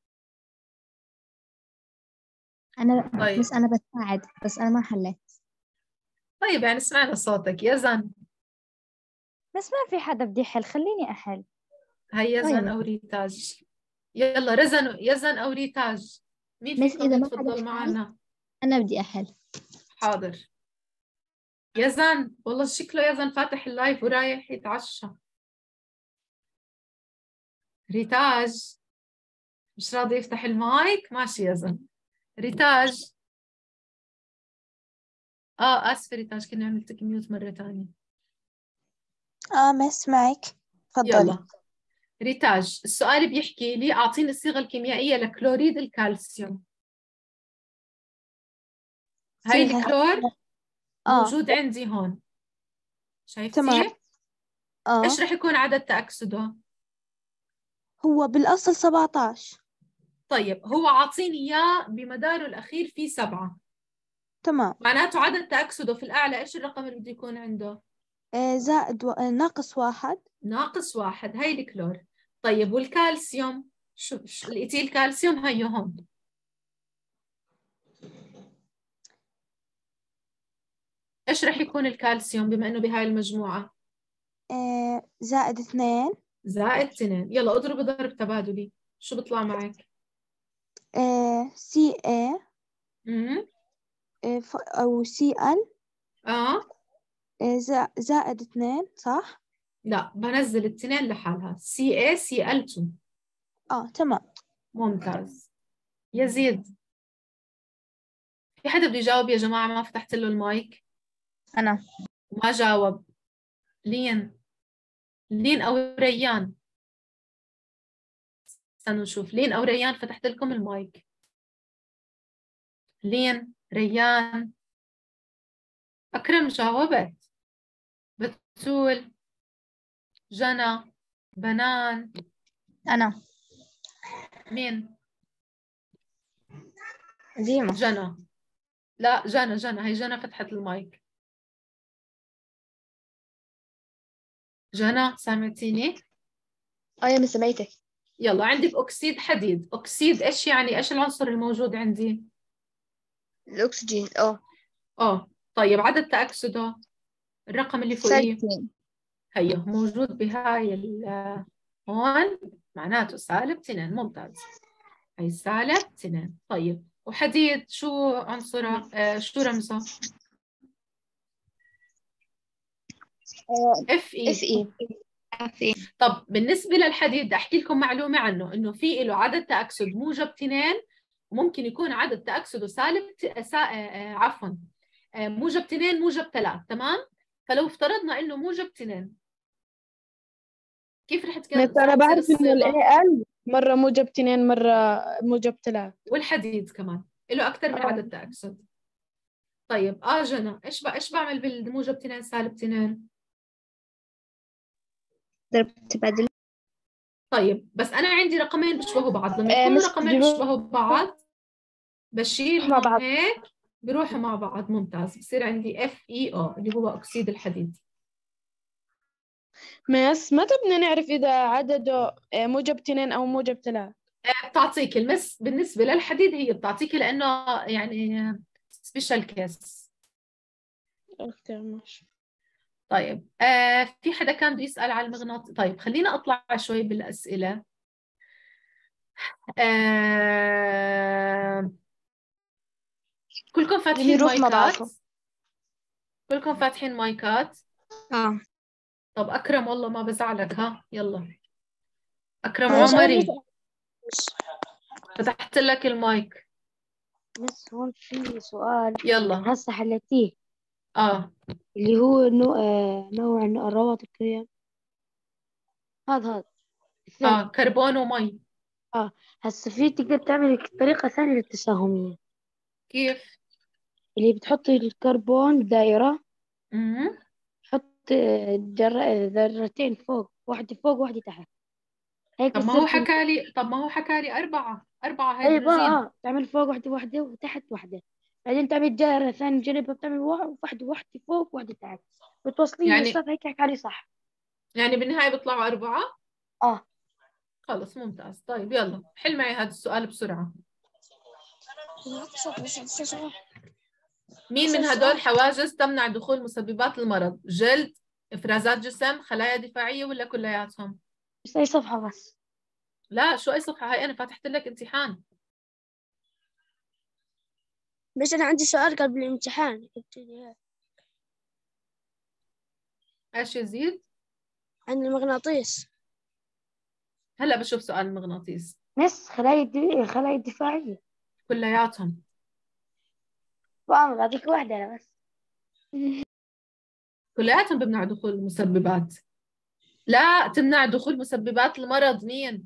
أنا طيب بس أنا بساعد، بس أنا ما حليت. طيب يعني سمعنا صوتك. يزن. بس ما في حدا بدي يحل، خليني أحل. هي يزن طيب أو ريتاج. يلا رزن، يزن أو ريتاج، مين بس فيكم إذا ما يتفضل حدا حل معنا؟ أنا بدي أحل. حاضر. يزن، والله شكله يزن فاتح اللايف ورايح يتعشى. ريتاج مش راضي يفتح المايك. ماشي يزن. ريتاج. اه اسفة ريتاج، كنا عملتك ميوت مرة ثانية. اه مس معك، تفضلي. يلا ريتاج، السؤال بيحكي لي أعطيني الصيغة الكيميائية لكلوريد الكالسيوم. هاي صيغة الكلور اه موجود عندي هون، تمام. شايفتيه؟ اه ايش رح يكون عدد تأكسده؟ هو بالأصل سبعة عشر. طيب هو عاطيني إياه بمداره الأخير في سبعة، تمام. معناته عدد تأكسده في الأعلى إيش الرقم اللي بده يكون عنده؟ آه زائد و... آه ناقص واحد. ناقص واحد. هاي الكلور. طيب والكالسيوم، شو, شو الإيتيل كالسيوم هيو هون، إيش رح يكون الكالسيوم بما إنه بهاي المجموعة؟ آه زائد اثنين. زائد اثنين. يلا اضرب ضرب تبادلي، شو بيطلع معك؟ آه سي اي امم آه ف... أو سي ال اه آه زا... زائد اثنين صح؟ لا بنزل الاثنين لحالها، سي اي سي ال اثنين. اه تمام. ممتاز. يزيد، في حدا بده يجاوب يا جماعة؟ ما فتحت له المايك. أنا. ما جاوب. لين لين أو ريان؟ استنوا نشوف. لين أو ريان؟ فتحت لكم المايك. لين، ريان، أكرم جاوبت، بتول، جنى، بنان. أنا. مين؟ ديما. جنى. لا جنى، جنى هي جنى فتحت المايك. جنى سامعتيني؟ اه يا مس سمعتك. يلا عندك أكسيد حديد. أكسيد إيش يعني؟ إيش العنصر الموجود عندي؟ الأكسجين. اه آه طيب عدد تأكسده الرقم اللي فوقيه سالب هيو موجود بهاي ال هون، معناته سالب اثنين. ممتاز، هي سالب اثنين. طيب وحديد شو عنصره؟ آه شو رمزه؟ اف اي. اف اي. اف اي. طب بالنسبة للحديد بدي أحكي لكم معلومة عنه، إنه في له عدد تأكسد موجب اثنين، وممكن يكون عدد تأكسده سالب ت... سا... آه عفوا آه موجب اثنين موجب ثلاث. تمام؟ فلو افترضنا إنه موجب اثنين كيف رح تكون؟ بس أنا بعرف إنه ال إيه إل مرة موجب اثنين مرة موجب ثلاث. والحديد كمان له أكثر من عدد تأكسد. طيب آه جنى إيش ب... إيش بعمل بالموجب اثنين سالب اثنين؟ ضربت بعد. طيب بس أنا عندي رقمين بيشبهوا بعض، لما آه، يكونوا مش رقمين بيبقوا- بيشبهوا بعض بشيلهم مع بعض. هيك بيروحوا مع بعض. ممتاز، بصير عندي اف اي او اللي هو أكسيد الحديد. مس متى بدنا نعرف إذا عدده آه، موجب اثنين أو موجب ثلاث؟ آه، بتعطيك المس بالنسبة للحديد، هي بتعطيك لأنه يعني سبيشال كيس. أوكي ماشي. طيب آه في حدا كان بده يسأل على المغناطيس. طيب خلينا أطلع شوي بالأسئلة. آه كلكم فاتحين نروح مع مايكات؟ بعضهم. كلكم فاتحين مايكات؟ اه طب أكرم والله ما بزعلك، ها يلا أكرم معلش أنا عمري بس- فتحت لك المايك. بس هون في سؤال يلا. هسه حلتيه اه اللي هو نوع آه، نوع الروابط الكيميائية. هذا هذا الثاني. اه كربون ومي. اه هسه في تقدر تعمل طريقة ثانية للتساهمية، كيف؟ اللي بتحطي الكربون بدائرة، امم تحط آه، در- ذرتين فوق، واحدة فوق واحدة تحت، هيك طب ما هو بتصير. حكى لي طب ما هو حكى لي أربعة أربعة اي بقى هيدروجين. اه تعمل فوق واحدة واحدة وتحت واحدة، بعدين تعمل دائرة ثانية جنبها بتعمل وا- واحدة واحدة فوق واحدة تحت، وتوصلين يعني المسافة هيك حكى لي صح. يعني بالنهاية بيطلعوا أربعة؟ اه خلص ممتاز. طيب يلا حل معي هذا السؤال بسرعة. مين من هدول حواجز تمنع دخول مسببات المرض؟ جلد، إفرازات جسم، خلايا دفاعية، ولا كلياتهم؟ بس اي صفحة بس. لا شو أي صفحة؟ هاي أنا فاتحت لك امتحان. بس أنا عندي سؤال قبل الامتحان قلت لي إياه. إيش يزيد؟ عن المغناطيس. هلا بشوف سؤال المغناطيس. بس خلايا الد- خلايا الدفاعية. كلياتهم. وأنا هذيك واحدة أنا بس. كلياتهم بمنع دخول المسببات. لا تمنع دخول مسببات المرض مين؟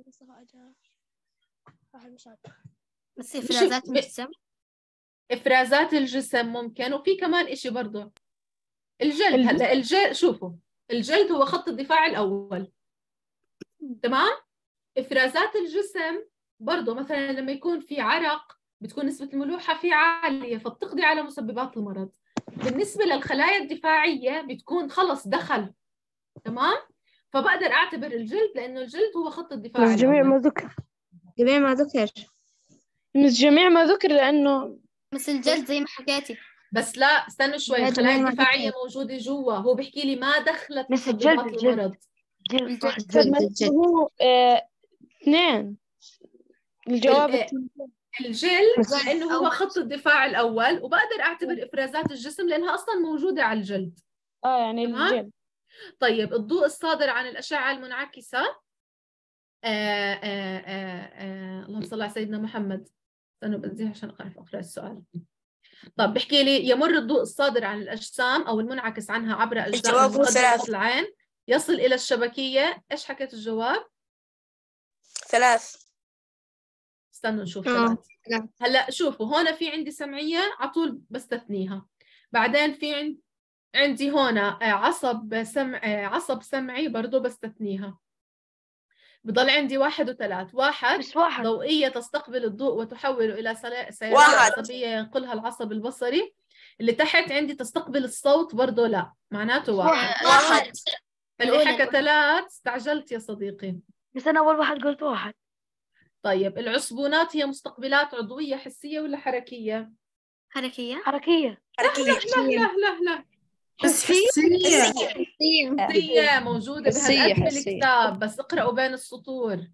بس إفرازات الجسم. إفرازات الجسم ممكن، وفي كمان إشي برضه الجلد. هلا الجلد شوفوا، الجلد هو خط الدفاع الأول. تمام؟ إفرازات الجسم برضه مثلا لما يكون في عرق بتكون نسبة الملوحة فيه عالية فبتقضي على مسببات المرض. بالنسبة للخلايا الدفاعية بتكون خلص دخل. تمام؟ فبقدر أعتبر الجلد لأنه الجلد هو خط الدفاع بس جميع الأول. ما ذكر. جميع ما ذكر. بس جميع ما ذكر لأنه بس الجلد زي ما حكيتي. بس لا استنوا شوي، لا، الخلايا جميع ما الدفاعية ذكر. موجودة جوا. هو بيحكي لي ما دخلت بس الجلد مسببات الجلد المرض. الجلد صح الجلد. الجلد. جلد الجلد. هو آه، اثنين. الجواب ال- اثنين. الجلد الجلد لأنه هو أول خط الدفاع الأول، وبقدر أعتبر إفرازات الجسم لأنها أصلا موجودة على الجلد. اه يعني تمام؟ الجلد. طيب الضوء الصادر عن الأشعة المنعكسة آه آه آه آه اللهم صل على سيدنا محمد. استنوا بدي عشان أعرف أقرأ السؤال. طب بحكي لي يمر الضوء الصادر عن الأجسام أو المنعكس عنها عبر أجزاء الجواب هو مقدمة ثلاث. العين يصل إلى الشبكية. إيش حكيت الجواب؟ ثلاث. استنوا نشوف آه. ثلاث. هلا شوفوا هون في عندي سمعية على طول بستثنيها. بعدين في عند عندي هون عصب سمع عصب سمعي برضو بستثنيها. بضل عندي واحد وثلاث. واحد, واحد ضوئية تستقبل الضوء وتحوله إلى سيارات عصبية ينقلها العصب البصري. اللي تحت عندي تستقبل الصوت برضو لا، معناته واحد. واحد. اللي حكى ثلاث استعجلت يا صديقي. بس أنا أول واحد قلت واحد. طيب العصبونات هي مستقبلات عضوية حسية ولا حركية؟ حركية. حركية. حركية. لا لا لا لا بس حسية. حسية موجودة بهالقد بالكتاب، بس اقرأوا بين السطور.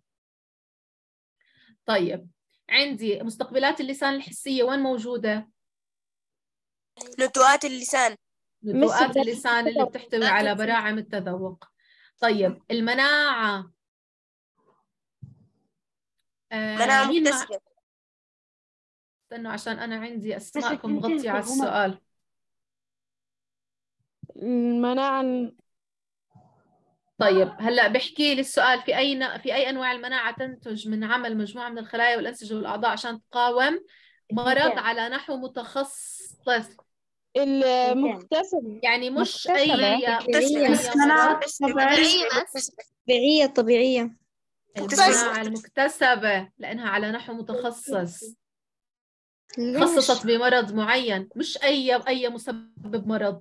طيب عندي مستقبلات اللسان الحسية وين موجودة؟ نتوءات اللسان. نتوءات اللسان اللي بتحتوي على براعم التذوق. طيب المناعة آه مناعة مين مع... مكتسبة. استنوا عشان أنا عندي أسماءكم مغطية على السؤال. المناعة. طيب هلا بحكي لي السؤال في أي ن... في أي أنواع المناعة تنتج من عمل مجموعة من الخلايا والأنسجة والأعضاء عشان تقاوم مرض على نحو متخصص؟ المكتسبة يعني مش أي طبيعية طبيعية طبيعية. المناعة المكتسبة لأنها على نحو متخصص، خصصت بمرض معين، مش أي أي مسبب مرض.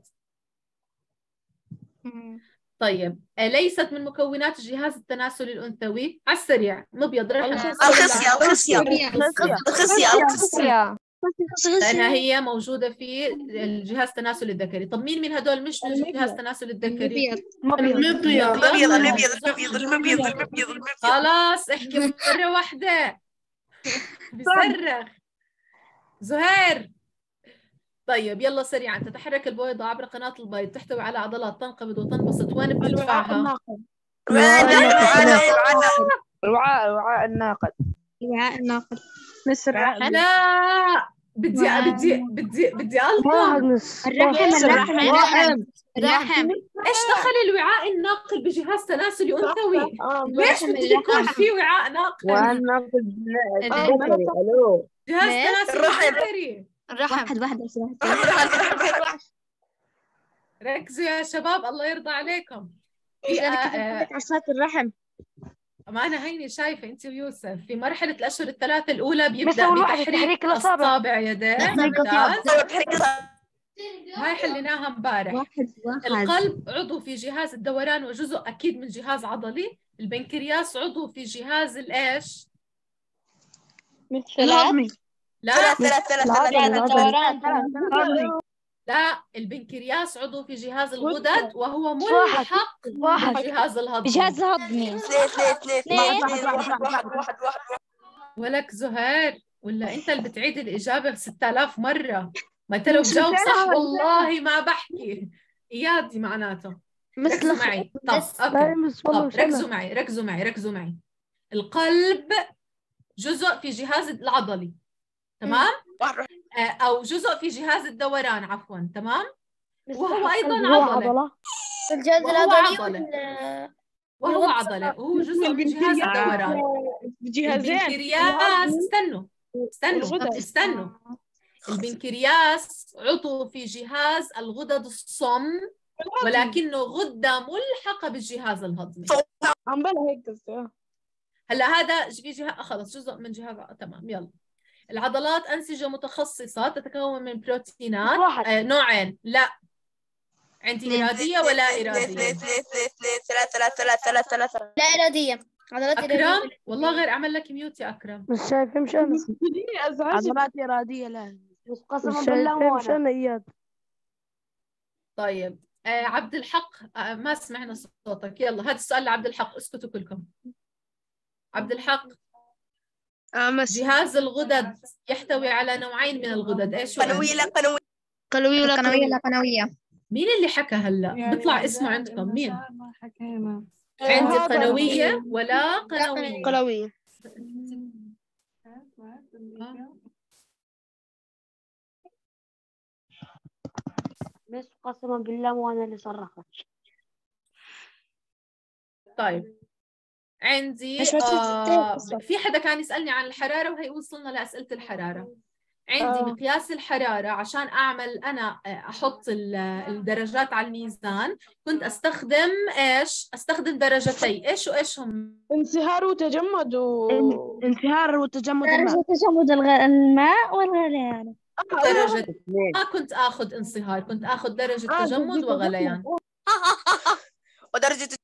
طيب ليست من مكونات الجهاز التناسلي الأنثوي. على السريع مبيض رحم. الخصية الخصية الخصية الخصية لأنها هي موجودة في الجهاز التناسلي الذكري. طب مين من هدول مش من الجهاز التناسلي الذكري؟ المبيض المبيض المبيض المبيض المبيض. خلاص احكي مرة واحدة. بيصرخ زهير. طيب يلا سريعا. تتحرك البويضة عبر قناة البيض، تحتوي على عضلات تنقبض وتنبسط. وين بتدفعها؟ الوعاء الوعاء الناقد. الوعاء الناقد. لا بدي بدي بدي بدي ألطم. الرحم الرحم الرحم الرحم. ايش دخل الوعاء الناقل بجهاز تناسلي أنثوي؟ ليش بده يكون في وعاء ناقل؟ وعاء ناقل ذكري. الو جهاز تناسلي ذكري. الرحم. واحد واحد ركزوا يا شباب الله يرضى عليكم. في عصات الرحم. ما أنا هيني شايفة أنت ويوسف في مرحلة الأشهر الثلاثة الأولى بيبدأ بتحريك أصابع يديه. هاي حليناها امبارح. واحد واحد. القلب عضو في جهاز الدوران وجزء أكيد من جهاز عضلي. البنكرياس عضو في جهاز الإيش؟ الهضمي. لا ثلاث ثلاث ثلاث. لا البنكرياس عضو في جهاز الغدد وهو ملحق بجهاز الهضمي. جهاز الهضمي. ولك زهير ولا أنت اللي بتعيد الإجابة ستة آلاف مرة؟ ما أنت لو بجاوب صح والله ما بحكي. إيادي معناته. ركزوا معي. طب أوكي. طب ركزوا معي ركزوا معي ركزوا معي. القلب جزء في جهاز العضلي تمام؟ أو جزء في جهاز الدوران عفوا تمام؟ وهو أيضا عضلة. الجهاز العضلي وهو عضلة وهو جزء من جهاز الدوران. البنكرياس استنوا استنوا استنوا البنكرياس عضو في جهاز الغدد الصم ولكنه غدة ملحقة بالجهاز الهضمي. عم بلا هيك قصدي. هلا هذا في جهاز خلص جزء من جهاز تمام. يلا العضلات أنسجة متخصصة تتكون من بروتينات آه نوعين. لا عندي إرادية ولا إرادية؟ ثلاث ثلاث ثلاث ثلاث ثلاث. لا إرادية. عضلات أكرم والله غير عمل لك ميوت يا أكرم. مش شايفة مش أنا. عضلات إرادية لا. بس قسما بالله مش أنا إياد. طيب آه عبد الحق آه ما سمعنا صوتك. يلا هذا السؤال لعبد الحق. اسكتوا كلكم. عبد الحق جهاز الغدد يحتوي على نوعين من الغدد. ايش هو؟ قنوية لا قنوية. قنوية ولا قنوية لا قنوية. مين اللي حكى هلا؟ يعني بيطلع اسمه عندكم مين؟ عندي قنوية ولا قنوية؟ قنوية. قسما بالله مو أنا اللي صرخت. طيب عندي مش آه في حدا كان يسألني عن الحرارة، وهي وصلنا لأسئلة الحرارة. عندي آه. مقياس الحرارة عشان أعمل أنا أحط الدرجات على الميزان، كنت أستخدم إيش؟ أستخدم درجتي، إيش وإيش هم؟ انصهار وتجمد و انصهار وتجمد درجة الماء. تجمد الغ... الماء والغليان. درجة ما كنت آخذ انصهار، كنت آخذ درجة آه، تجمد درجة وغليان. ودرجة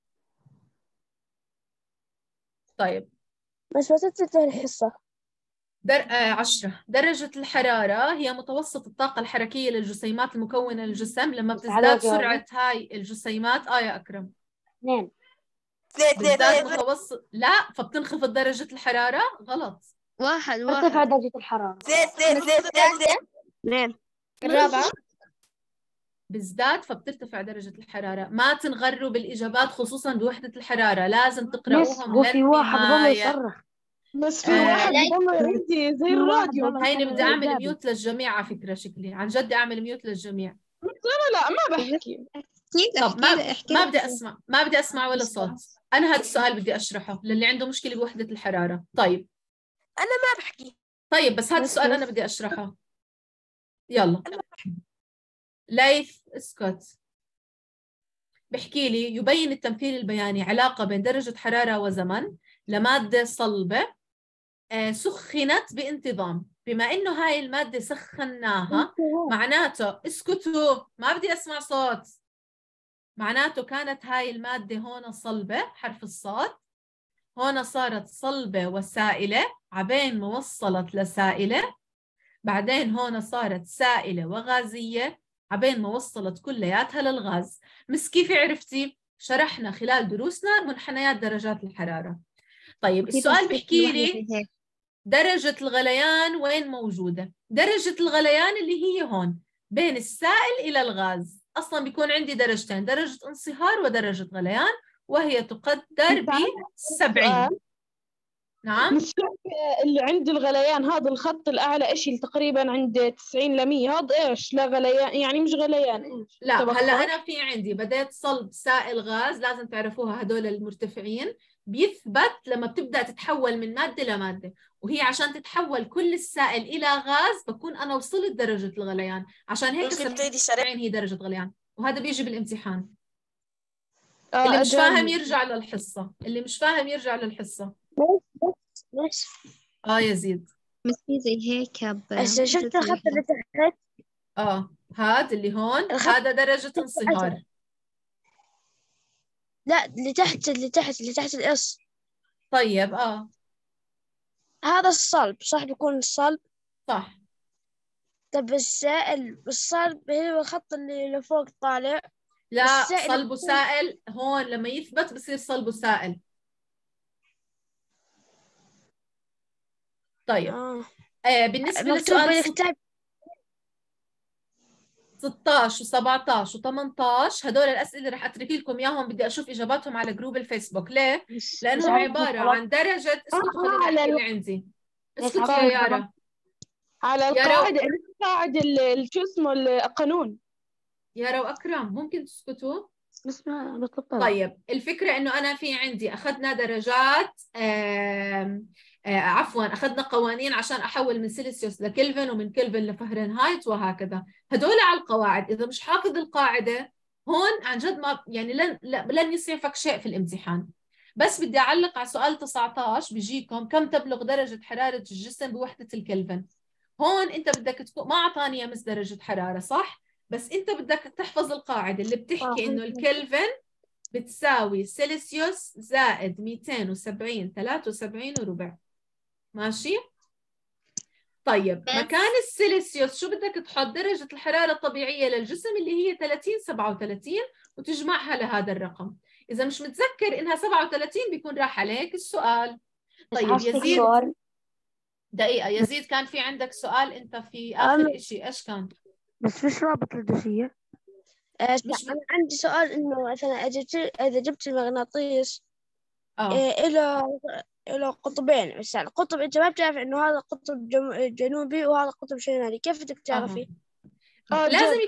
طيب بس ما تنتهي الحصة. در... آه عشرة. درجة الحرارة هي متوسط الطاقة الحركية للجسيمات المكونة للجسم لما بتزداد سرعة هاي الجسيمات. آه يا أكرم. اثنين. بتزداد متوسط، لا فبتنخفض درجة الحرارة. غلط. واحد ارتفع واحد درجة الحرارة. اثنين اثنين اثنين اثنين اثنين. الرابعة بزداد فبترتفع درجة الحرارة. ما تنغروا بالإجابات خصوصا بوحدة الحرارة، لازم بس تقرأوهم هو في واحد ظل للنهاية. يصرخ. بس في آه. واحد ضل عندي زي في واحد الراديو. ضل هيني يصرخ بدي أعمل قدامي. ميوت للجميع على فكرة، شكلي عن جد أعمل ميوت للجميع. لا لا ما بحكي. طب ما ما بدي أسمع ما بدي أسمع ولا صوت. أنا هذا السؤال بدي أشرحه للي عنده مشكلة بوحدة الحرارة. طيب أنا ما بحكي. طيب بس هذا السؤال أنا بدي أشرحه. يلا ليث اسكت. بحكي لي يبين التمثيل البياني علاقة بين درجة حرارة وزمن لمادة صلبة آه سخنت بانتظام. بما إنه هاي المادة سخناها معناته اسكتوا ما بدي أسمع صوت. معناته كانت هاي المادة هون صلبة، حرف الصاد، هون صارت صلبة وسائلة عبين ما وصلت لسائلة، بعدين هون صارت سائلة وغازية عبين ما وصلت كلياتها للغاز. مس كيف عرفتي؟ شرحنا خلال دروسنا منحنيات درجات الحرارة. طيب السؤال بحكي لي درجة الغليان وين موجودة؟ درجة الغليان اللي هي هون بين السائل إلى الغاز. أصلا بيكون عندي درجتين، درجة انصهار ودرجة غليان، وهي تقدر ب سبعين. نعم. مش اللي عند الغليان هذا الخط الأعلى إشي تقريبا عند تسعين لمية، هذا إيش؟ لا غليان يعني مش غليان إيش؟ لا هلا أنا في عندي بدأت صلب سائل غاز، لازم تعرفوها هدول المرتفعين، بيثبت لما بتبدأ تتحول من مادة لمادة، وهي عشان تتحول كل السائل إلى غاز بكون أنا وصلت درجة الغليان، عشان هيك سبعين هي درجة غليان، وهذا بيجي بالامتحان. آه اللي مش أجل. فاهم يرجع للحصة، اللي مش فاهم يرجع للحصة. بس آه يزيد. بس في زي هيك ب هسه شفت الخط اللي تحت؟ آه هذا اللي هون هذا درجة انصهار. لا اللي تحت اللي تحت اللي تحت الإص. طيب آه هذا الصلب صح؟ بيكون الصلب صح. طب السائل الصلب هو الخط اللي لفوق طالع. لا صلب وسائل هون لما يثبت بصير صلب وسائل. طيب آه. آه بالنسبة لسؤال ستة عشر وسبعة عشر وثمانية عشر هدول الأسئلة رح أترك لكم إياهم، بدي أشوف إجاباتهم على جروب الفيسبوك. ليه؟ لأنهم عبارة عن درجة اسكت خليني أحكي اللي عندي. اسكت يا يارا. على القاعدة القاعدة شو اسمه القانون. يارا وأكرم ممكن تسكتوا؟ اسمع بطلب. طيب الفكرة إنه أنا في عندي أخذنا درجات آم آه عفوا أخذنا قوانين عشان أحول من سيلسيوس لكلفن ومن كلفن لفهرنهايت وهكذا. هدول على القواعد، إذا مش حافظ القاعدة هون عن جد ما يعني لن لن يصيفك شيء في الامتحان. بس بدي أعلق على سؤال تسعة عشر بيجيكم كم تبلغ درجة حرارة الجسم بوحدة الكلفن. هون أنت بدك تكون ما أعطاني يا مس درجة حرارة صح؟ بس أنت بدك تحفظ القاعدة اللي بتحكي إنه الكلفن بتساوي سيلسيوس زائد مئتين وسبعين ثلاثة وسبعين وربع. ماشي؟ طيب مكان السيلسيوس شو بدك تحط؟ درجة الحرارة الطبيعية للجسم اللي هي ثلاثين سبعة وثلاثين وتجمعها لهذا الرقم. إذا مش متذكر إنها سبعة وثلاثين بيكون راح عليك السؤال. طيب يزيد دقيقة، يزيد كان في عندك سؤال أنت في آخر إشي إيش كان؟ بس مش رابط الدوسية. آه مش أنا عندي سؤال إنه مثلا إذا جبت إذا جبت المغناطيس آه إيه إلى إلى قطبين، بس يعني قطب أنت ما بتعرف إنه هذا قطب جنوبي وهذا قطب شمالي، كيف بدك تعرفي؟ آه. آه لازم يكون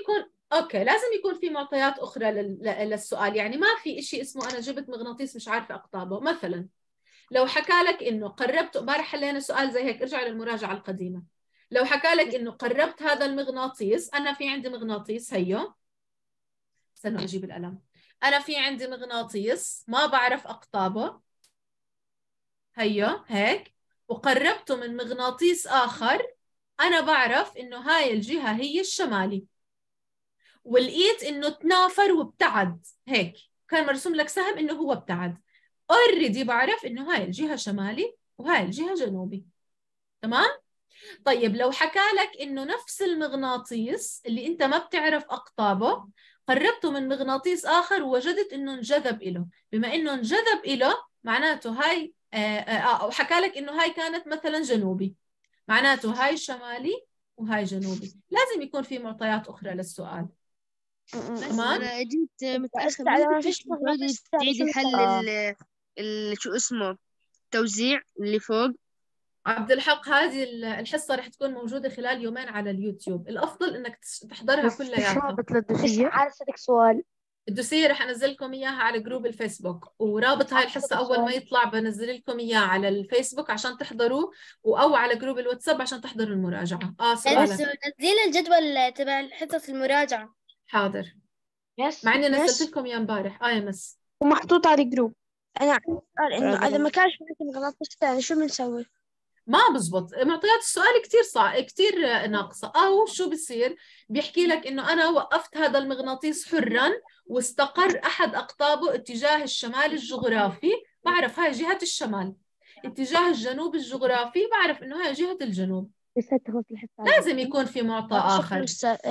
اوكي، لازم يكون في معطيات اخرى لل- ل- للسؤال، يعني ما في شيء اسمه انا جبت مغناطيس مش عارفه اقطابه. مثلا لو حكى لك انه قربت، امبارح حلينا سؤال زي هيك، ارجع للمراجعه القديمه. لو حكى لك انه قربت هذا المغناطيس، انا في عندي مغناطيس هيو، استنوا اجيب القلم، انا في عندي مغناطيس ما بعرف اقطابه هيو هيك، وقربته من مغناطيس اخر انا بعرف انه هاي الجهه هي الشمالي، ولقيت انه تنافر وابتعد هيك، كان مرسوم لك سهم انه هو ابتعد، اوريدي بعرف انه هاي الجهه شمالي وهاي الجهه جنوبي. تمام؟ طيب لو حكى لك انه نفس المغناطيس اللي انت ما بتعرف اقطابه قربته من مغناطيس اخر ووجدت انه انجذب له، بما انه انجذب له معناته هاي آه آه او حكى لك انه هاي كانت مثلا جنوبي، معناته هاي شمالي وهاي جنوبي. لازم يكون في معطيات اخرى للسؤال. تمام؟ أنا جيت متأخر، بس بس على ما كنت فيش تعيدي مغناطيس ثاني تعيدي شو حل بسوي؟ ال ال شو اسمه التوزيع اللي فوق. عبد الحق هذه الحصة رح تكون موجودة خلال يومين على اليوتيوب، الأفضل إنك تس- تحضرها بس في كلياتها. رابط بس للدوسية. عايز أسألك سؤال. الدوسية رح أنزل لكم إياها على جروب الفيسبوك، ورابط هاي الحصة أول ما يطلع بنزل لكم إياه على الفيسبوك عشان تحضروا، أو على جروب الواتساب عشان تحضروا المراجعة. آه بس سؤالك. نزيل الجدول تبع حصة المراجعة. حاضر، يس مع إني نزلت يس لكم إياه امبارح. آه يا مس. ومحطوط على الجروب. أنا عندي سؤال، إنه إذا ما كانش معك مغناطيس ثاني شو بنسوي؟ ما بزبط، معطيات السؤال كتير صعب، كتير ناقصة. أو شو بصير؟ بيحكي لك إنه أنا وقفت هذا المغناطيس حرا واستقر أحد أقطابه اتجاه الشمال الجغرافي، بعرف هاي جهة الشمال، اتجاه الجنوب الجغرافي بعرف إنه هاي جهة الجنوب. لازم يكون في معطى آخر.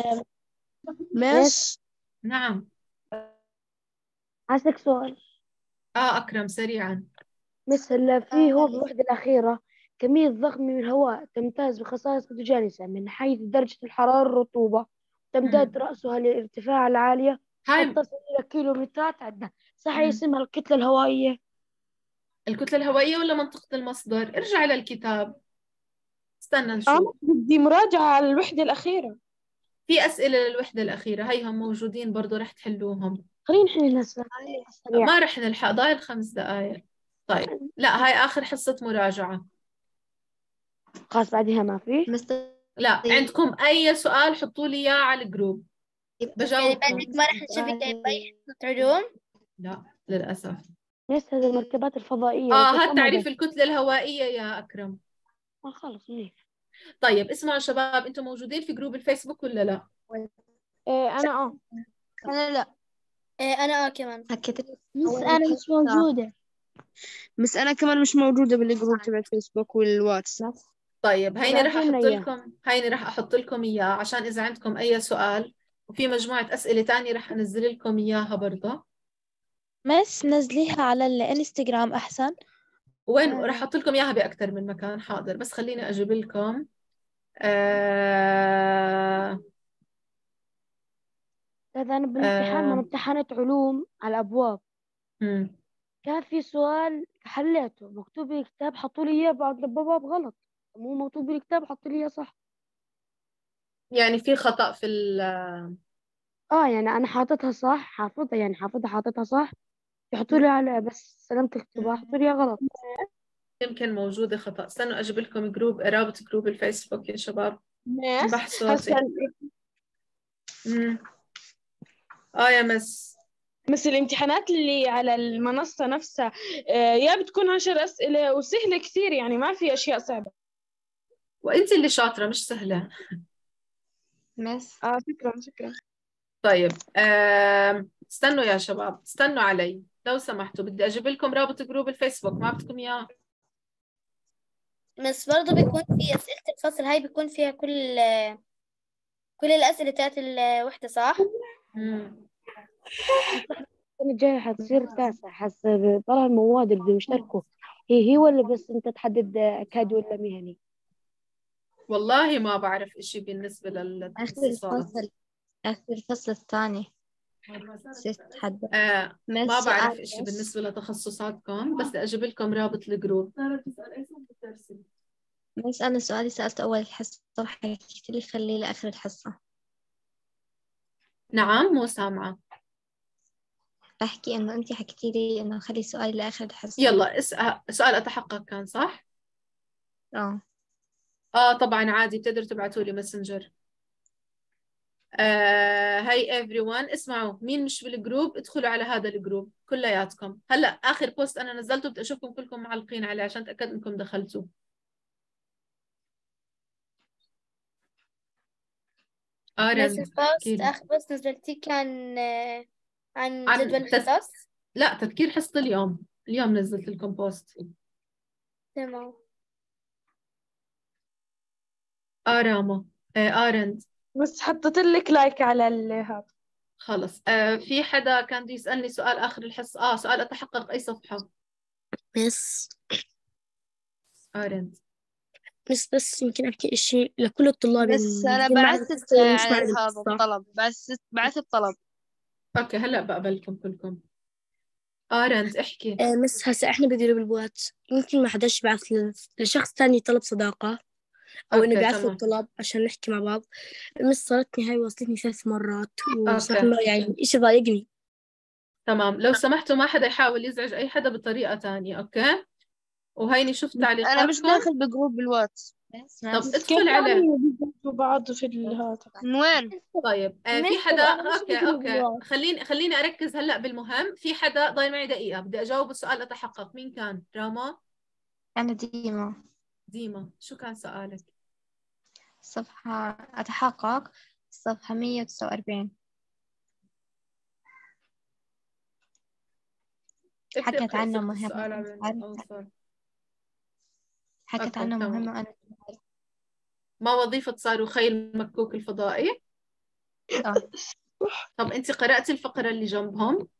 مس نعم. عندك سؤال. آه أكرم سريعا. مثل في هو بالوحدة الأخيرة كمية ضخمة من الهواء تمتاز بخصائص متجانسة من حيث درجة الحرارة والرطوبة، تمتد رأسها للارتفاع العالية هاي قد تصل إلى كيلومترات عدة، صح مم. اسمها الكتلة الهوائية. الكتلة الهوائية ولا منطقة المصدر؟ ارجع للكتاب، استنى نشوف. أنا بدي مراجعة على الوحدة الأخيرة. في أسئلة للوحدة الأخيرة هيهم موجودين برضو رح تحلوهم. خلينا نحل هسه. ما رح نلحق، ضايل خمس دقايق. طيب لا هاي آخر حصة مراجعة. خلاص بعدها ما في. لا عندكم أي سؤال حطوا لي إياه على الجروب يعني بجاوبكم. بعدك ما رح نشوفك بأي حصة علوم. لا للأسف. بس هذه المركبات الفضائية آه وكيف هات ما تعريف ده. الكتلة الهوائية يا أكرم. آه خلص منيح. طيب اسمعوا يا شباب، أنتم موجودين في جروب الفيسبوك ولا لا؟ إيه أنا آه أنا لا. إيه أنا آه كمان. بس أنا مش موجودة. بس أنا كمان مش موجودة بالجروب تبع الفيسبوك والواتس. طيب هيني رح ابعتي لنا أحط إياه. لكم هيني رح أحط لكم إياه عشان إذا عندكم أي سؤال، وفي مجموعة أسئلة تانية رح أنزل لكم إياها برضه. مس نزليها على الانستغرام أحسن. وين آه. رح أحط لكم إياها بأكثر من مكان. حاضر، بس خليني أجيب لكم. آه... هذا أنا بالامتحان ما آه... امتحنت علوم على الأبواب، مم. كان في سؤال حليته مكتوب بالكتاب حطوا لي إياه بعض الأبواب غلط، مو مكتوب بالكتاب حطوا لي إياه صح. يعني في خطأ في ال اه يعني أنا حاططها صح، حافظها يعني حافظها حاططها صح، يحطوا لي على بس سلامة الكتب حطوا لي إياه غلط. يمكن موجودة خطأ. استنوا أجيب لكم جروب، رابط جروب الفيسبوك يا شباب. مس بح صوتي. هسا مم. آه يا مس. مثل الامتحانات اللي على المنصة نفسها آه، يا بتكون عشر أسئلة وسهلة كثير، يعني ما في أشياء صعبة. وأنت اللي شاطرة مش سهلة. مس آه شكرا شكرا. طيب آم، استنوا يا شباب، استنوا علي لو سمحتوا، بدي أجيب لكم رابط جروب الفيسبوك، ما بدكم إياه؟ بس برضه بيكون في أسئلة الفصل، هاي بيكون فيها كل كل الأسئلة تاعت الوحدة صح؟ مم. السنة الجاية حتصير تاسع حسب طلع المواد اللي بدهم يشتركوا، هي هي ولا بس أنت تحدد أكادي ولا مهني؟ والله ما بعرف إشي بالنسبة آخر للتخصصات. الفصل آخر الفصل الثاني ست حد آه ما مس بعرف سؤال إشي بس. بالنسبة لتخصصاتكم، بس بدي أجيب لكم رابط الجروب. بس أنا سؤالي سألته أول الحصة وحكيت لي خليه لآخر الحصة. نعم مو سامعة. أحكي إنه أنت حكيتي لي إنه خلي السؤال لآخر الحصة. يلا اسأل. سؤال أتحقق كان صح؟ آه آه طبعا عادي، بتقدروا تبعتوا لي ماسنجر. آه هاي everyone، اسمعوا مين مش بالجروب ادخلوا على هذا الجروب كلياتكم. هلا آخر بوست أنا نزلته بدي أشوفكم كلكم معلقين عليه عشان أتأكد إنكم دخلتوا. بس آرند البوست احكيلي. آخر بوست نزلتيه كان آه، عن عن جدول تس... الحصص. لا تذكير حصة اليوم، اليوم نزلت لكم بوست. تمام. آراما آه آرند بس حطيت لك لايك على ال- هذا. خلص. آه في حدا كان بده يسألني سؤال آخر الحصة. آه سؤال أتحقق أي صفحة؟ بس آرند بس بس يمكن أحكي إشي لكل الطلاب بس أنا اللي معنا بعثت الحصة واللي مش معنا هذا الحصة. الطلب، بعثت بعثت طلب. أوكي هلا بقبلكم كلكم. آرند احكي. آه بس هسا إحنا بجروب البوات يمكن ما حداش يبعث ل- لشخص تاني طلب صداقة أو إنه أوكي بيعث له تمام. الطلب عشان نحكي مع بعض. بس صارتني هاي وصلتني ثلاث مرات وصراحة أوكي ما- يعني إشي ضايقني. تمام، لو سمحتوا ما حدا يحاول يزعج أي حدا بطريقة تانية. أوكي وهيني شوف أنا مش تعليقاتكم. داخل بجروب الواتس. طب بس ادخل كيف عليه. يعني بيجوا بعض في ال- هذا؟ من وين؟ طيب آه في مستر حدا أنا مش اوكي بجروب اوكي الواتس. خليني خليني اركز هلا بالمهم. في حدا ضايل معي دقيقة بدي اجاوب السؤال اتحقق. مين كان؟ راما؟ أنا ديما. ديما شو كان سؤالك؟ صفحة أتحقق صفحة مية وتسعة وأربعين. حكت عنه مهمة السؤال أنا على عارفة. أوصل. حكت اوكي عنه تمام. مهمة أنا ما وظيفة صاروخي المكوك الفضائي؟ آه. طب انت قرأتي الفقرة اللي جنبهم؟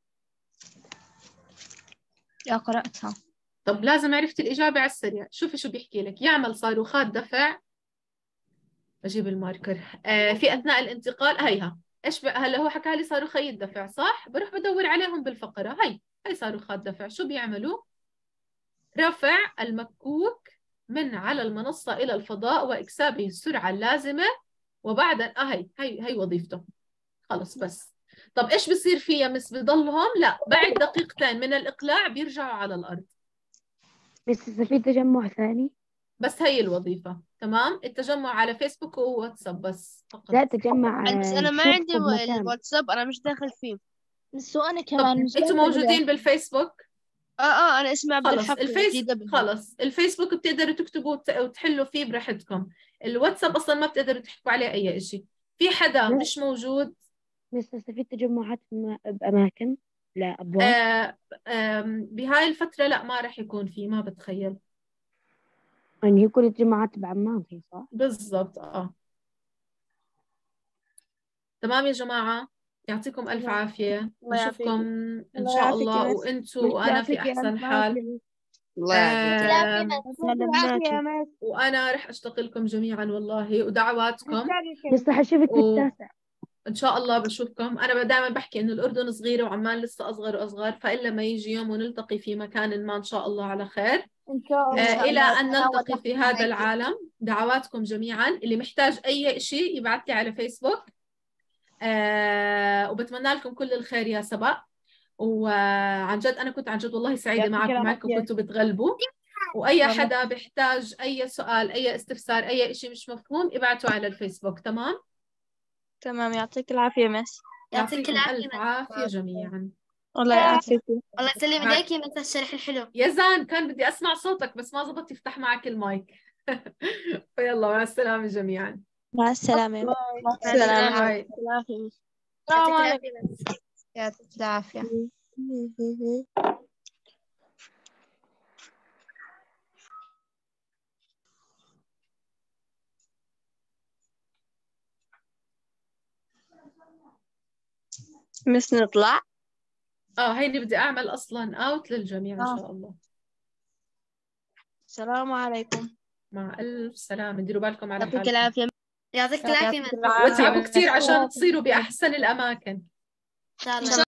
آه قرأتها. طب لازم عرفتي الإجابة على السريع. شوفي شو بيحكي لك. يعمل صاروخات دفع، أجيب الماركر، آه في أثناء الانتقال. هيها إيش بقى؟ هلا هو حكى لي صاروخي الدفع صح؟ بروح بدور عليهم بالفقرة. هي هي صاروخات دفع. شو بيعملوا؟ رفع المكوك من على المنصة إلى الفضاء وإكسابه السرعة اللازمة، وبعدها آه هي هي هي وظيفته. خلص بس. طب إيش بصير فيها مس؟ بضلهم؟ لا، بعد دقيقتين من الإقلاع بيرجعوا على الأرض. بس إذا في تجمع ثاني. بس هي الوظيفة. تمام. التجمع على فيسبوك وواتساب بس فقط. لا تجمع بس أنا ما عندي الواتساب، أنا مش داخل فيه. بس وأنا طب كمان مش انتوا داخلة موجودين بالفيسبوك؟ اه اه انا اسمي عبد خلص الحق الفيس جديدة. خلص الفيسبوك بتقدروا تكتبوا وت- وتحلوا فيه براحتكم. الواتساب اصلا ما بتقدروا تحكوا عليه اي شيء. في حدا مش موجود؟ بس هسه في تجمعات بم- بأماكن لا أبواب. آه آم، بهاي الفترة لا ما راح يكون في، ما بتخيل. يعني هي كل التجمعات بعمان هي صح؟ بالضبط اه. تمام يا جماعة، يعطيكم ألف عافية. الله يعافيك. نشوفكم إن الله شاء يعافيك الله يا مس. وأنتوا مش وأنا في يعافيك يا أحسن ألف حال. عافية. الله يعافيك. آم، يا مس. وأنا رح أشتاق لكم جميعا والله ودعواتكم. لسه حشوفك و... بالتاسع. إن شاء الله بشوفكم. أنا دائما بحكي إنه الأردن صغيرة وعمان لسه أصغر وأصغر، فإلا ما يجي يوم ونلتقي في مكان ما إن شاء الله على خير. إن شاء الله. آه إلى أن أنا نلتقي في والله هذا العالم. دعواتكم جميعا. اللي محتاج أي شيء يبعث لي على فيسبوك. آه وبتمنى لكم كل الخير يا سبا. وعن جد أنا كنت عن جد والله سعيدة معكم معكم كنتوا بتغلبوا. وأي حدا بيحتاج أي سؤال أي استفسار أي شيء مش مفهوم ابعتوا على الفيسبوك. تمام؟ تمام. يعطيك العافية مس. يعطيك يعطيكم العافية ألف عافية جميعا. الله يعافيك. الله يسلمك. مع- دايك يا مس الشرح الحلو. يزان كان بدي أسمع صوتك بس ما زبط يفتح معك المايك. فيلا مع السلامة جميعا. مع السلامة. مع السلامة. باي. يعطيك العافية مس. يعطيك العافية. مس نطلع. اه هيني بدي أعمل أصلا أوت للجميع إن آه. شاء الله. السلام عليكم. مع ألف سلامة. ديروا بالكم على يعطيك حالكم. العافية. يعطيك العافية مس. واتعبوا كثير عشان تصيروا بأحسن الأماكن. إن شاء الله.